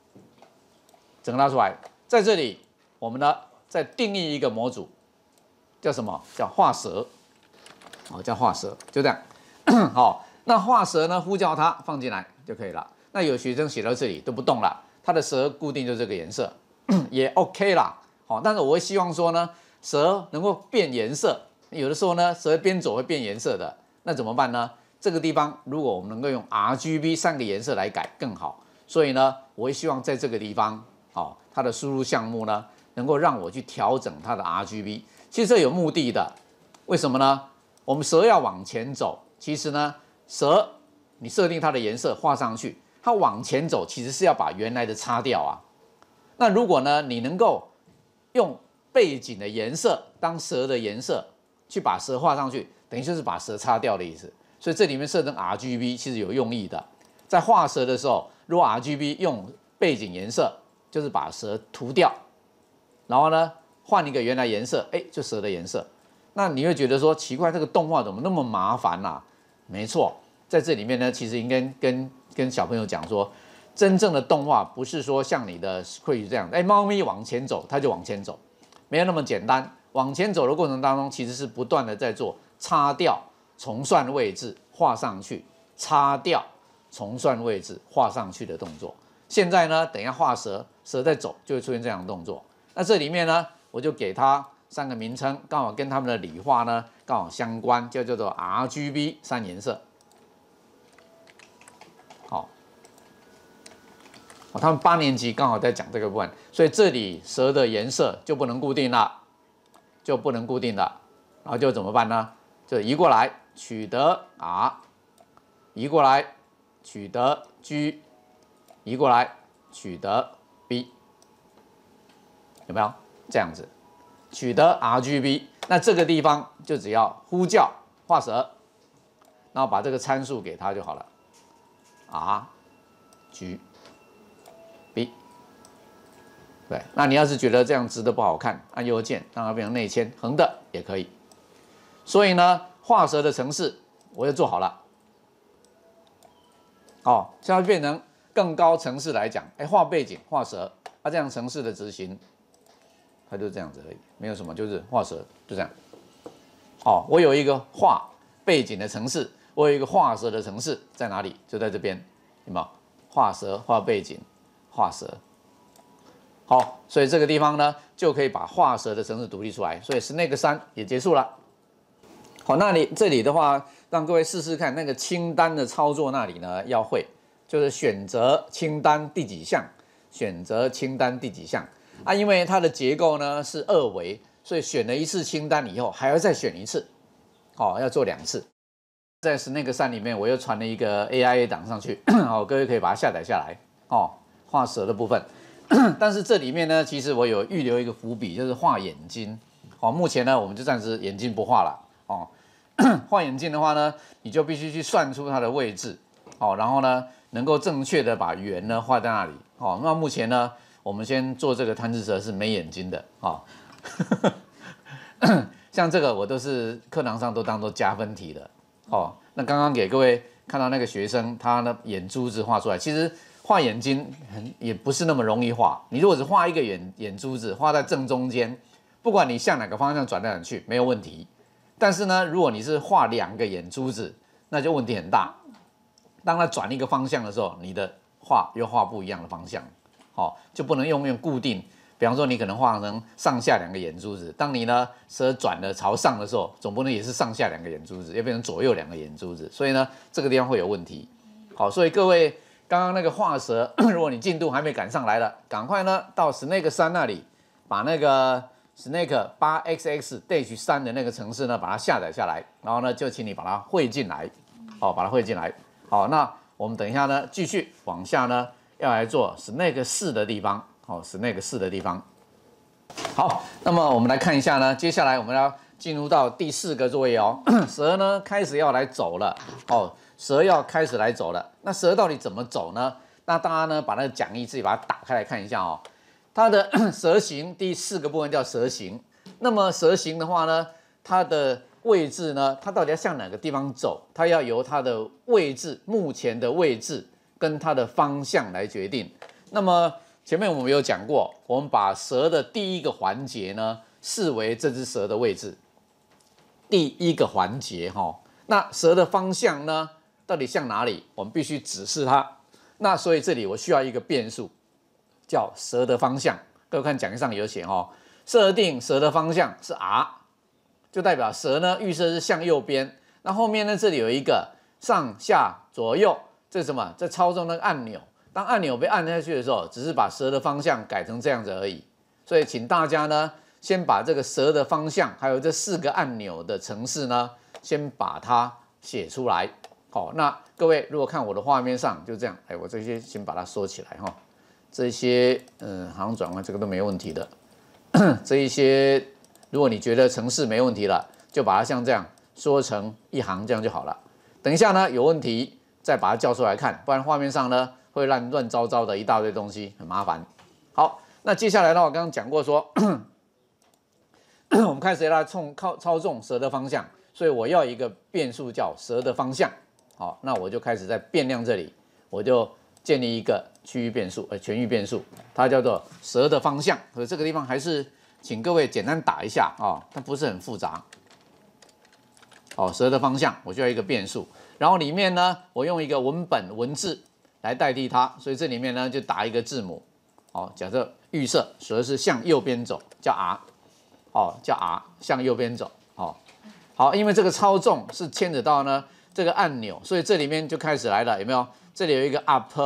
在这里，我们呢再定义一个模组，叫什么？叫画蛇。叫画蛇，就这样。好，那画蛇呢，呼叫它放进来就可以了。那有学生写到这里都不动了，它的蛇固定就这个颜色，也 OK 啦。好，但是我会希望说呢， 蛇能够变颜色，有的时候呢，蛇边走会变颜色的，那怎么办呢？这个地方如果我们能够用 RGB 3个颜色来改更好，所以呢，我会希望在这个地方，它的输入项目呢，能够让我去调整它的 RGB。其实这有目的的，为什么呢？我们蛇要往前走，其实呢，蛇你设定它的颜色画上去，它往前走其实是要把原来的擦掉啊。那如果呢，你能够用背景的颜色当蛇的颜色，去把蛇画上去，等于就是把蛇擦掉的意思。所以这里面设成 RGB 其实有用意的，在画蛇的时候，如果 RGB 用背景颜色，就是把蛇涂掉，然后呢换一个原来颜色，就蛇的颜色。那你会觉得说奇怪，这个动画怎么那么麻烦啊？没错，在这里面呢，其实应该跟小朋友讲说，真正的动画不是说像你的会这样，猫咪往前走，它就往前走，没有那么简单。往前走的过程当中，其实是不断的在做擦掉、重算位置、画上去，擦掉、重算位置、画上去的动作。现在呢，等一下画蛇，蛇在走就会出现这样的动作。那这里面呢，我就给它3个名称，刚好跟他们的理化呢刚好相关，就叫做 RGB 3颜色。好，他们8年级刚好在讲这个部分，所以这里蛇的颜色就不能固定了，然后就怎么办呢？就移过来，取得 R， 移过来，取得 G， 移过来，取得 B， 有没有这样子？取得 RGB， 那这个地方就只要呼叫画蛇，然后把这个参数给它就好了 ，RGB。对，那你要是觉得这样直的不好看，按右键让它变成内嵌，横的也可以。所以呢，画蛇的程式我就做好了。现在变成更高程式来讲，画背景、画蛇，这样程式的执行，它就这样子而已，没有什么，就是画蛇，就这样。我有一个画背景的程式，我有一个画蛇的程式，在哪里？就在这边，有没有？画蛇、画背景、画蛇。好，所以这个地方呢，就可以把画蛇的程式独立出来，所以Snake 3也结束了。好，那这里的话，让各位试试看那个清单的操作，那里呢要会，就是选择清单第几项，选择清单第几项因为它的结构呢是2维，所以选了一次清单以后，还要再选一次，要做2次。在Snake 3里面，我又传了一个 AIA 档上去，各位可以把它下载下来，画蛇的部分。但是这里面呢，其实我有预留一个伏笔，就是画眼睛。目前呢，我们就暂时眼睛不画了。画眼睛的话呢，你就必须去算出它的位置，然后呢，能够正确的把圆呢画在那里。那目前呢，我们先做这个贪吃蛇是没眼睛的像这个我都是课堂上都当做加分题的。那刚刚给各位看到那个学生，他呢眼珠子画出来，其实画眼睛也不是那么容易画。你如果只画一个眼珠子，画在正中间，不管你向哪个方向转来转去，没有问题。但是呢，如果你是画2个眼珠子，那就问题很大。当它转一个方向的时候，你的画又画不一样的方向，就不能用固定。比方说，你可能画成上下2个眼珠子，当你呢蛇转的朝上的时候，总不能也是上下2个眼珠子，要变成左右2个眼珠子，所以呢，这个地方会有问题。好，所以各位刚刚那个画蛇，如果你进度还没赶上来了，赶快呢到 Snake 3那里，把那个Snake 8xx-3 的那个程式呢，把它下载下来，然后呢，就请你把它汇进来，把它汇进来。好，那我们等一下呢，继续往下呢，要来做 Snake 4的地方。Snake 4的地方。好，那么我们来看一下呢，接下来我们要进入到第4个作业蛇呢开始要来走了，蛇要开始来走了。那蛇到底怎么走呢？那大家呢把那个讲义自己把它打开来看一下它的蛇形第4个部分叫蛇形。那么蛇形的话呢，它的位置呢，它到底要向哪个地方走？它要由它的位置，目前的位置跟它的方向来决定。那么前面我们有讲过，我们把蛇的第一个环节呢，视为这只蛇的位置。第一个环节那蛇的方向呢，到底向哪里？我们必须指示它。那所以这里我需要一个变数，叫蛇的方向。各位看讲义上有写设定蛇的方向是 R， 就代表蛇呢预设是向右边。那后面呢这里有一个上下左右，这是什么？这操纵那个按钮。当按钮被按下去的时候，只是把蛇的方向改成这样子而已。所以请大家呢先把这个蛇的方向，还有这4个按钮的程式呢，先把它写出来。好，那各位如果看我的画面上就这样，哎，我这些先把它缩起来哈。这些行转弯这个都没问题的。这一些如果你觉得程式没问题了，就把它像这样缩成一行，这样就好了。等一下呢有问题再把它叫出来看，不然画面上呢会乱糟糟的一大堆东西，很麻烦。好，那接下来呢，我刚刚讲过说，我们开始要来操纵蛇的方向，所以我要一个变数叫蛇的方向。好，那我就开始在变量这里，我就建立一个区域变数，全域变数，它叫做蛇的方向。所以这个地方还是请各位简单打一下啊，它不是很复杂。哦，蛇的方向我需要一个变数，然后里面呢，我用一个文字来代替它，所以这里面呢就打一个字母。哦，假设预设蛇是向右边走，叫 R。哦，叫 R 向右边走。哦，好，因为这个操纵是牵扯到呢这个按钮，所以这里面就开始来了，有没有？这里有一个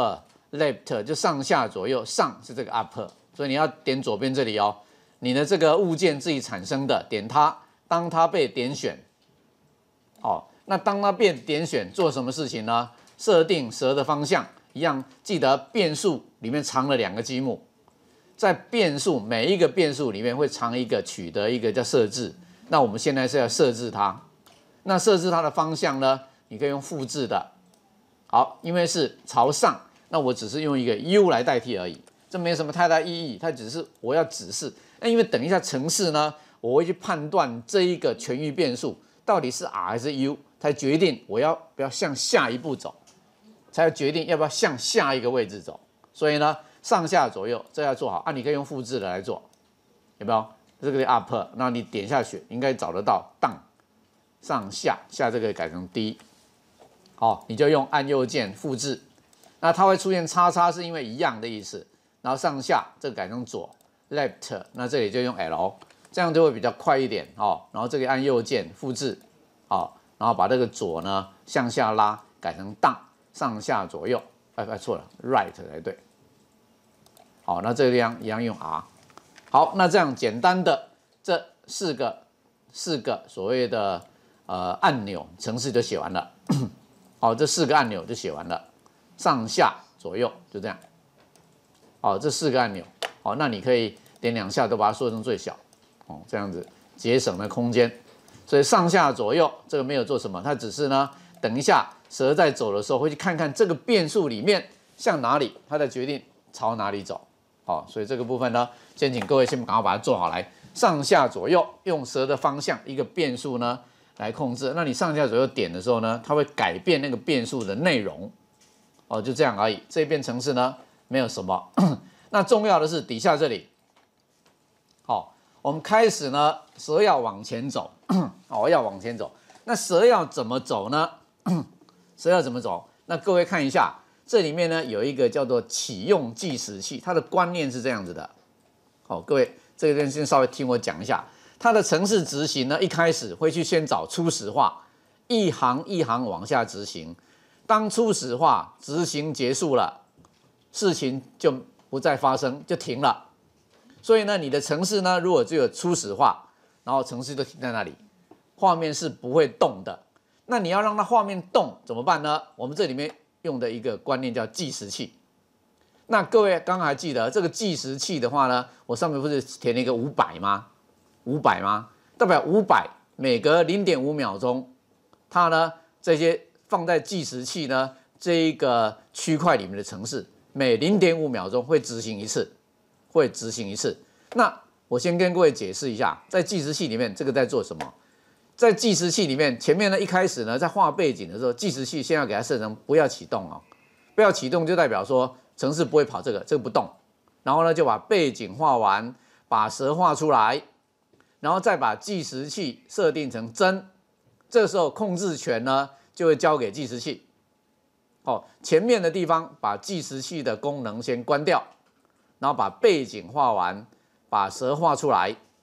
up、left， 就上下左右，上是这个 up， 所以你要点左边这里哦。你的这个物件自己产生的，点它，当它被点选，哦，那当它被点选做什么事情呢？设定蛇的方向，一样记得变数里面藏了2个积木，在变数每一个变数里面会藏一个取得一个叫设置，那我们现在是要设置它，那设置它的方向呢？你可以用复制的。好，因为是朝上，那我只是用一个 U 来代替而已，这没什么太大意义，它只是我要指示。那因为等一下程式呢，我会去判断这一个全域变数到底是 R 还是 U， 才决定我要不要向下一步走，才决定要不要向下一个位置走。所以呢，上下左右这要做好啊，你可以用复制的来做，有没有？这个 up， 那你点下去应该找得到 down， 上下这个改成 D。好，你就用按右键复制，那它会出现叉叉，是因为一样的意思。然后上下这个改成左 left， 那这里就用 L， 这样就会比较快一点哦。然后这个按右键复制，好，然后把这个左呢向下拉，改成 down， 上下左右，错了 right 才对。好，那这个地方一样用 R。好，那这样简单的这四个所谓的按钮程式就写完了。好，这4个按钮就写完了，上下左右就这样。好，这4个按钮，好，那你可以点2下都把它缩成最小，哦，这样子节省了空间。所以上下左右这个没有做什么，它只是呢，等一下蛇在走的时候会去看看这个变数里面向哪里，它再决定朝哪里走。好，所以这个部分呢，先请各位先赶快把它做好来，上下左右用蛇的方向一个变数呢来控制。那你上下左右点的时候呢，它会改变那个变数的内容。哦，就这样而已。这边程式呢没有什么。那重要的是底下这里。好，我们开始呢，蛇要往前走。哦，要往前走。那蛇要怎么走呢？蛇要怎么走？那各位看一下，这里面呢有一个叫做启用计时器，它的观念是这样子的。好，各位这边先稍微听我讲一下。它的程式执行呢，一开始会去先找初始化，一行一行往下执行。当初始化执行结束了，事情就不再发生，就停了。所以呢，你的程式呢，如果只有初始化，然后程式就停在那里，画面是不会动的。那你要让它画面动怎么办呢？我们这里面用的一个观念叫计时器。那各位刚刚还记得这个计时器的话呢，我上面不是填了一个500吗？500吗？代表500每隔0.5秒钟，它呢这些放在计时器呢这一个区块里面的程式，每0.5秒钟会执行一次，那我先跟各位解释一下，在计时器里面这个在做什么？在计时器里面，前面呢一开始呢在画背景的时候，计时器先要给它设成不要启动哦，不要启动就代表说程式不会跑这个不动，然后呢就把背景画完，把蛇画出来。然后再把计时器设定成真，这时候控制权呢就会交给计时器。哦，前面的地方把计时器的功能先关掉，然后把背景画完，把蛇画出来，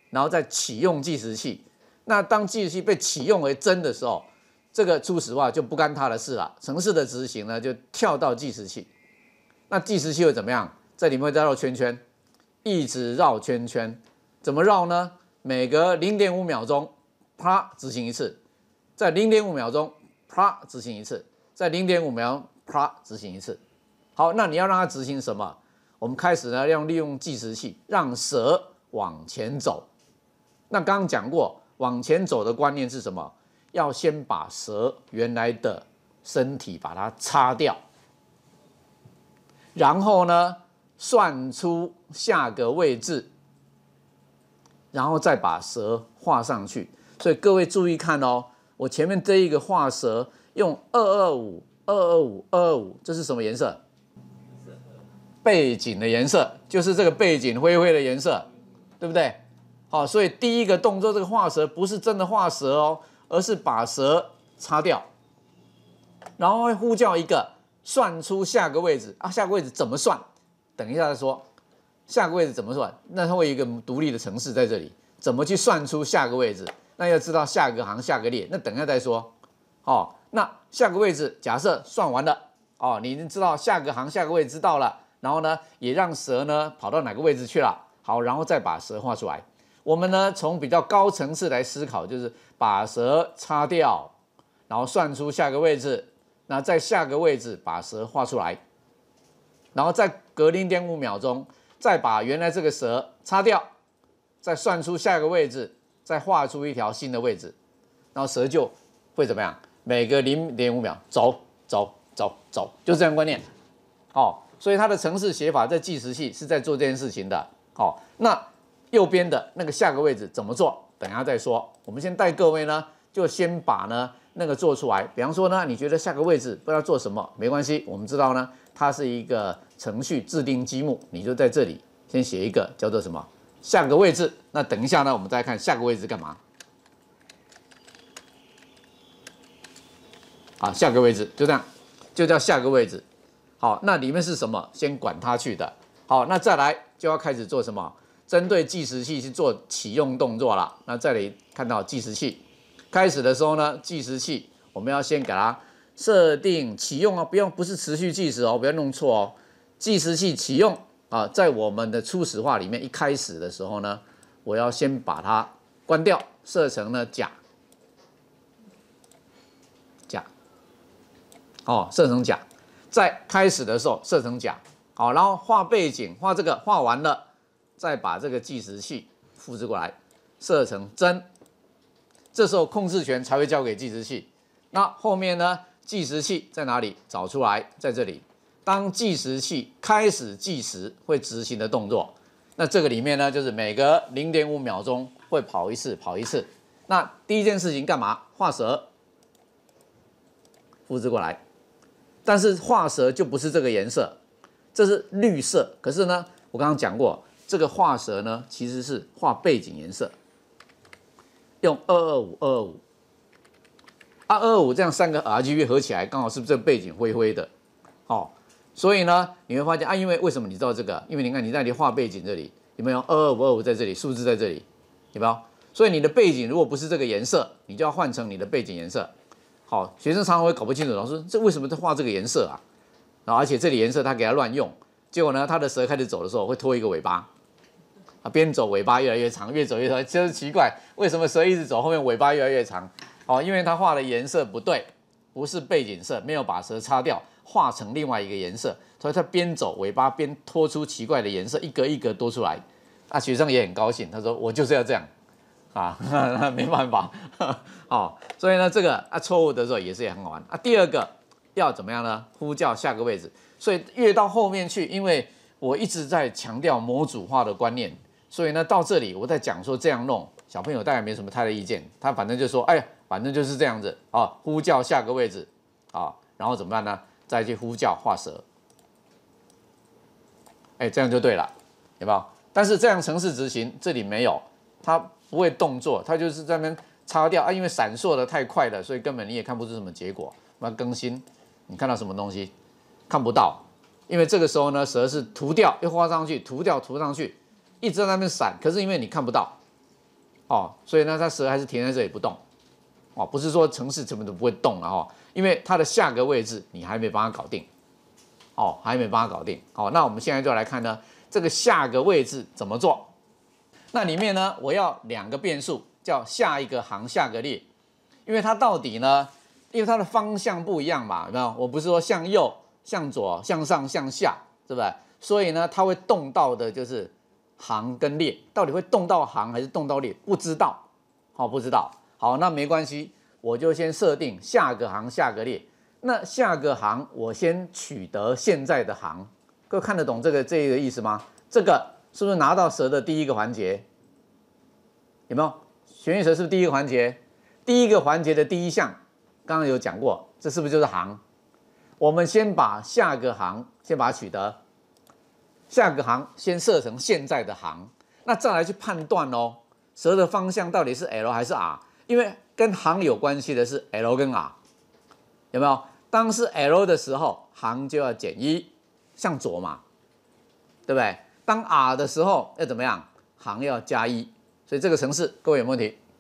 然后再启用计时器。那当计时器被启用为真的时候，这个初始化就不干它的事了，程式的执行呢就跳到计时器。那计时器会怎么样？在里面会再绕圈圈，一直绕圈圈。怎么绕呢？每隔0.5秒钟，啪执行一次，在0.5秒钟，啪执行一次，在0.5秒，啪执行一次。好，那你要让它执行什么？我们开始呢，利用计时器让蛇往前走。那刚刚讲过，往前走的观念是什么？要先把蛇原来的身体把它擦掉，然后呢，算出下个位置，然后再把蛇画上去。所以各位注意看哦，我前面这一个画蛇用225、225、225，这是什么颜色？背景的颜色，就是这个背景灰灰的颜色，对不对？好，所以第一个动作这个画蛇不是真的画蛇哦，而是把蛇擦掉，然后会呼叫一个算出下个位置啊，下个位置怎么算？等一下再说。下个位置怎么算？那它会有一个独立的程式在这里，怎么去算出下个位置？那要知道下个行下个列，那等一下再说。哦，那下个位置假设算完了，哦，你已经知道下个行下个位置知道了，然后呢，也让蛇呢跑到哪个位置去了。好，然后再把蛇画出来。我们呢从比较高层次来思考，就是把蛇擦掉，然后算出下个位置，那在下个位置把蛇画出来，然后再隔0.5秒钟，再把原来这个蛇擦掉，再算出下个位置，再画出一条新的位置，然后蛇就会怎么样？每隔0.5秒走，就这样观念。哦，所以它的程式写法在计时器是在做这件事情的。哦，那右边的那个下个位置怎么做？等一下再说。我们先带各位呢，就先把呢那个做出来。比方说呢，你觉得下个位置不知道做什么，没关系，我们知道呢，它是一个程序制定积木，你就在这里先写一个叫做什么下个位置。那等一下呢，我们再看下个位置干嘛？啊，下个位置就这样，就叫下个位置。好，那里面是什么？先管它去的。好，那再来就要开始做什么？针对计时器去做启用动作了。那这里看到计时器开始的时候呢，计时器我们要先给它设定启用哦，不是持续计时哦，不要弄错哦。计时器启用啊，在我们的初始化里面一开始的时候呢，我要先把它关掉，设成呢甲，哦，设成甲。在开始的时候设成甲，好，然后画背景，画这个画完了。再把这个计时器复制过来，设成真，这时候控制权才会交给计时器。那后面呢？计时器在哪里？找出来，在这里。当计时器开始计时会执行的动作，那这个里面呢，就是每隔0.5秒钟会跑一次。那第一件事情干嘛？画蛇，复制过来。但是画蛇就不是这个颜色，这是绿色。可是呢，我刚刚讲过。这个画蛇呢，其实是画背景颜色，用225啊，225这样3个 RGB 合起来，刚好是不是这个背景灰灰的？哦，所以呢，你会发现啊，因为什么你知道这个？因为你看你在你画背景这里有没有225在这里，数字在这里，有没有？所以你的背景如果不是这个颜色，你就要换成你的背景颜色。好，学生常常会搞不清楚，老师这为什么在画这个颜色啊？然后而且这里颜色他给他乱用，结果呢，他的蛇开始走的时候会拖一个尾巴。啊，边走尾巴越来越长，越走越长，就是奇怪，为什么蛇一直走，后面尾巴越来越长？哦，因为它画的颜色不对，不是背景色，没有把蛇擦掉，画成另外一个颜色，所以它边走尾巴边拖出奇怪的颜色，一格一格多出来。啊，学生也很高兴，他说我就是要这样，啊，没办法，哦，所以呢，这个啊错误的时候也是很好玩啊。第二个要怎么样呢？呼叫下个位置，所以越到后面去，因为我一直在强调模组化的观念。所以呢，到这里我在讲说这样弄，小朋友大概没什么太大意见，他反正就说，哎，反正就是这样子啊，呼叫下个位置啊，然后怎么办呢？再去呼叫画蛇，哎，这样就对了，有没有？但是这样程式执行这里没有，它不会动作，它就是在那边擦掉啊，因为闪烁的太快了，所以根本你也看不出什么结果。那更新，你看到什么东西？看不到，因为这个时候呢，蛇是涂掉又画上去，涂掉涂上去。一直在那边闪，可是因为你看不到， 哦，所以呢，它蛇还是停在这里不动，哦，不是说程式怎么都不会动了哦，因为它的下个位置你还没帮它搞定，哦，还没帮它搞定，好，那我们现在就来看呢，这个下个位置怎么做？那里面呢，我要2个变数，叫下一个行下个列，因为它到底呢，因为它的方向不一样嘛，有没有？我不是说向右、向左、向上、向下，是不是？所以呢，它会动到的就是行跟列，到底会动到行还是动到列，不知道，好，不知道。好，那没关系，我就先设定下个行下个列。那下个行我先取得现在的行，各位看得懂这个意思吗？这个是不是拿到蛇的第一个环节？有没有？玄玉蛇是不是第一个环节？第一个环节的第一项，刚刚有讲过，这是不是就是行？我们先把下个行先把它取得，下个行先设成现在的行，那再来去判断哦，蛇的方向到底是 L 还是 R？ 因为跟行有关系的是 L 跟 R， 有没有？当是 L 的时候，行就要减1，向左嘛，对不对？当 R 的时候要怎么样？行要加1，所以这个程式各位有没有问题？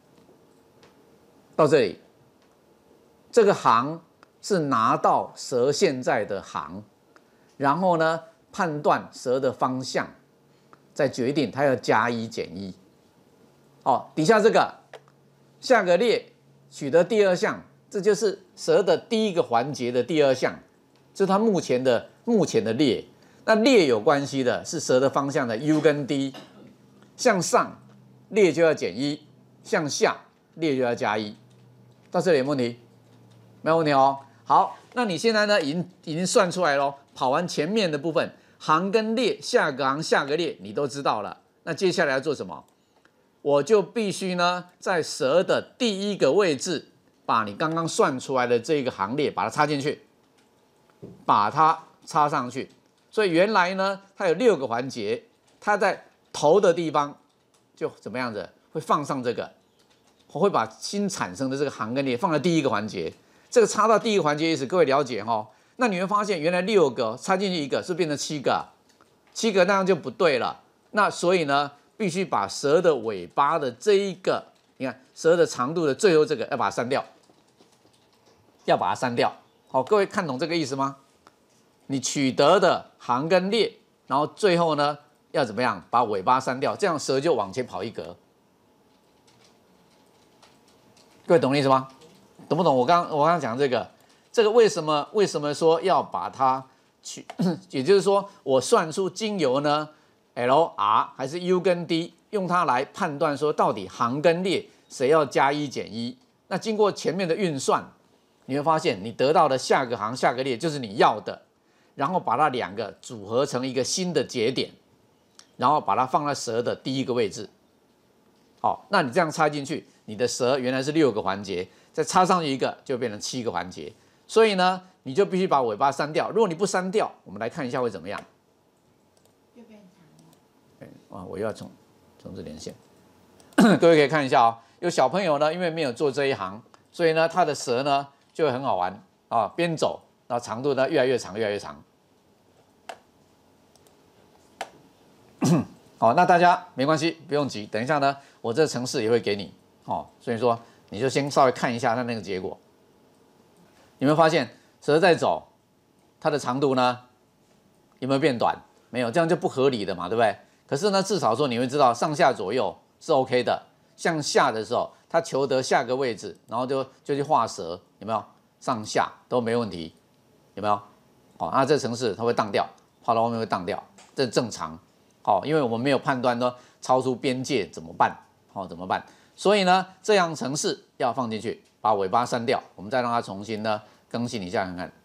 到这里，这个行是拿到蛇现在的行，然后呢判断蛇的方向，再决定它要加1减1。哦，底下这个下个列取得第2项，这就是蛇的第一个环节的第2项，就是它目前的列。那列有关系的是蛇的方向的 U 跟 D， 向上列就要减1，向下列就要加1。到这里有没有问题？没有问题哦。好，那你现在呢已经算出来咯，跑完前面的部分，行跟列，下个行下个列你都知道了。那接下来要做什么？我就必须呢在蛇的第一个位置，把你刚刚算出来的这个行列把它插进去，把它插上去。所以原来呢它有6个环节，它在头的地方就怎么样子会放上这个，我会把新产生的这个行跟列放在第一个环节。这个插到第一个环节意思，各位了解哈？那你会发现原来6个插进去1个，是变成7个，7个那样就不对了。那所以呢，必须把蛇的尾巴的这一个，你看蛇的长度的最后这个要把它删掉，要把它删掉。好，各位看懂这个意思吗？你取得的行跟列，然后最后呢要怎么样把尾巴删掉，这样蛇就往前跑1格。各位懂我意思吗？懂不懂？我刚刚讲这个为什么说要把它取，也就是说我算出经由呢 L R 还是 U 跟 D， 用它来判断说到底行跟列谁要加1减1。那经过前面的运算，你会发现你得到的下个行下个列就是你要的，然后把它2个组合成一个新的节点，然后把它放在蛇的第一个位置。好，那你这样插进去，你的蛇原来是6个环节，再插上去1个就变成7个环节。所以呢，你就必须把尾巴删掉。如果你不删掉，我们来看一下会怎么样。 就变长了。 我又要重置连线。各位可以看一下哦，有小朋友呢，因为没有做这一行，所以呢，他的蛇呢就会很好玩啊，边走，然后长度呢越来越长，越来越长。好，那大家没关系，不用急，等一下呢，我这个程式也会给你哦，所以说你就先稍微看一下它那个结果。有没有发现蛇在走，它的长度呢有没有变短？没有，这样就不合理的嘛，对不对？可是呢，至少说你会知道上下左右是 OK 的。向下的时候，它求得下个位置，然后就去画蛇，有没有？上下都没问题，有没有？哦，那这程式它会当掉，画到后面会当掉，这正常。好，因为我们没有判断呢超出边界怎么办？好，怎么办？所以呢，这样程式要放进去，把尾巴删掉，我们再让它重新呢更新一下看看。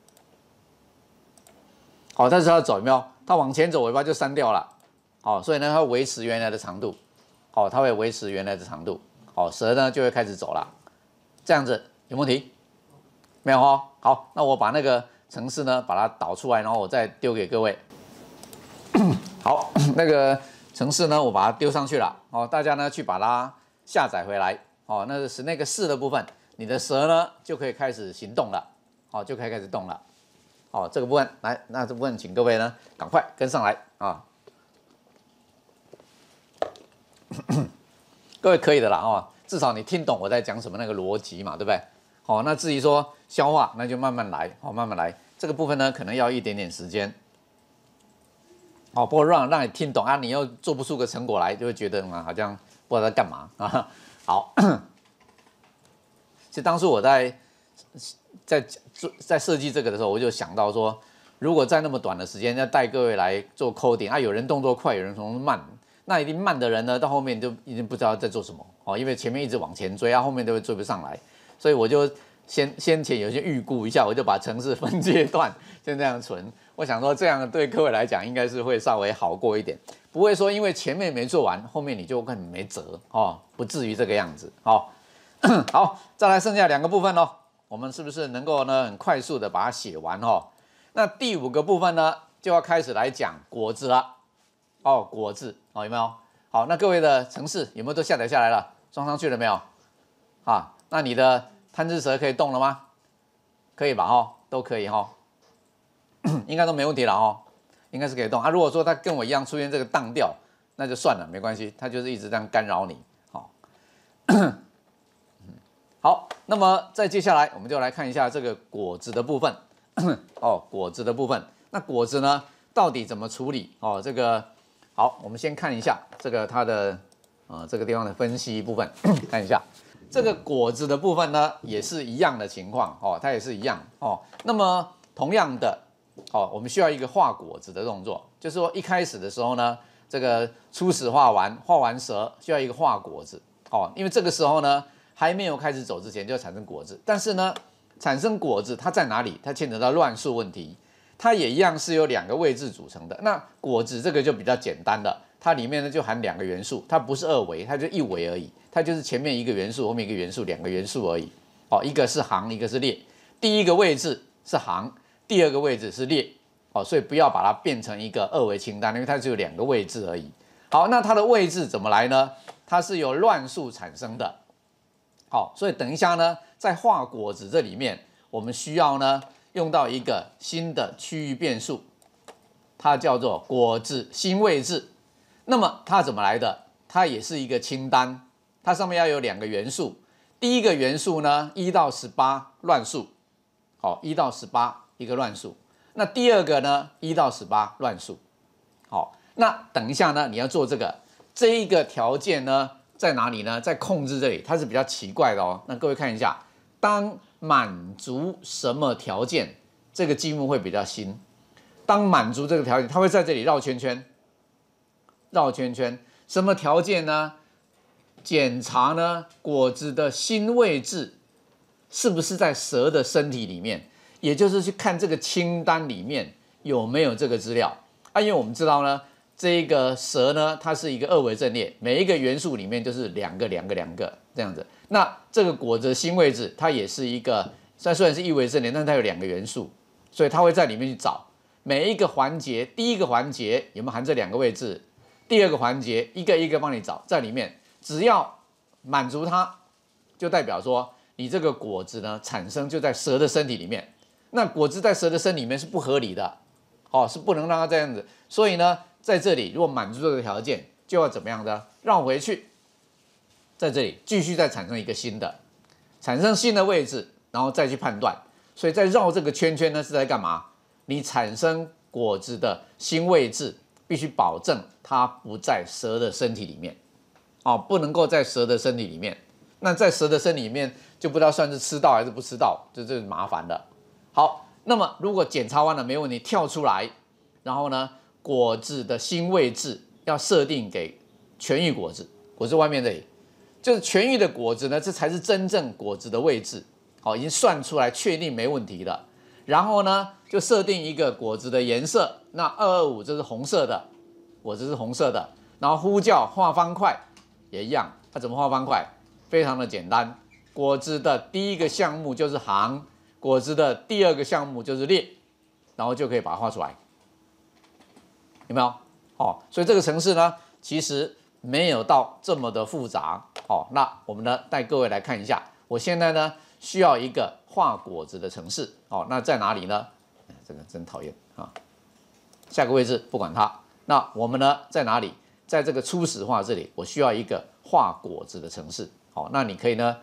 好，但是它走有没有？它往前走，尾巴就删掉了。好，所以呢，它会维持原来的长度。好，它会维持原来的长度。好，蛇呢就会开始走了。这样子有问题？没有哦。好，那我把那个程式呢把它导出来，然后我再丢给各位。好，那个程式呢，我把它丢上去了。哦，大家呢去把它下载回来。哦，那是那个4的部分，你的蛇呢就可以开始行动了。好，就可以开始动了。好，这个部分来，那这部分请各位呢赶快跟上来啊。各各位可以的啦哦，至少你听懂我在讲什么那个逻辑嘛，对不对？好，那至于说消化，那就慢慢来，好，慢慢来。这个部分呢，可能要一点点时间。好，不过让你听懂啊，你又做不出个成果来，就会觉得好像不知道在干嘛啊。好，其实当初我在设计这个的时候，我就想到说，如果在那么短的时间要带各位来做 coding 啊，有人动作快，有人动作慢，那一定慢的人呢，到后面就已经不知道在做什么哦，因为前面一直往前追啊，后面都会追不上来，所以我就先前有些预估一下，我就把程式分阶段先这样存。我想说这样对各位来讲应该是会稍微好过一点，不会说因为前面没做完，后面你就根本没辙哦，不至于这个样子。好，好，再来剩下2个部分咯，我们是不是能够呢很快速的把它写完哦？那第5个部分呢就要开始来讲果子了哦，果子哦有没有？好，那各位的程式有没有都下载下来了？装上去了没有？啊，那你的贪吃蛇可以动了吗？可以吧？哦，都可以哈，应该都没问题了哦，应该是可以动啊。如果说它跟我一样出现这个当调，那就算了，没关系，它就是一直这样干扰你。好，好，那么再接下来我们就来看一下这个果子的部分哦，果子的部分，那果子呢到底怎么处理哦？这个好，我们先看一下这个它的这个地方的分析部分，看一下。这个果子的部分呢，也是一样的情况哦，它也是一样哦。那么同样的哦，我们需要一个画果子的动作，就是说一开始的时候呢，这个初始画完蛇，需要一个画果子哦，因为这个时候呢还没有开始走之前就要产生果子，但是呢产生果子它在哪里？它牵扯到乱数问题，它也一样是由2个位置组成的。那果子这个就比较简单的。它里面呢就含2个元素，它不是2维，它就1维而已，它就是前面1个元素，后面1个元素，2个元素而已。哦，一个是行，一个是列。第一个位置是行，第2个位置是列。哦，所以不要把它变成一个2维清单，因为它只有2个位置而已。好，那它的位置怎么来呢？它是由乱数产生的。好，所以等一下呢，在画果子这里面，我们需要呢用到一个新的区域变数，它叫做果子新位置。那么它怎么来的？它也是一个清单，它上面要有2个元素。第一个元素呢，1到18乱数，好，1到18一个乱数。那第2个呢，1到18乱数，好。那等一下呢，你要做这一个条件呢，在哪里呢？在控制这里，它是比较奇怪的哦。那各位看一下，当满足什么条件，这个积木会比较新。当满足这个条件，它会在这里绕圈圈。绕圈圈，什么条件呢？检查呢果子的新位置是不是在蛇的身体里面，也就是去看这个清单里面有没有这个资料啊。因为我们知道呢，这个蛇呢，它是一个2维阵列，每一个元素里面就是2个这样子。那这个果子的新位置，它也是一个，虽然是1维阵列，但是它有2个元素，所以它会在里面去找每一个环节，第一个环节有没有含这2个位置。第2个环节一个一个帮你找，在里面只要满足它，就代表说你这个果子呢产生就在蛇的身体里面。那果子在蛇的身体里面是不合理的，哦，是不能让它这样子。所以呢，在这里如果满足这个条件，就要怎么样的绕回去，在这里继续再产生一个新的，产生新的位置，然后再去判断。所以在绕这个圈圈呢是在干嘛？你产生果子的新位置，必须保证它不在蛇的身体里面，哦，不能够在蛇的身体里面。那在蛇的身体里面就不知道算是吃到还是不吃到，这麻烦的。好，那么如果检查完了没问题，跳出来，然后呢，果子的新位置要设定给全域果子，果子外面这里就是全域的果子呢，这才是真正果子的位置。好，已经算出来，确定没问题了。然后呢，就设定一个果子的颜色，那225这是红色的，果子是红色的。然后呼叫画方块也一样，它怎么画方块？非常的简单，果子的第一个项目就是行，果子的第2个项目就是列，然后就可以把它画出来，有没有？哦，所以这个程式呢，其实没有到这么的复杂。哦，那我们呢带各位来看一下，我现在呢需要一个画果子的程式。哦，那在哪里呢？这个真讨厌啊！下个位置不管它。那我们呢在哪里？ 在这个初始化这里，我需要一个画果子的程式。好，那你可以呢，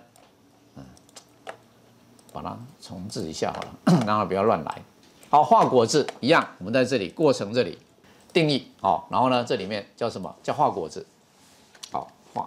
把它重置一下好了，让它不要乱来。好，画果子一样，我们在这里过程这里定义好，然后呢，这里面叫什么？叫画果子。好，画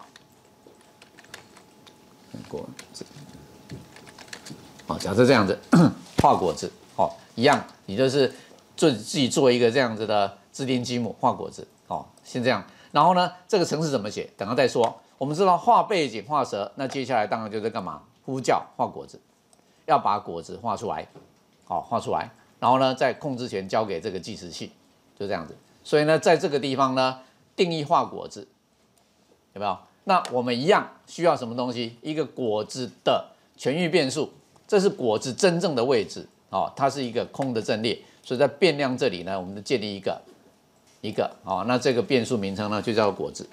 果子。好，假设这样子画果子，好，一样，你就是自己做一个这样子的自定积木画果子。好，先这样。然后呢，这个程式怎么写？等下再说。我们知道画背景、画蛇，那接下来当然就是干嘛？呼叫画果子，要把果子画出来，好，画出来。然后呢，在控制权交给这个计时器，就这样子。所以呢，在这个地方呢，定义画果子，有没有？那我们一样需要什么东西？一个果子的全域变数，这是果子真正的位置，哦，它是一个空的阵列。所以在变量这里呢，我们就建立一个，哦，那这个变数名称呢就叫果子。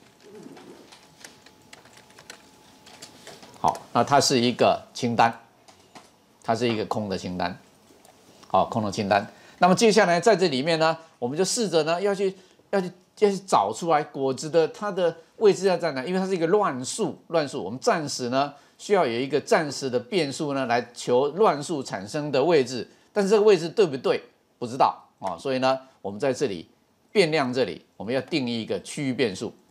好，那它是一个清单，它是一个空的清单，好，空的清单。那么接下来在这里面呢，我们就试着呢要去找出来果子的它的位置要在哪，因为它是一个乱数，我们暂时呢需要有一个暂时的变数呢来求乱数产生的位置，但是这个位置对不对不知道啊，所以呢我们在这里变量这里我们要定义一个区域变数，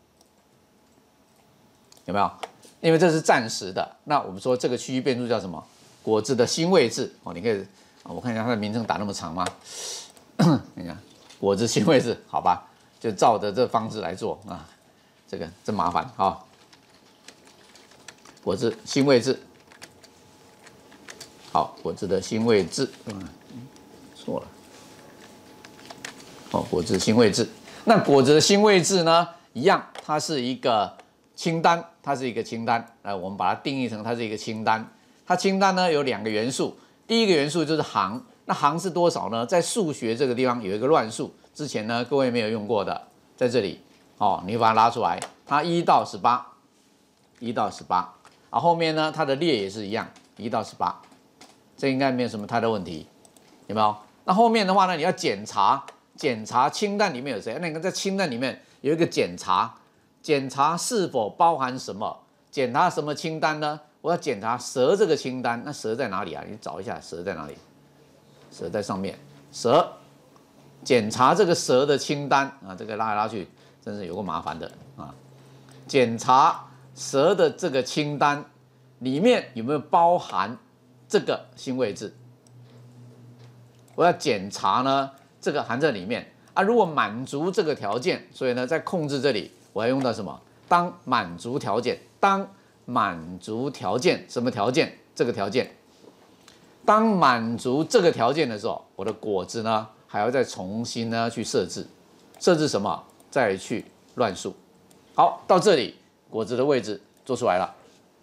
有没有？因为这是暂时的，那我们说这个区域变数叫什么？果子的新位置哦，你可以，我看一下它的名称打那么长吗？你看果子新位置，好吧，就照着这方式来做啊，这个真麻烦啊。果子新位置，好，果子的新位置，错了，哦，果子新位置。那果子的新位置呢，一样，它是一个清单，它是一个清单。来，我们把它定义成它是一个清单。它清单呢有2个元素，第一个元素就是行。那行是多少呢？在数学这个地方有一个乱数，之前呢各位没有用过的，在这里哦，你把它拉出来，它1到18，1到18，啊，后面呢它的列也是一样，1到18，这应该没有什么太大问题，有没有？那后面的话呢，你要检查清单里面有谁？那你看在清单里面有一个检查是否包含什么？检查什么清单呢？我要检查蛇这个清单，那蛇在哪里啊？你找一下蛇在哪里？蛇在上面，蛇，检查这个蛇的清单啊，这个拉来拉去真是有个麻烦的啊。检查蛇的这个清单里面有没有包含这个新位置？我要检查呢，这个含在里面啊。如果满足这个条件，所以呢，在控制这里我要用到什么？当满足条件，什么条件？这个条件。当满足这个条件的时候，我的果子呢还要再重新呢去设置什么？再去乱数。好，到这里果子的位置做出来了。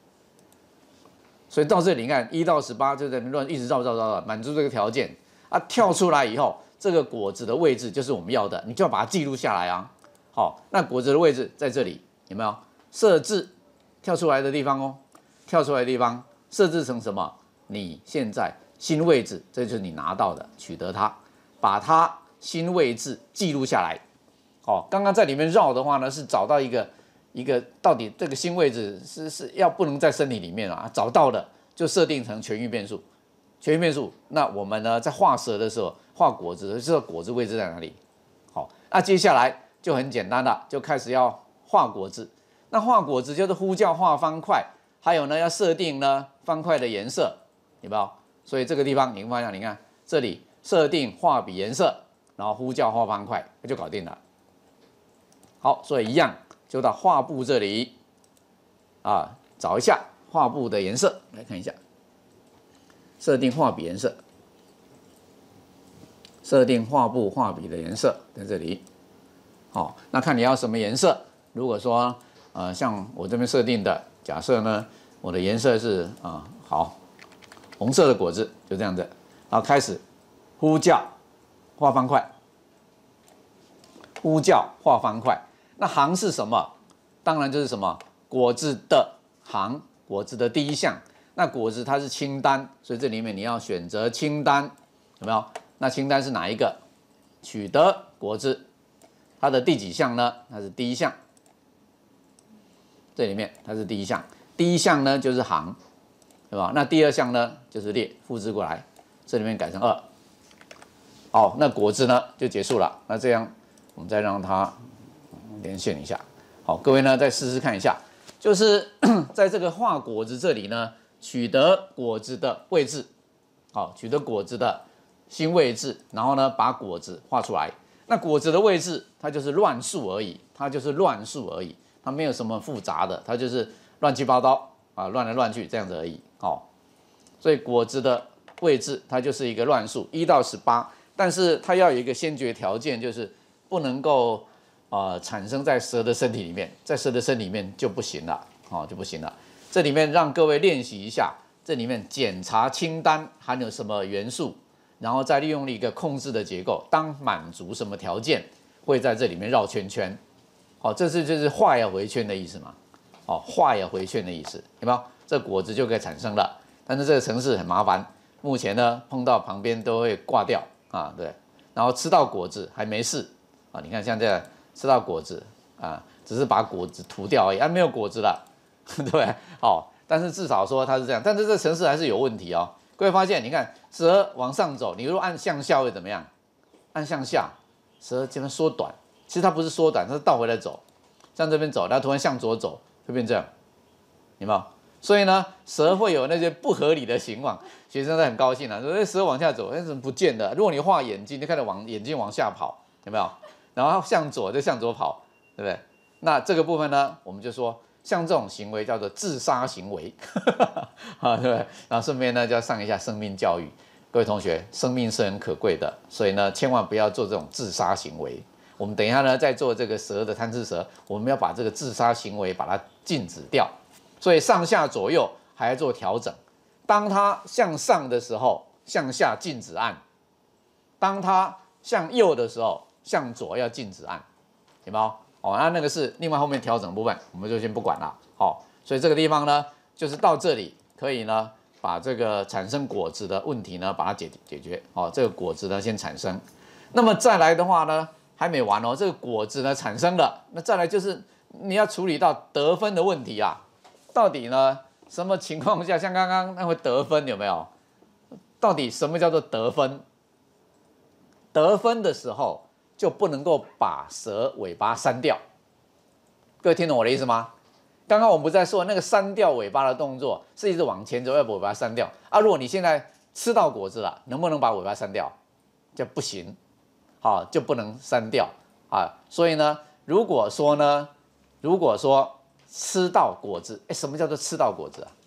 所以到这里你看1到18就在乱一直绕，满足这个条件啊，跳出来以后，这个果子的位置就是我们要的，你就要把它记录下来啊。好，那果子的位置在这里，有没有设置跳出来的地方哦？跳出来的地方设置成什么？你现在新位置，这就是你拿到的，取得它，把它新位置记录下来。哦，刚刚在里面绕的话呢，是找到一个到底这个新位置是要不能在身体里面啊，找到的就设定成全域变数。全域变数，那我们呢在画蛇的时候，画果子的时候，果子位置在哪里？好，那接下来就很简单了，就开始要画果子。那画果子就是呼叫画方块，还有呢要设定呢方块的颜色，有没有？所以这个地方你会发现，你看这里设定画笔颜色，然后呼叫画方块，就搞定了。好，所以一样就到画布这里啊，找一下画布的颜色，来看一下，设定画笔颜色，设定画布画笔的颜色在这里。好，那看你要什么颜色。如果说像我这边设定的，假设呢我的颜色是好红色的果子，就这样子，然后开始呼叫画方块，呼叫画方块。那行是什么？当然就是什么果子的行，果子的第一项。那果子它是清单，所以这里面你要选择清单，有没有？那清单是哪一个？取得果子， 它的第几项呢？它是第一项，这里面它是第一项，第一项呢就是行，对吧？那第二项呢就是列，复制过来，这里面改成2。好，那果子呢就结束了。那这样我们再让它连线一下。好，各位呢再试试看一下，就是在这个画果子这里呢，取得果子的位置，好，取得果子的新位置，然后呢把果子画出来。那果子的位置它就是乱数而已，它就是乱数而已，它没有什么复杂的，它就是乱七八糟啊，乱来乱去这样子而已。哦，所以果子的位置它就是一个乱数，1到18。但是它要有一个先决条件，就是不能够产生在蛇的身体里面，在蛇的身体里面就不行了，就不行了。这里面让各位练习一下，这里面检查清单含有什么元素，然后再利用一个控制的结构，当满足什么条件，会在这里面绕圈圈。好，这就是画要回圈的意思嘛？哦，画要回圈的意思，有没有？这果子就可以产生了。但是这个程式很麻烦，目前呢碰到旁边都会挂掉。啊，对，然后吃到果子还没事啊，你看像这样吃到果子啊，只是把果子涂掉而已，没有果子了，对，好，但是至少说它是这样，但是这程式还是有问题哦。各位发现，你看蛇往上走，你如果按向下会怎么样？按向下，蛇这边缩短，其实它不是缩短，它是倒回来走，向这边走，然后突然向左走，会变这样，有没有？所以呢，蛇会有那些不合理的情况，学生都很高兴啊，说蛇往下走，怎么不见了？如果你画眼睛，就看到眼睛往下跑，有没有？然后向左就向左跑，对不对？那这个部分呢，我们就说，像这种行为叫做自杀行为，啊，对不对？然后顺便呢，就要上一下生命教育，各位同学，生命是很可贵的，所以呢，千万不要做这种自杀行为。我们等一下呢，在做这个蛇的贪吃蛇，我们要把这个自杀行为把它禁止掉。所以上下左右还要做调整。当它向上的时候，向下禁止按；当它向右的时候，向左要禁止按，有没有？哦，那个是另外后面调整部分，我们就先不管了。好，所以这个地方呢，就是到这里可以呢，把这个产生果子的问题呢，把它解决。哦，这个果子呢先产生。那么再来的话呢，还没完哦，这个果子呢产生了，那再来就是你要处理到得分的问题啊。到底呢？什么情况下像刚刚那会得分有没有？到底什么叫做得分？得分的时候就不能够把蛇尾巴删掉。各位听懂我的意思吗？刚刚我们不是在说那个删掉尾巴的动作是一直往前走，要把尾巴删掉啊？如果你现在吃到果子了，能不能把尾巴删掉？就不行，好，就不能删掉啊。所以呢，如果说吃到果子，什么叫做吃到果子啊？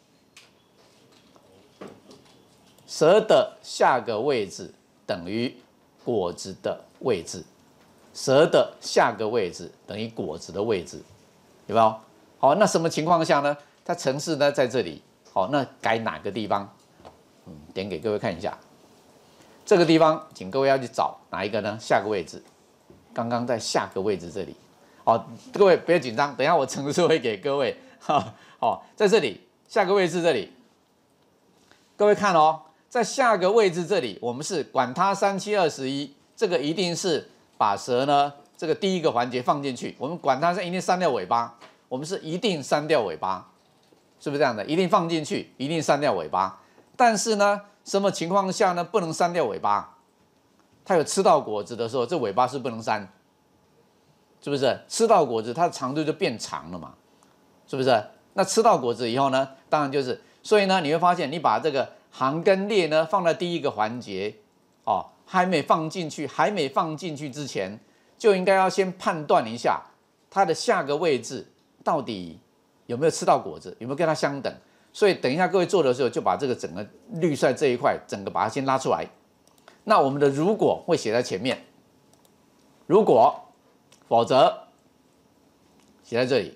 蛇的下个位置等于果子的位置，蛇的下个位置等于果子的位置，有没有？好，那什么情况下呢？它程式呢在这里，好，那改哪个地方？点给各位看一下，这个地方，请各位要去找哪一个呢？下个位置，刚刚在下个位置这里。好，各位不要紧张，等一下我程式会给各位。好，在这里下个位置这里，各位看哦，在下个位置这里，我们是管它3、7、21，这个一定是把蛇呢这个第一个环节放进去，我们管它是一定删掉尾巴，我们是一定删掉尾巴，是不是这样的？一定放进去，一定删掉尾巴。但是呢，什么情况下呢不能删掉尾巴？它有吃到果子的时候，这尾巴是不能删。是不是吃到果子，它的长度就变长了嘛？是不是？那吃到果子以后呢，当然就是，所以呢，你会发现，你把这个行跟列呢放在第一个环节，哦，还没放进去之前，就应该要先判断一下它的下个位置到底有没有吃到果子，有没有跟它相等。所以等一下各位做的时候，就把这个整个绿色这一块，整个把它先拉出来。那我们的如果会写在前面，如果。否则写在这里。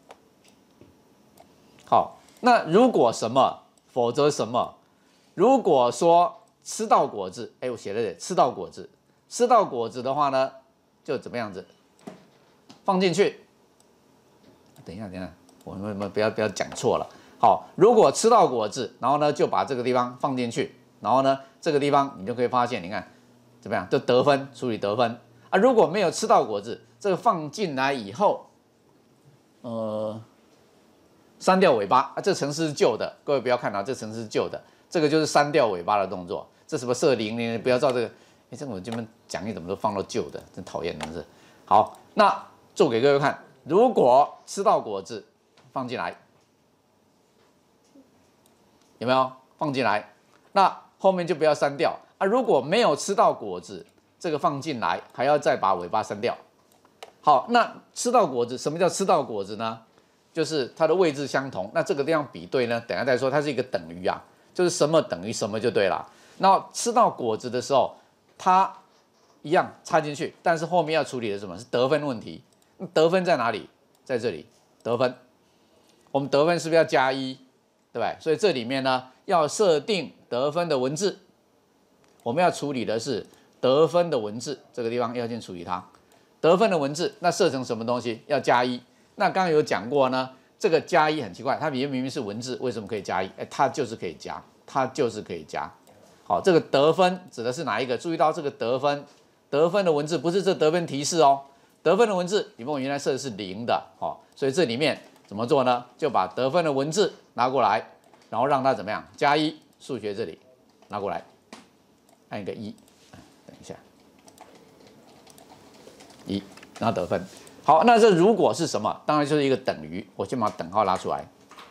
好，那如果什么，否则什么？如果说吃到果子，我写在这里，吃到果子，吃到果子的话呢，就怎么样子？放进去。等一下，我们不要讲错了。好，如果吃到果子，然后呢就把这个地方放进去，然后呢这个地方你就可以发现，你看怎么样？就得分，处理得分。 啊，如果没有吃到果子，这个放进来以后，删掉尾巴啊，这程式是旧的，各位不要看啊，这程式是旧的，这个就是删掉尾巴的动作。这什么设0，不要照这个。这个我这边讲义怎么都放到旧的，真讨厌，真是。好，那做给各位看，如果吃到果子，放进来，有没有放进来？那后面就不要删掉啊。如果没有吃到果子，这个放进来还要再把尾巴删掉。好，那吃到果子，什么叫吃到果子呢？就是它的位置相同。那这个地方比对呢，等一下再说，它是一个等于啊，就是什么等于什么就对了。那吃到果子的时候，它一样插进去，但是后面要处理的是什么？是得分问题。得分在哪里？在这里，得分。我们得分是不是要加1，对不对？所以这里面呢，要设定得分的文字。我们要处理的是得分的文字，这个地方要先处理它。得分的文字，那设成什么东西？要加1。那刚刚有讲过呢，这个加1很奇怪，它明明是文字，为什么可以加1？哎，它就是可以加，它就是可以加。好，这个得分指的是哪一个？注意到这个得分，得分的文字不是这得分提示哦，得分的文字，因为我原来设的是0的，哦，所以这里面怎么做呢？就把得分的文字拿过来，然后让它怎么样？加1，数学这里拿过来，按一个1，等一下，1，然后得分。好，那这如果是什么？当然就是一个等于，我先把等号拉出来。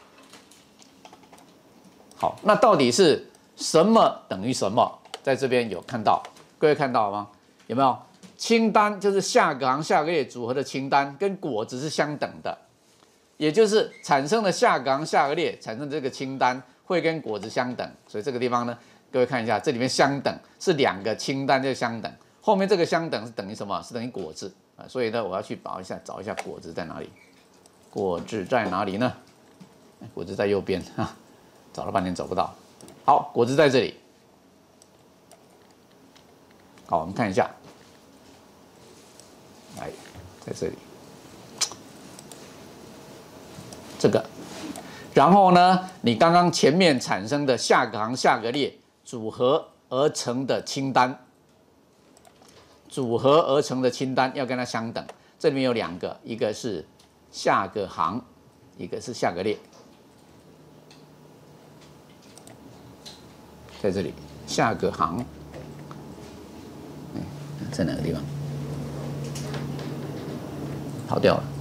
好，那到底是什么等于什么？在这边有看到，各位看到吗？有没有？清单就是下个行下个列组合的清单，跟果子是相等的，也就是产生的下个行下个列产生这个清单会跟果子相等，所以这个地方呢，各位看一下，这里面相等是2个清单就相等，后面这个相等是等于什么？是等于果子啊，所以呢，我要去找一下果子在哪里？果子在哪里呢？果子在右边啊，找了半天找不到。好，果子在这里。好，我们看一下，来，在这里，这个，然后呢，你刚刚前面产生的下个行下个列组合而成的清单，组合而成的清单要跟它相等。这里面有2个，一个是下个行，一个是下个列，在这里下个行。在哪个地方？跑掉了，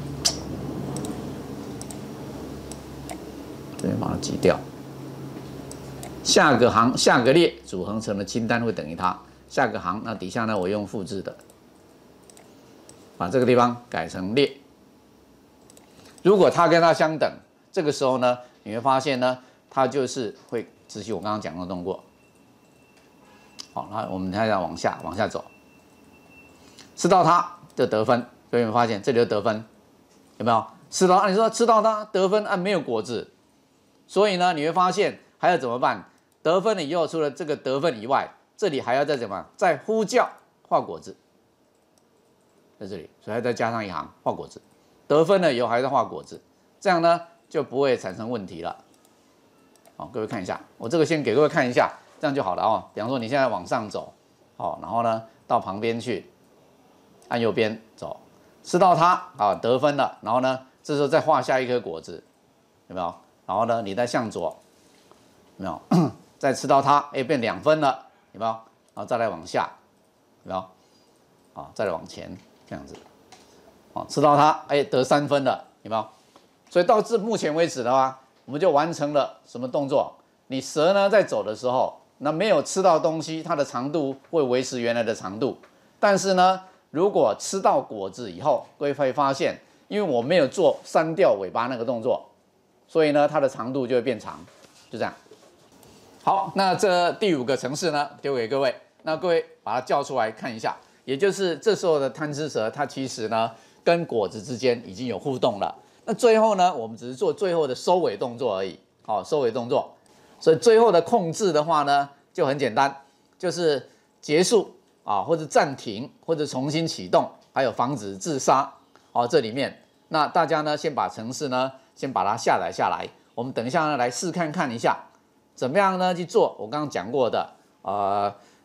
这边把它挤掉。下个行下个列组合成的清单会等于它。下个行，那底下呢，我用复制的，把这个地方改成列。如果它跟它相等，这个时候呢，你会发现呢，它就是会执行我刚刚讲的动作。好，那我们现在往下走。吃到它就得分，各位有没有发现这里就得分？有没有？吃到你说吃到它得分，没有果子，所以呢你会发现还要怎么办？得分了以后，除了这个得分以外，这里还要再怎么再呼叫画果子，在这里，所以还再加上一行画果子。得分了以后还要画果子，这样呢就不会产生问题了。好，各位看一下，我这个先给各位看一下，这样就好了哦。比方说你现在往上走，好，然后呢到旁边去。按右边走，吃到它啊，得分了。然后呢，这时候再画下一颗果子，有没有？然后呢，你再向左，有没有？再吃到它，哎，变2分了，有没有？然后再来往下，有没有？啊，再来往前，这样子，啊，吃到它，哎，得3分了，有没有？所以到目前为止的话，我们就完成了什么动作？你蛇呢在走的时候，那没有吃到东西，它的长度会维持原来的长度，但是呢，如果吃到果子以后，各位会发现，因为我没有做删掉尾巴那个动作，所以呢，它的长度就会变长，就这样。好，那这第5个程式呢，丢给各位，那各位把它叫出来看一下，也就是这时候的贪吃蛇，它其实呢跟果子之间已经有互动了。那最后呢，我们只是做最后的收尾动作而已，好，收尾动作。所以最后的控制的话呢，就很简单，就是结束。啊，或者暂停，或者重新启动，还有防止自杀。好，这里面，那大家呢，先把程式呢，先把它下载下来。我们等一下呢，来试看一下，怎么样呢去做我刚刚讲过的，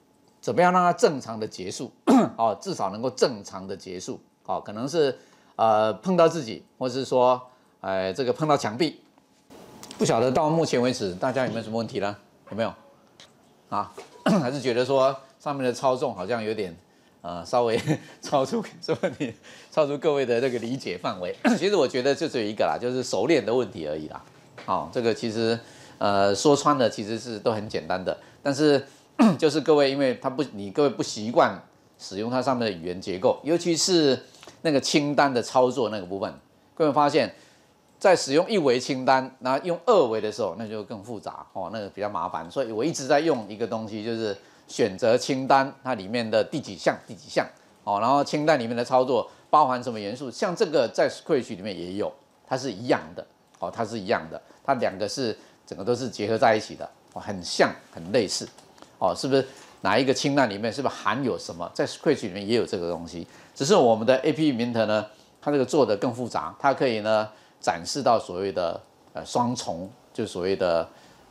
怎么样让它正常的结束？哦，至少能够正常的结束。哦，可能是碰到自己，或是说这个碰到墙壁。不晓得到目前为止大家有没有什么问题呢？有没有？啊，还是觉得说上面的操纵好像有点稍微超出各位的这个理解范围。其实我觉得就只有一个啦，就是熟练的问题而已啦。好，这个其实说穿了其实是都很简单的，但是就是各位因为各位不习惯使用它上面的语言结构，尤其是那个清单的操作那个部分，各位发现，在使用1维清单，然后用2维的时候，那就更复杂哦，那个比较麻烦。所以我一直在用一个东西，就是选择清单它里面的第几项哦，然后清单里面的操作包含什么元素，像这个在 Scratch 里面也有，它是一样的哦，它是一样的，它两个是整个都是结合在一起的哦，很像很类似哦，是不是？哪一个清单里面是不是含有什么？在 Scratch 里面也有这个东西，只是我们的 AppMinter 呢，它这个做的更复杂，它可以呢展示到所谓的双重，就是所谓的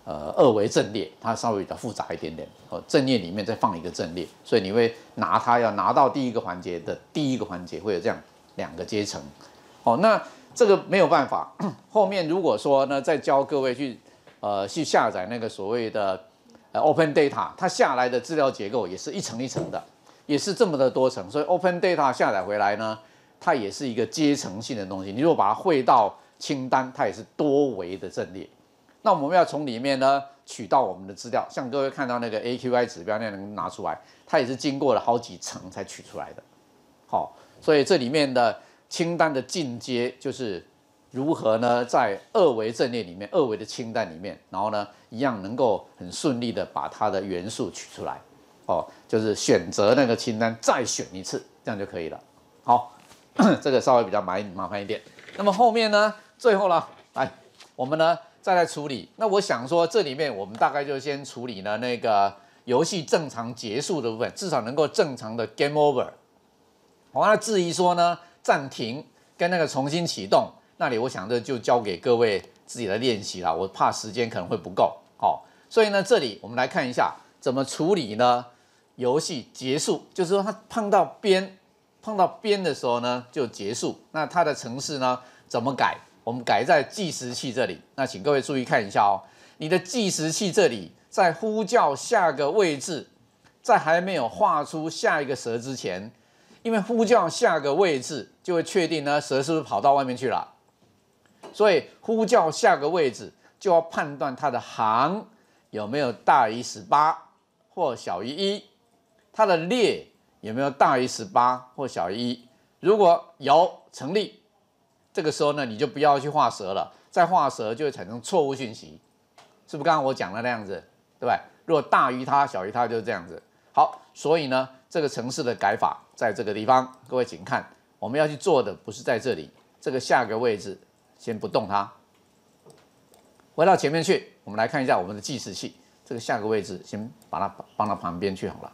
2维阵列，它稍微比较复杂一点点。哦，阵列里面再放一个阵列，所以你会拿它要拿到第一个环节的第一个环节会有这样2个阶层。哦，那这个没有办法。后面如果说呢，再教各位去下载那个所谓的Open Data， 它下来的资料结构也是一层一层的，也是这么的多层，所以 Open Data 下载回来呢，它也是一个阶层性的东西。你如果把它汇到清单，它也是多维的阵列。那我们要从里面呢取到我们的资料，像各位看到那个 AQI 指标那样能拿出来，它也是经过了好几层才取出来的。好，所以这里面的清单的进阶就是如何呢，在2维阵列里面，2维的清单里面，然后呢，一样能够很顺利的把它的元素取出来，哦，就是选择那个清单再选一次，这样就可以了。好，这个稍微比较麻烦一点。那么后面呢，最后了，来，我们呢再来处理。那我想说，这里面我们大概就先处理呢那个游戏正常结束的部分，至少能够正常的 game over。好，那至于说呢，暂停跟那个重新启动。那里我想这就交给各位自己来练习啦，我怕时间可能会不够，好，所以呢，这里我们来看一下怎么处理呢？游戏结束，就是说它碰到边的时候呢就结束。那它的程式呢怎么改？我们改在计时器这里。那请各位注意看一下哦，你的计时器这里在呼叫下个位置，在还没有画出下一个蛇之前，因为呼叫下个位置就会确定呢蛇是不是跑到外面去了。所以呼叫下个位置就要判断它的行有没有大于18或小于1，它的列有没有大于18或小于1。如果有成立，这个时候呢你就不要去画蛇了，再画蛇就会产生错误讯息，是不是刚刚我讲的那样子，对不对？如果大于它小于它就是这样子。好，所以呢这个程式的改法在这个地方，各位请看，我们要去做的不是在这里，这个下个位置。先不动它，回到前面去，我们来看一下我们的计时器。这个下个位置先把它放到旁边去好了。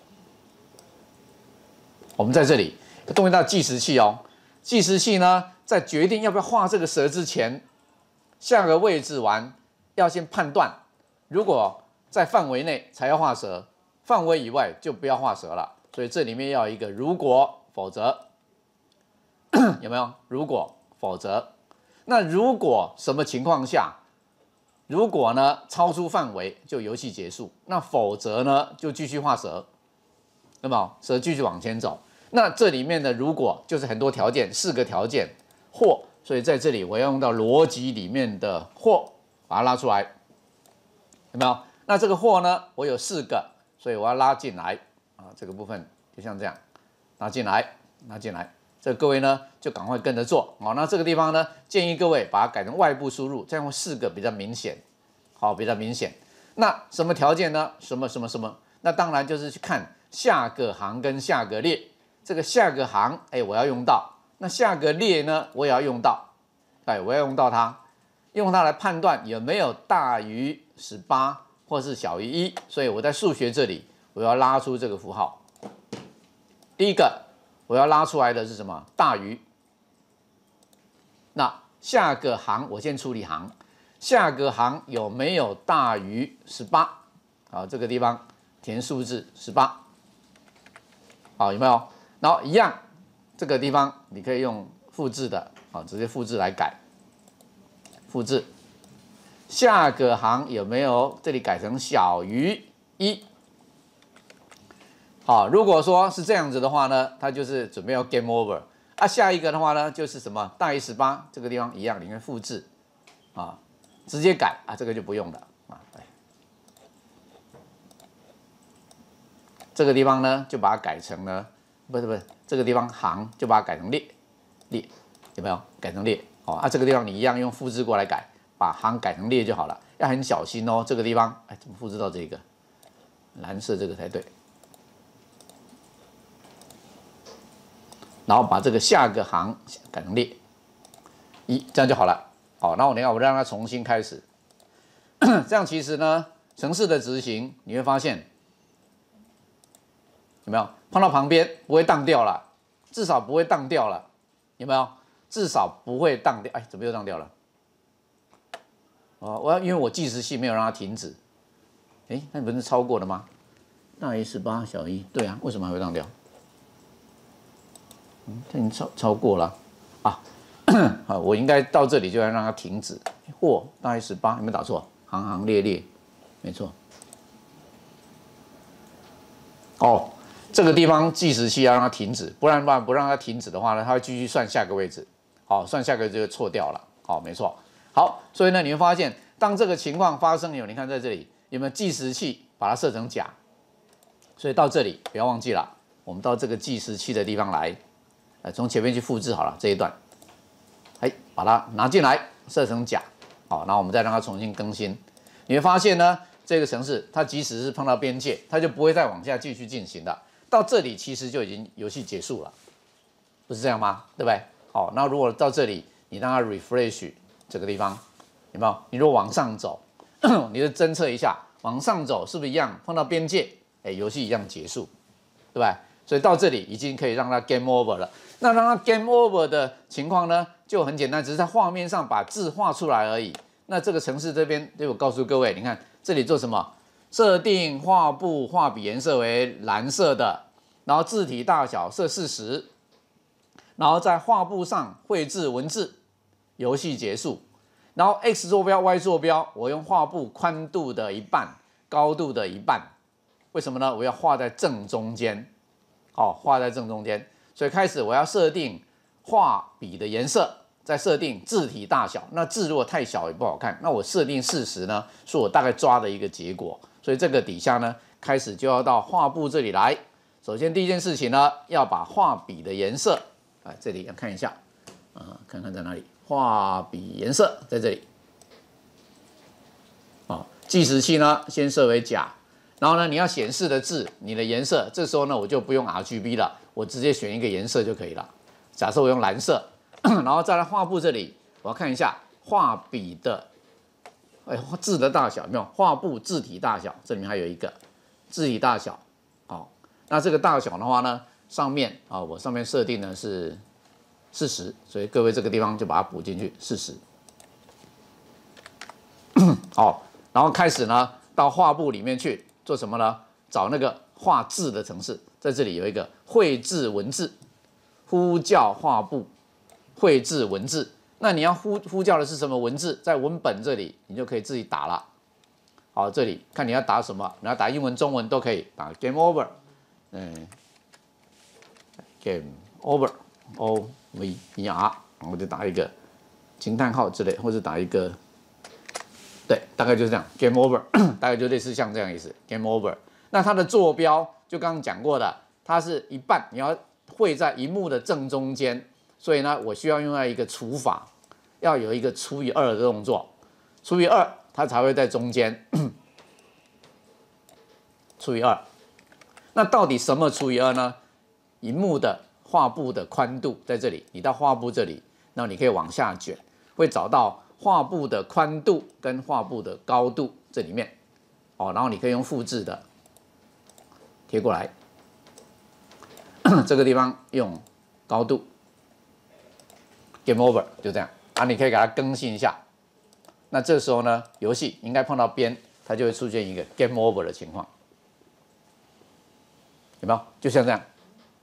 我们在这里动用到计时器哦。计时器呢，在决定要不要画这个蛇之前，下个位置完要先判断，如果在范围内才要画蛇，范围以外就不要画蛇了。所以这里面要有一个如果否则，有没有？如果否则。那如果什么情况下，如果呢超出范围就游戏结束，那否则呢就继续画蛇，那么蛇继续往前走。那这里面的如果就是很多条件，4个条件或，所以在这里我要用到逻辑里面的或，把它拉出来，有没有？那这个或呢，我有4个，所以我要拉进来啊，这个部分就像这样，拉进来，拉进来。这各位呢就赶快跟着做，好，那这个地方呢建议各位把它改成外部输入，这样会4个比较明显，好，比较明显。那什么条件呢？什么？那当然就是去看下个行跟下个列，这个下个行，我要用到，那下个列呢我也要用到，我要用到它，用它来判断有没有大于18或是小于1，所以我在数学这里我要拉出这个符号，第一个。我要拉出来的是什么？大于。那下个行我先处理行，下个行有没有大于18？好，这个地方填数字18。 好，有没有？然后一样，这个地方你可以用复制的，好，直接复制来改，复制。下个行有没有？这里改成小于1。好，如果说是这样子的话呢，它就是准备要 game over。啊，下一个的话呢，就是什么大于18，这个地方一样，里面复制，啊，直接改啊，这个就不用了啊。这个地方呢，就把它改成了，不是，这个地方行就把它改成列，有没有？改成列，哦啊，这个地方你一样用复制过来改，把行改成列就好了，要很小心哦。这个地方，哎，怎么复制到这个蓝色这个才对？然后把这个下个行改成列1，这样就好了。好，那我让它重新开始。这样其实呢，程式的执行你会发现有没有碰到旁边不会当掉了，至少不会当掉了，有没有？至少不会当掉。哎，怎么又当掉了？哦，因为我计时器没有让它停止。哎，那你不是超过了吗？大于18小于1，对啊，为什么还会当掉？它已经超过了啊！好，我应该到这里就要让它停止。或大于18，有没有打错？行列，没错。哦，这个地方计时器要让它停止，不然不让它停止的话呢，它会继续算下个位置。好，算下个位置就错掉了。好，没错。好，所以呢，你会发现，当这个情况发生有，你看在这里有没有计时器把它设成假？所以到这里不要忘记了，我们到这个计时器的地方来。从前面去复制好了这一段，哎，把它拿进来设成假，好，然后我们再让它重新更新。你会发现呢，这个程式它即使是碰到边界，它就不会再往下继续进行的。到这里其实就已经游戏结束了，不是这样吗？对不对？好，那如果到这里你让它 refresh 这个地方，有没有？你如果往上走，你就侦测一下，往上走是不是一样碰到边界？哎，游戏一样结束，对吧？所以到这里已经可以让它 game over 了。那让它 game over 的情况呢，就很简单，只是在画面上把字画出来而已。那这个程式这边，就我告诉各位，你看这里做什么？设定画布画笔颜色为蓝色的，然后字体大小设40，然后在画布上绘制文字，游戏结束。然后 X 坐标、Y 坐标，我用画布宽度的1半，高度的1半。为什么呢？我要画在正中间。好，画在正中间。所以开始我要设定画笔的颜色，再设定字体大小。那字如果太小也不好看，那我设定40呢，是我大概抓的一个结果。所以这个底下呢，开始就要到画布这里来。首先第一件事情呢，要把画笔的颜色，这里要看一下，看看在哪里，画笔颜色在这里。计时器呢，先设为假。然后呢，你要显示的字，你的颜色，这时候呢，我就不用 RGB 了，我直接选一个颜色就可以了。假设我用蓝色，然后再来画布这里，我要看一下画笔的，字的大小有没有？画布字体大小，这里面还有一个字体大小。好，那这个大小的话呢，上面我上面设定的是40，所以各位这个地方就把它补进去40。好，然后开始呢，到画布里面去。做什么呢？找那个画字的程式，在这里有一个绘制文字，呼叫画布，绘制文字。那你要呼叫的是什么文字？在文本这里，你就可以自己打了。好，这里看你要打什么，你要打英文、中文都可以，打 game over， game over，O V E R， 我就打一个惊叹号之类，或者打一个。对，大概就是这样 ，game over， 大概就类似像这样意思 ，game over。那它的坐标就刚刚讲过的，它是1半，你要绘在萤幕的正中间，所以呢，我需要用到一个除法，要有一个除以2的动作，除以2，它才会在中间，除以2。那到底什么除以2呢？萤幕的画布的宽度在这里，你到画布这里，那你可以往下卷，会找到。画布的宽度跟画布的高度这里面，然后你可以用复制的贴过来，这个地方用高度 ，game over 就这样你可以给它更新一下。那这时候呢，游戏应该碰到边，它就会出现一个 game over 的情况，有没有？就像这样，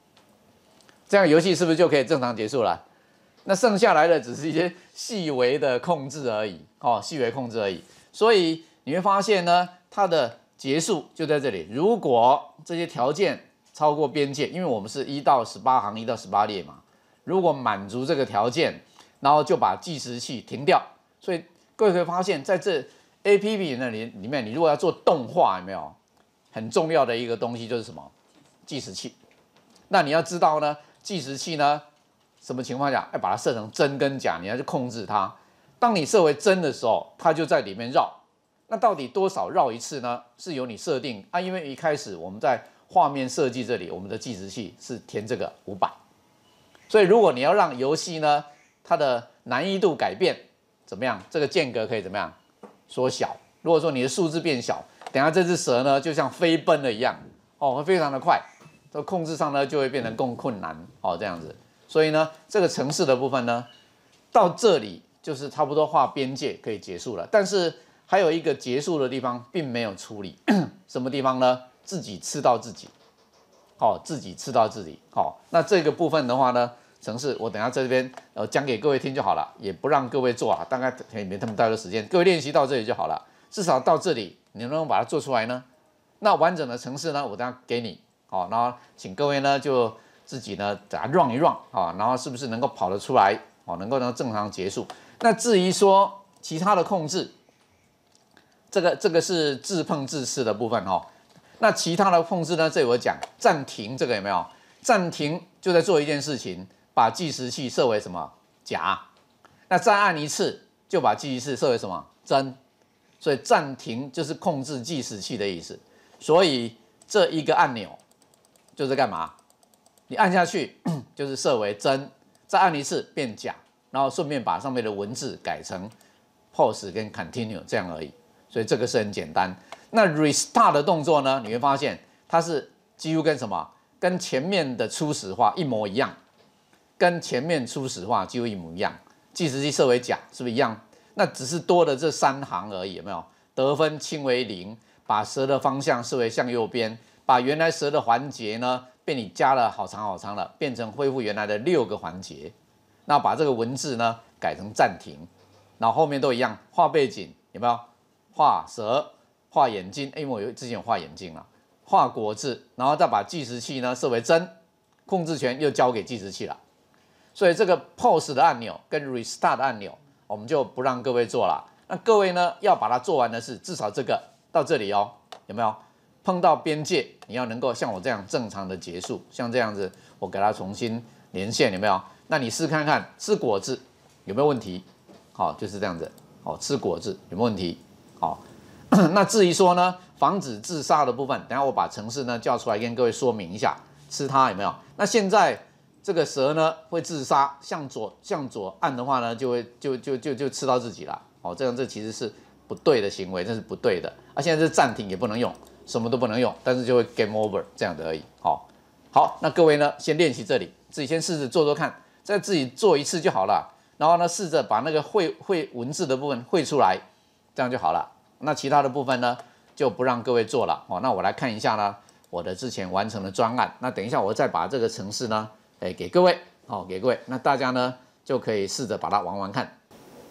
这样游戏是不是就可以正常结束了？那剩下来的只是一些细微的控制而已，哦，细微控制而已。所以你会发现呢，它的结束就在这里。如果这些条件超过边界，因为我们是1到18行，1到18列嘛，如果满足这个条件，然后就把计时器停掉。所以各位可以发现，在这 APP 那里面，你如果要做动画，有没有很重要的一个东西就是什么？计时器。那你要知道呢，计时器呢，什么情况下要把它设成真跟假，你要去控制它。当你设为真的时候，它就在里面绕。那到底多少绕一次呢？是由你设定啊，因为一开始我们在画面设计这里，我们的计时器是填这个500，所以如果你要让游戏呢，它的难易度改变，怎么样？这个间隔可以怎么样缩小？如果说你的数字变小，等下这只蛇呢，就像飞奔了一样，哦，会非常的快，这控制上呢就会变得更困难，哦，这样子。所以呢，这个程式的部分呢，到这里就是差不多画边界可以结束了，但是还有一个结束的地方并没有处理，什么地方呢？自己吃到自己，好，自己吃到自己，好，那这个部分的话呢，程式我等一下在这边讲给各位听就好了，也不让各位做啊，大概也没那么大的时间，各位练习到这里就好了，至少到这里你能不能把它做出来呢？那完整的程式呢，我等一下给你，好，然后请各位呢就自己呢给它 run 一 run 啊，然后是不是能够跑得出来，哦，能够正常结束？那至于说其他的控制。这个是自碰自吃的部分哦，那其他的控制呢？这里我讲暂停，这个有没有？暂停就在做一件事情，把计时器设为什么假？那再按一次就把计时器设为什么真？所以暂停就是控制计时器的意思。所以这一个按钮就是干嘛？你按下去就是设为真，再按一次变假，然后顺便把上面的文字改成 pause 跟 continue 这样而已。所以这个是很简单。那 restart 的动作呢，你会发现它是几乎跟什么？跟前面的初始化一模一样，跟前面初始化几乎一模一样。计时器设为假，是不是一样？那只是多了这3行而已，有没有？得分轻为0，把蛇的方向设为向右边，把原来蛇的环节呢，被你加了好长好长了，变成恢复原来的6个环节。那把这个文字呢改成暂停，然后后面都一样，画背景有没有？画蛇，画眼睛，因为我之前有画眼睛了，画国字，然后再把计时器呢设为真，控制权又交给计时器了。所以这个 pause 的按钮跟 restart 的按钮，我们就不让各位做了。那各位呢要把它做完的是至少这个到这里哦，有没有？碰到边界，你要能够像我这样正常的结束，像这样子，我给它重新连线，有没有？那你试看看，吃果子有没有问题？好，就是这样子，好，吃果子有没有问题？好，那至于说呢，防止自杀的部分，等一下我把程式呢叫出来跟各位说明一下，吃它有没有？那现在这个蛇呢会自杀，向左按的话呢，就会就吃到自己了。哦，这其实是不对的行为，这是不对的。啊，现在是暂停也不能用，什么都不能用，但是就会 game over 这样的而已。好，那各位呢先练习这里，自己先试着做做看，再自己做一次就好了。然后呢，试着把那个绘文字的部分绘出来。这样就好了。那其他的部分呢，就不让各位做了。那我来看一下呢，我的之前完成的专案。那等一下我再把这个程式呢，给各位，给各位。那大家呢就可以试着把它玩玩看。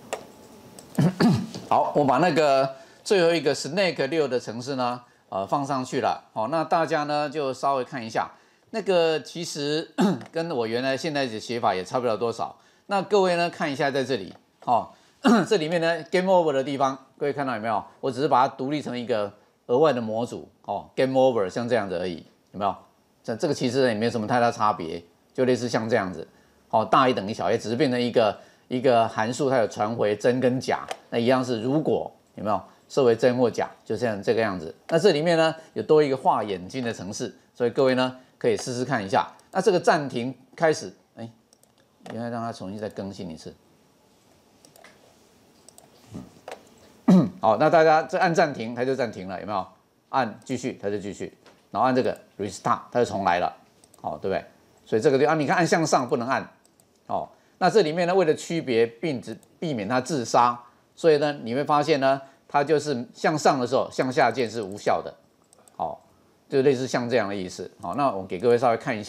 好，我把那个最后一个 Snake 6的程式呢，放上去了。那大家呢就稍微看一下，那个其实跟我原来现在的写法也差不了多少。那各位呢看一下在这里，这里面呢 game over 的地方，各位看到有没有？我只是把它独立成一个额外的模组game over 像这样子而已，有没有？这个其实也没有什么太大差别，就类似像这样子，大于等于小于，只是变成一个函数，它有传回真跟假，那一样是如果有没有设为真或假，就像这个样子。那这里面呢有多一个画眼睛的程式，所以各位呢可以试试看一下。那这个暂停开始，原来让它重新再更新一次。好，那大家这按暂停，它就暂停了，有没有？按继续，它就继续，然后按这个 restart， 它就重来了，对不对？所以这个地方你看按向上不能按，那这里面呢为了区别避免它自杀，所以呢你会发现呢，它就是向上的时候，向下键是无效的，就类似像这样的意思。那我给各位稍微看一下，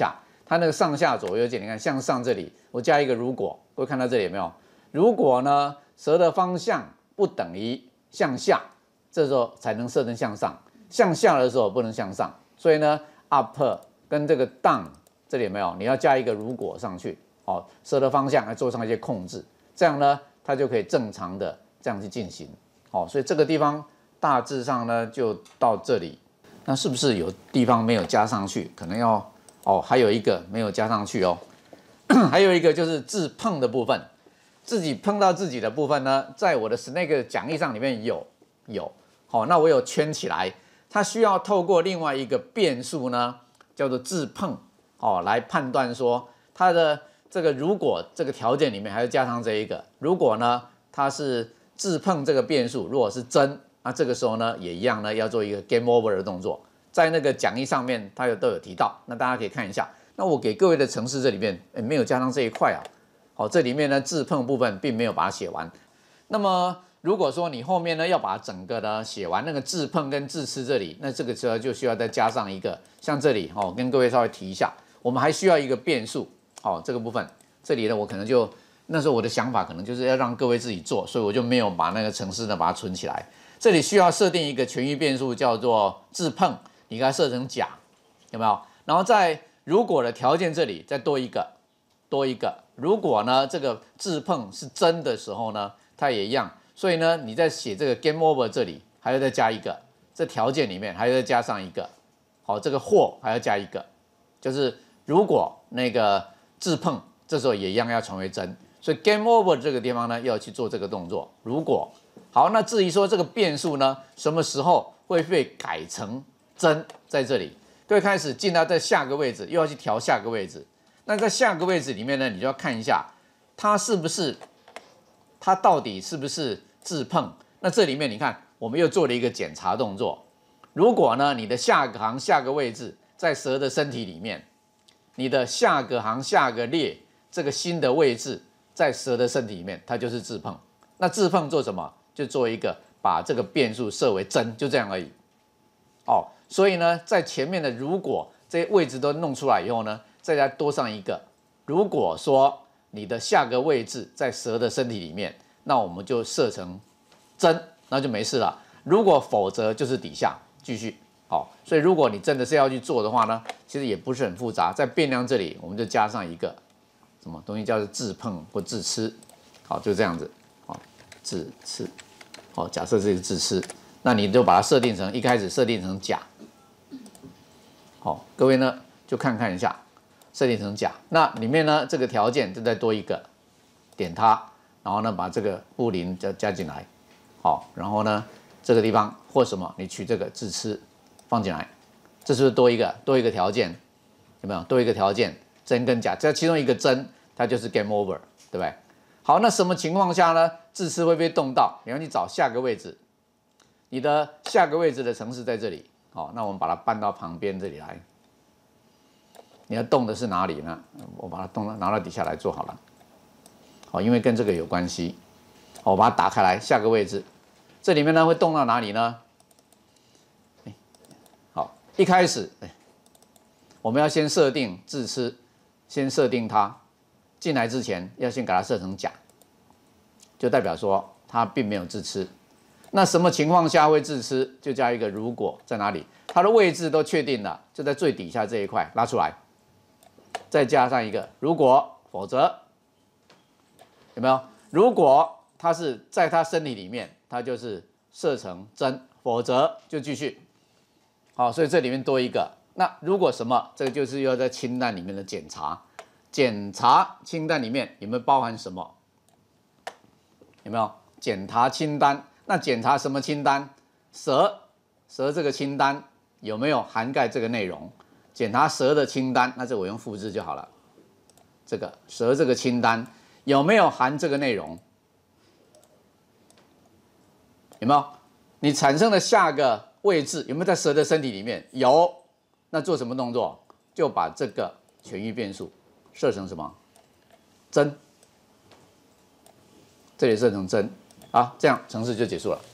它那个上下左右键，你看向上这里，我加一个如果，各位看到这里有没有？如果呢蛇的方向不等于向下，这时候才能设成向上，向下的时候不能向上，所以呢 up 跟这个 down 这里有没有？你要加一个如果上去，哦，蛇的方向来做上一些控制，这样呢它就可以正常的这样去进行，哦，所以这个地方大致上呢就到这里。那是不是有地方没有加上去？可能要哦，还有一个没有加上去哦，还有一个就是自碰的部分，自己碰到自己的部分呢，在我的 Snake 讲义上里面有，好，那我有圈起来，它需要透过另外一个变数呢，叫做自碰，哦，来判断说它的这个如果这个条件里面还要加上这一个，如果呢它是自碰这个变数，如果是真。那这个时候呢，也一样呢，要做一个 game over 的动作，在那个讲义上面，它都有提到，那大家可以看一下。那我给各位的程式这里面，没有加上这一块啊，好，这里面呢自碰部分并没有把它写完。那么如果说你后面呢要把整个呢写完那个自碰跟自吃这里，那这个时候就需要再加上一个，像这里哦，跟各位稍微提一下，我们还需要一个变数，哦，这个部分这里呢我可能就那时候我的想法可能就是要让各位自己做，所以我就没有把那个程式呢把它存起来。这里需要设定一个权益变数，叫做自碰，你给它设成假，有没有？然后在如果的条件这里再多一个，如果呢这个自碰是真的时候呢，它也一样。所以呢，你在写这个 game over 这里还要再加一个，这条件里面还要再加上一个，好，这个或还要加一个，就是如果那个自碰这时候也一样要成为真。所以 game over 这个地方呢要去做这个动作，如果。好，那至于说这个变数呢，什么时候会被改成真，在这里就会开始进到在下个位置，又要去调下个位置。那在下个位置里面呢，你就要看一下它是不是，它到底是不是自碰。那这里面你看，我们又做了一个检查动作。如果呢，你的下个行下个位置在蛇的身体里面，你的下个行下个列这个新的位置在蛇的身体里面，它就是自碰。那自碰做什么？就做一个把这个变数设为真，就这样而已。哦，所以呢，在前面的如果这些位置都弄出来以后呢，再多上一个，如果说你的下个位置在蛇的身体里面，那我们就设成真，那就没事了。如果否则就是底下继续。好，所以如果你真的是要去做的话呢，其实也不是很复杂，在变量这里我们就加上一个什么东西叫做自碰或自吃。好，就这样子。好，自吃。好，假设这是自吃，那你就把它设定成一开始设定成假。好，各位呢就看一下，设定成假，那里面呢这个条件就再多一个，点它，然后呢把这个布林加进来。好，然后呢这个地方或什么，你取这个自吃放进来，这是不是多一个条件？有没有多一个条件？真跟假，这其中一个真，它就是 game over， 对不对？好，那什么情况下呢？自吃会被动到，你要去找下个位置，你的下个位置的程式在这里。好，那我们把它搬到旁边这里来。你要动的是哪里呢？我把它拿到底下来做好了。好，因为跟这个有关系。好，我把它打开来，下个位置，这里面呢会动到哪里呢？好，一开始，我们要先设定自吃，先设定它。进来之前要先给它设成假，就代表说它并没有自吃。那什么情况下会自吃？就加一个如果在哪里，它的位置都确定了，就在最底下这一块拉出来，再加上一个如果，否则，有没有？如果它是在它身体里面，它就是设成真，否则就继续。好，所以这里面多一个。那如果什么？这个就是要在清单里面的检查。检查清单里面有没有包含什么？有没有检查清单？那检查什么清单？蛇这个清单有没有涵盖这个内容？检查蛇的清单，那这我用复制就好了。这个蛇这个清单有没有含这个内容？有没有？你产生的下个位置有没有在蛇的身体里面？有，那做什么动作？就把这个权益变数设成什么？真，这里设成真啊，这样程式就结束了。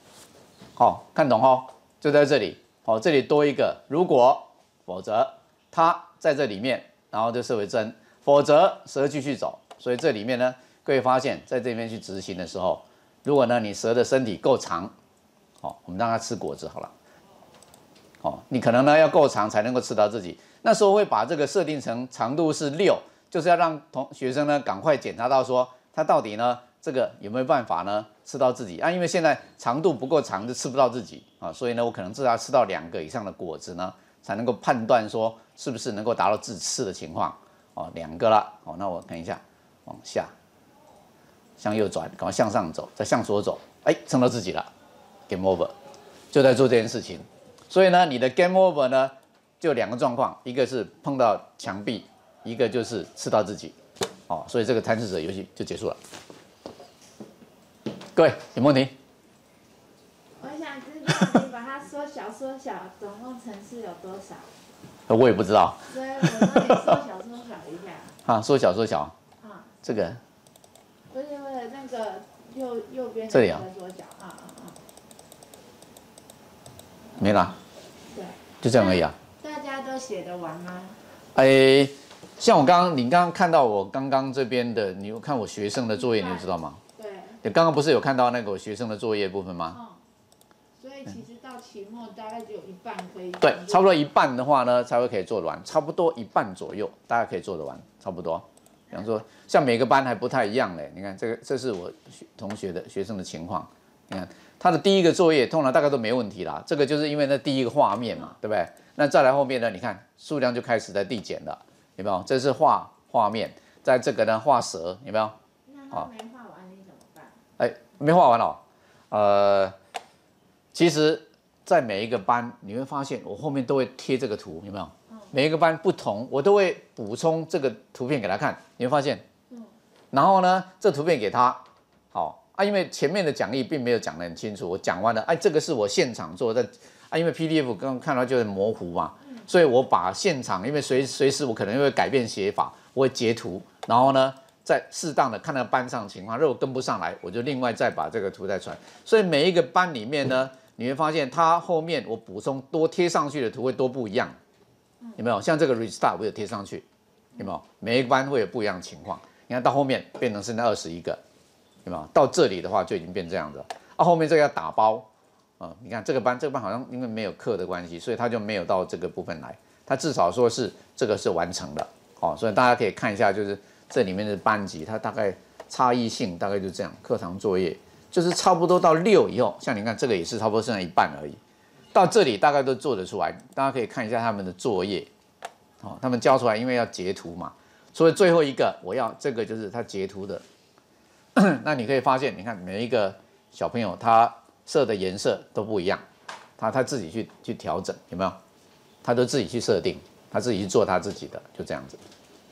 好，看懂哦？就在这里。好，这里多一个如果，否则， 它在这里面，然后就设为真，否则蛇继续走。所以这里面呢，各位发现在这边去执行的时候，如果呢你蛇的身体够长，我们让它吃果子好了。你可能呢要够长才能够吃到自己。那时候会把这个设定成长度是6，就是要让学生呢赶快检查到说他到底呢这个有没有办法呢吃到自己啊？因为现在长度不够长就吃不到自己啊，所以呢我可能至少要吃到2个以上的果子呢，才能够判断说是不是能够达到自吃的情况。2个了，那我看一下，往下，向右转，赶快向上走，再向左走，撑到自己了 ，game over， 就在做这件事情。所以呢，你的 game over 呢，就2个状况，一个是碰到墙壁，一个就是吃到自己。所以这个贪吃蛇游戏就结束了。各位有没有问题？ 我想知道你把它缩小，总共层次有多少？ 我也不知道。 所以我让你缩小一下。 缩小。这个。 不是那个右边这里啊。 缩小没啦。 对。 就这样而已啊。 大家都写得完吗？ 像你刚刚看到我刚刚这边的，你有看我学生的作业，你就知道吗？ 对。 你刚刚不是有看到那个我学生的作业部分吗？ 所以其实到期末大概只有一半可以。 对，差不多一半的话呢，才会可以做得完，差不多一半左右，大概可以做得完，差不多。比方说，像每个班还不太一样嘞。你看这是我同学的学生的情况。你看他的第一个作业，通常大概都没问题啦。这个就是因为那第一个画面嘛，对不对？那再来后面呢，你看数量就开始在递减了，有没有？这是画面，在这个呢画蛇，有没有？ 那他没画完你怎么办？ 没画完哦。其实，在每一个班，你会发现我后面都会贴这个图，有没有？每一个班不同，我都会补充这个图片给他看，你会发现。然后呢，这图片给他，因为前面的讲义并没有讲得很清楚，我讲完了，这个是我现场做的，因为 PDF 刚刚看到就很模糊嘛，所以我把现场，因为随时我可能会改变写法，我会截图，然后呢，再适当的看那个班上的情况，如果跟不上来，我就另外再把这个图再传。所以每一个班里面呢，你会发现它后面我补充多贴上去的图会多不一样，有没有？像这个 restart 我有贴上去，有没有？每一个班会有不一样的情况。你看到后面变成是那21个，有没有？到这里的话就已经变这样子了。后面这个要打包，你看这个班好像因为没有课的关系，所以他就没有到这个部分来。他至少说是这个是完成的，所以大家可以看一下，就是这里面的班级，它大概差异性大概就这样。课堂作业就是差不多到6以后，像你看这个也是差不多剩下一半而已。到这里大概都做得出来，大家可以看一下他们的作业，他们交出来，因为要截图嘛，所以最后一个我要这个就是他截图的。那你可以发现，你看每一个小朋友他设的颜色都不一样，他自己去调整，有没有？他都自己去设定，他自己去做他自己的，就这样子。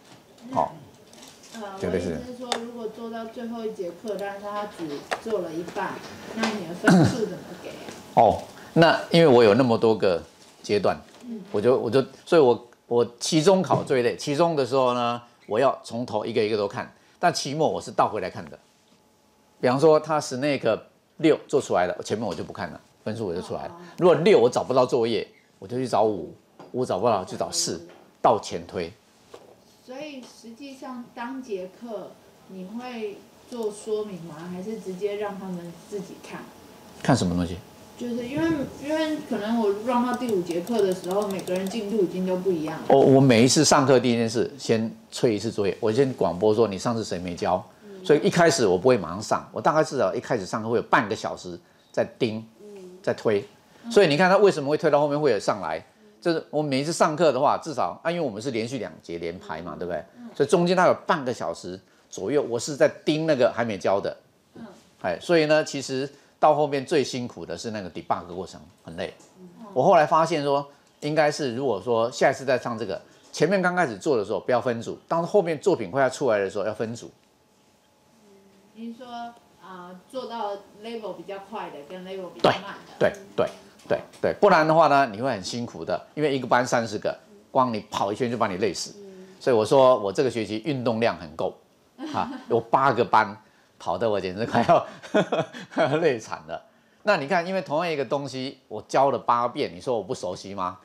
我的意思是说，如果做到最后一节课，但是他只做了一半，那你的分数怎么给啊？ 那因为我有那么多个阶段，所以我期中考最累。期中的时候呢，我要从头一个一个都看，但期末我是倒回来看的。比方说他Snake 6做出来了，前面我就不看了，分数我就出来了。如果6我找不到作业，我就去找5找不到就找4，倒前推。 所以实际上当节课你会做说明吗？还是直接让他们自己看？ 看什么东西？ 就是因为可能我让到第5节课的时候，每个人进度已经都不一样了。 我每一次上课第一件事，先催一次作业，我先广播说你上次谁没交，所以一开始我不会马上上，我大概至少一开始上课会有半个小时在盯，在推。所以你看他为什么会推到后面会有上来，就是我每一次上课的话，至少因为我们是连续2节连排嘛，对不对？所以中间它有半个小时左右，我是在盯那个还没交的。所以呢，其实到后面最辛苦的是那个 debug 过程，很累。我后来发现说，应该是如果说下一次再上这个，前面刚开始做的时候不要分组，当后面作品快要出来的时候要分组。 您说做到 level 比较快的跟 level 比较慢的。 对，不然的话呢，你会很辛苦的，因为一个班30个，光你跑一圈就把你累死。所以我说我这个学期运动量很够，有8个班跑得我简直快要累惨了。那你看，因为同样一个东西我教了8遍，你说我不熟悉吗？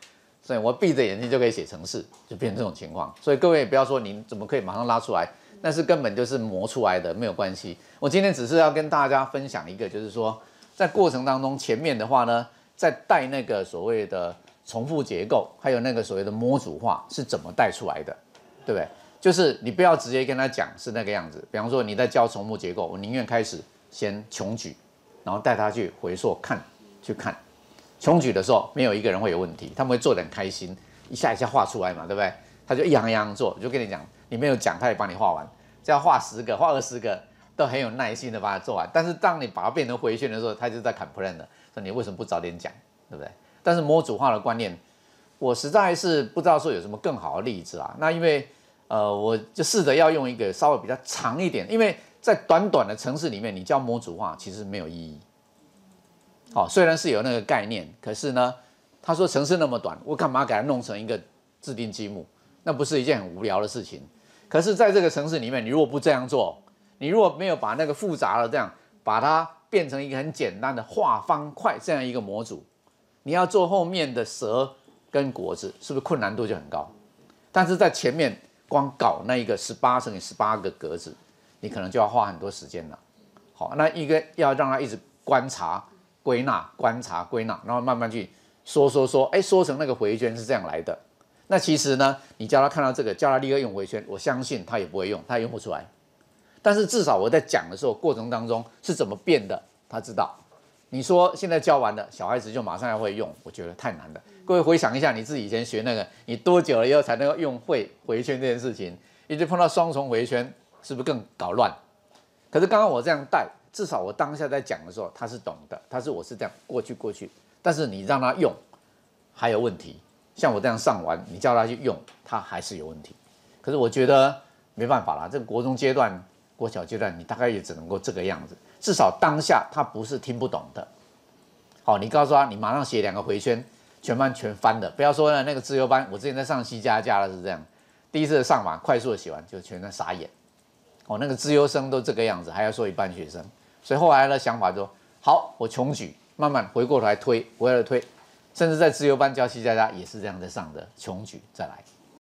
所以我闭着眼睛就可以写程式，就变成这种情况。所以各位不要说你怎么可以马上拉出来，那是根本就是磨出来的，没有关系。我今天只是要跟大家分享一个，就是说在过程当中前面的话呢，在带那个所谓的重复结构，还有那个所谓的模组化是怎么带出来的，对不对？就是你不要直接跟他讲是那个样子。比方说你在教重复结构，我宁愿开始先穷举，然后带他去回溯去看。穷举的时候，没有一个人会有问题，他们会做得很开心，一下一下画出来嘛，对不对？他就一行一行做，我就跟你讲，你没有讲，他也帮你画完。这样画10个、画20个，都很有耐心的把它做完。但是当你把它变成回旋的时候，他就在 complain 了，说你为什么不早点讲，对不对？但是模组化的观念，我实在是不知道说有什么更好的例子啊。那因为我就试着要用一个稍微比较长一点，因为在短短的程式里面，你教模组化其实没有意义。好，虽然是有那个概念，可是呢，他说程式那么短，我干嘛给它弄成一个自定积木？那不是一件很无聊的事情。可是，在这个程式里面，你如果不这样做，你如果没有把那个复杂的这样把它变成一个很简单的画方块这样一个模组，你要做后面的蛇跟果子，是不是困难度就很高？但是在前面光搞那一个18乘以18个格子，你可能就要花很多时间了。好，那一个要让它一直观察、归纳、观察、归纳，然后慢慢去说，说成那个回圈是这样来的。那其实呢，你叫他看到这个，叫他立刻用回圈，我相信他也不会用，他也用不出来。但是至少我在讲的时候，过程当中是怎么变的，他知道。你说现在教完了，小孩子就马上要会用，我觉得太难了。各位回想一下，你自己以前学那个，你多久了以后才能够用会回圈这件事情？一直碰到双重回圈，是不是更搞乱？可是刚刚我这样带，至少我当下在讲的时候，他是懂的，我是这样过去，但是你让他用，还有问题。像我这样上完，你叫他去用，他还是有问题。可是我觉得没办法啦，这个国中阶段、国小阶段，你大概也只能够这个样子。至少当下他不是听不懂的。好，你告诉他，你马上写2个回圈，全班全翻的。不要说那个自由班，我之前在上C++了是这样，第一次上完，快速的写完就全在傻眼。哦，那个资优生都这个样子，还要说一般学生。所以后来的想法就好，我穷举，慢慢回过头来推，甚至在自由班教C++也是这样在上的，穷举再来。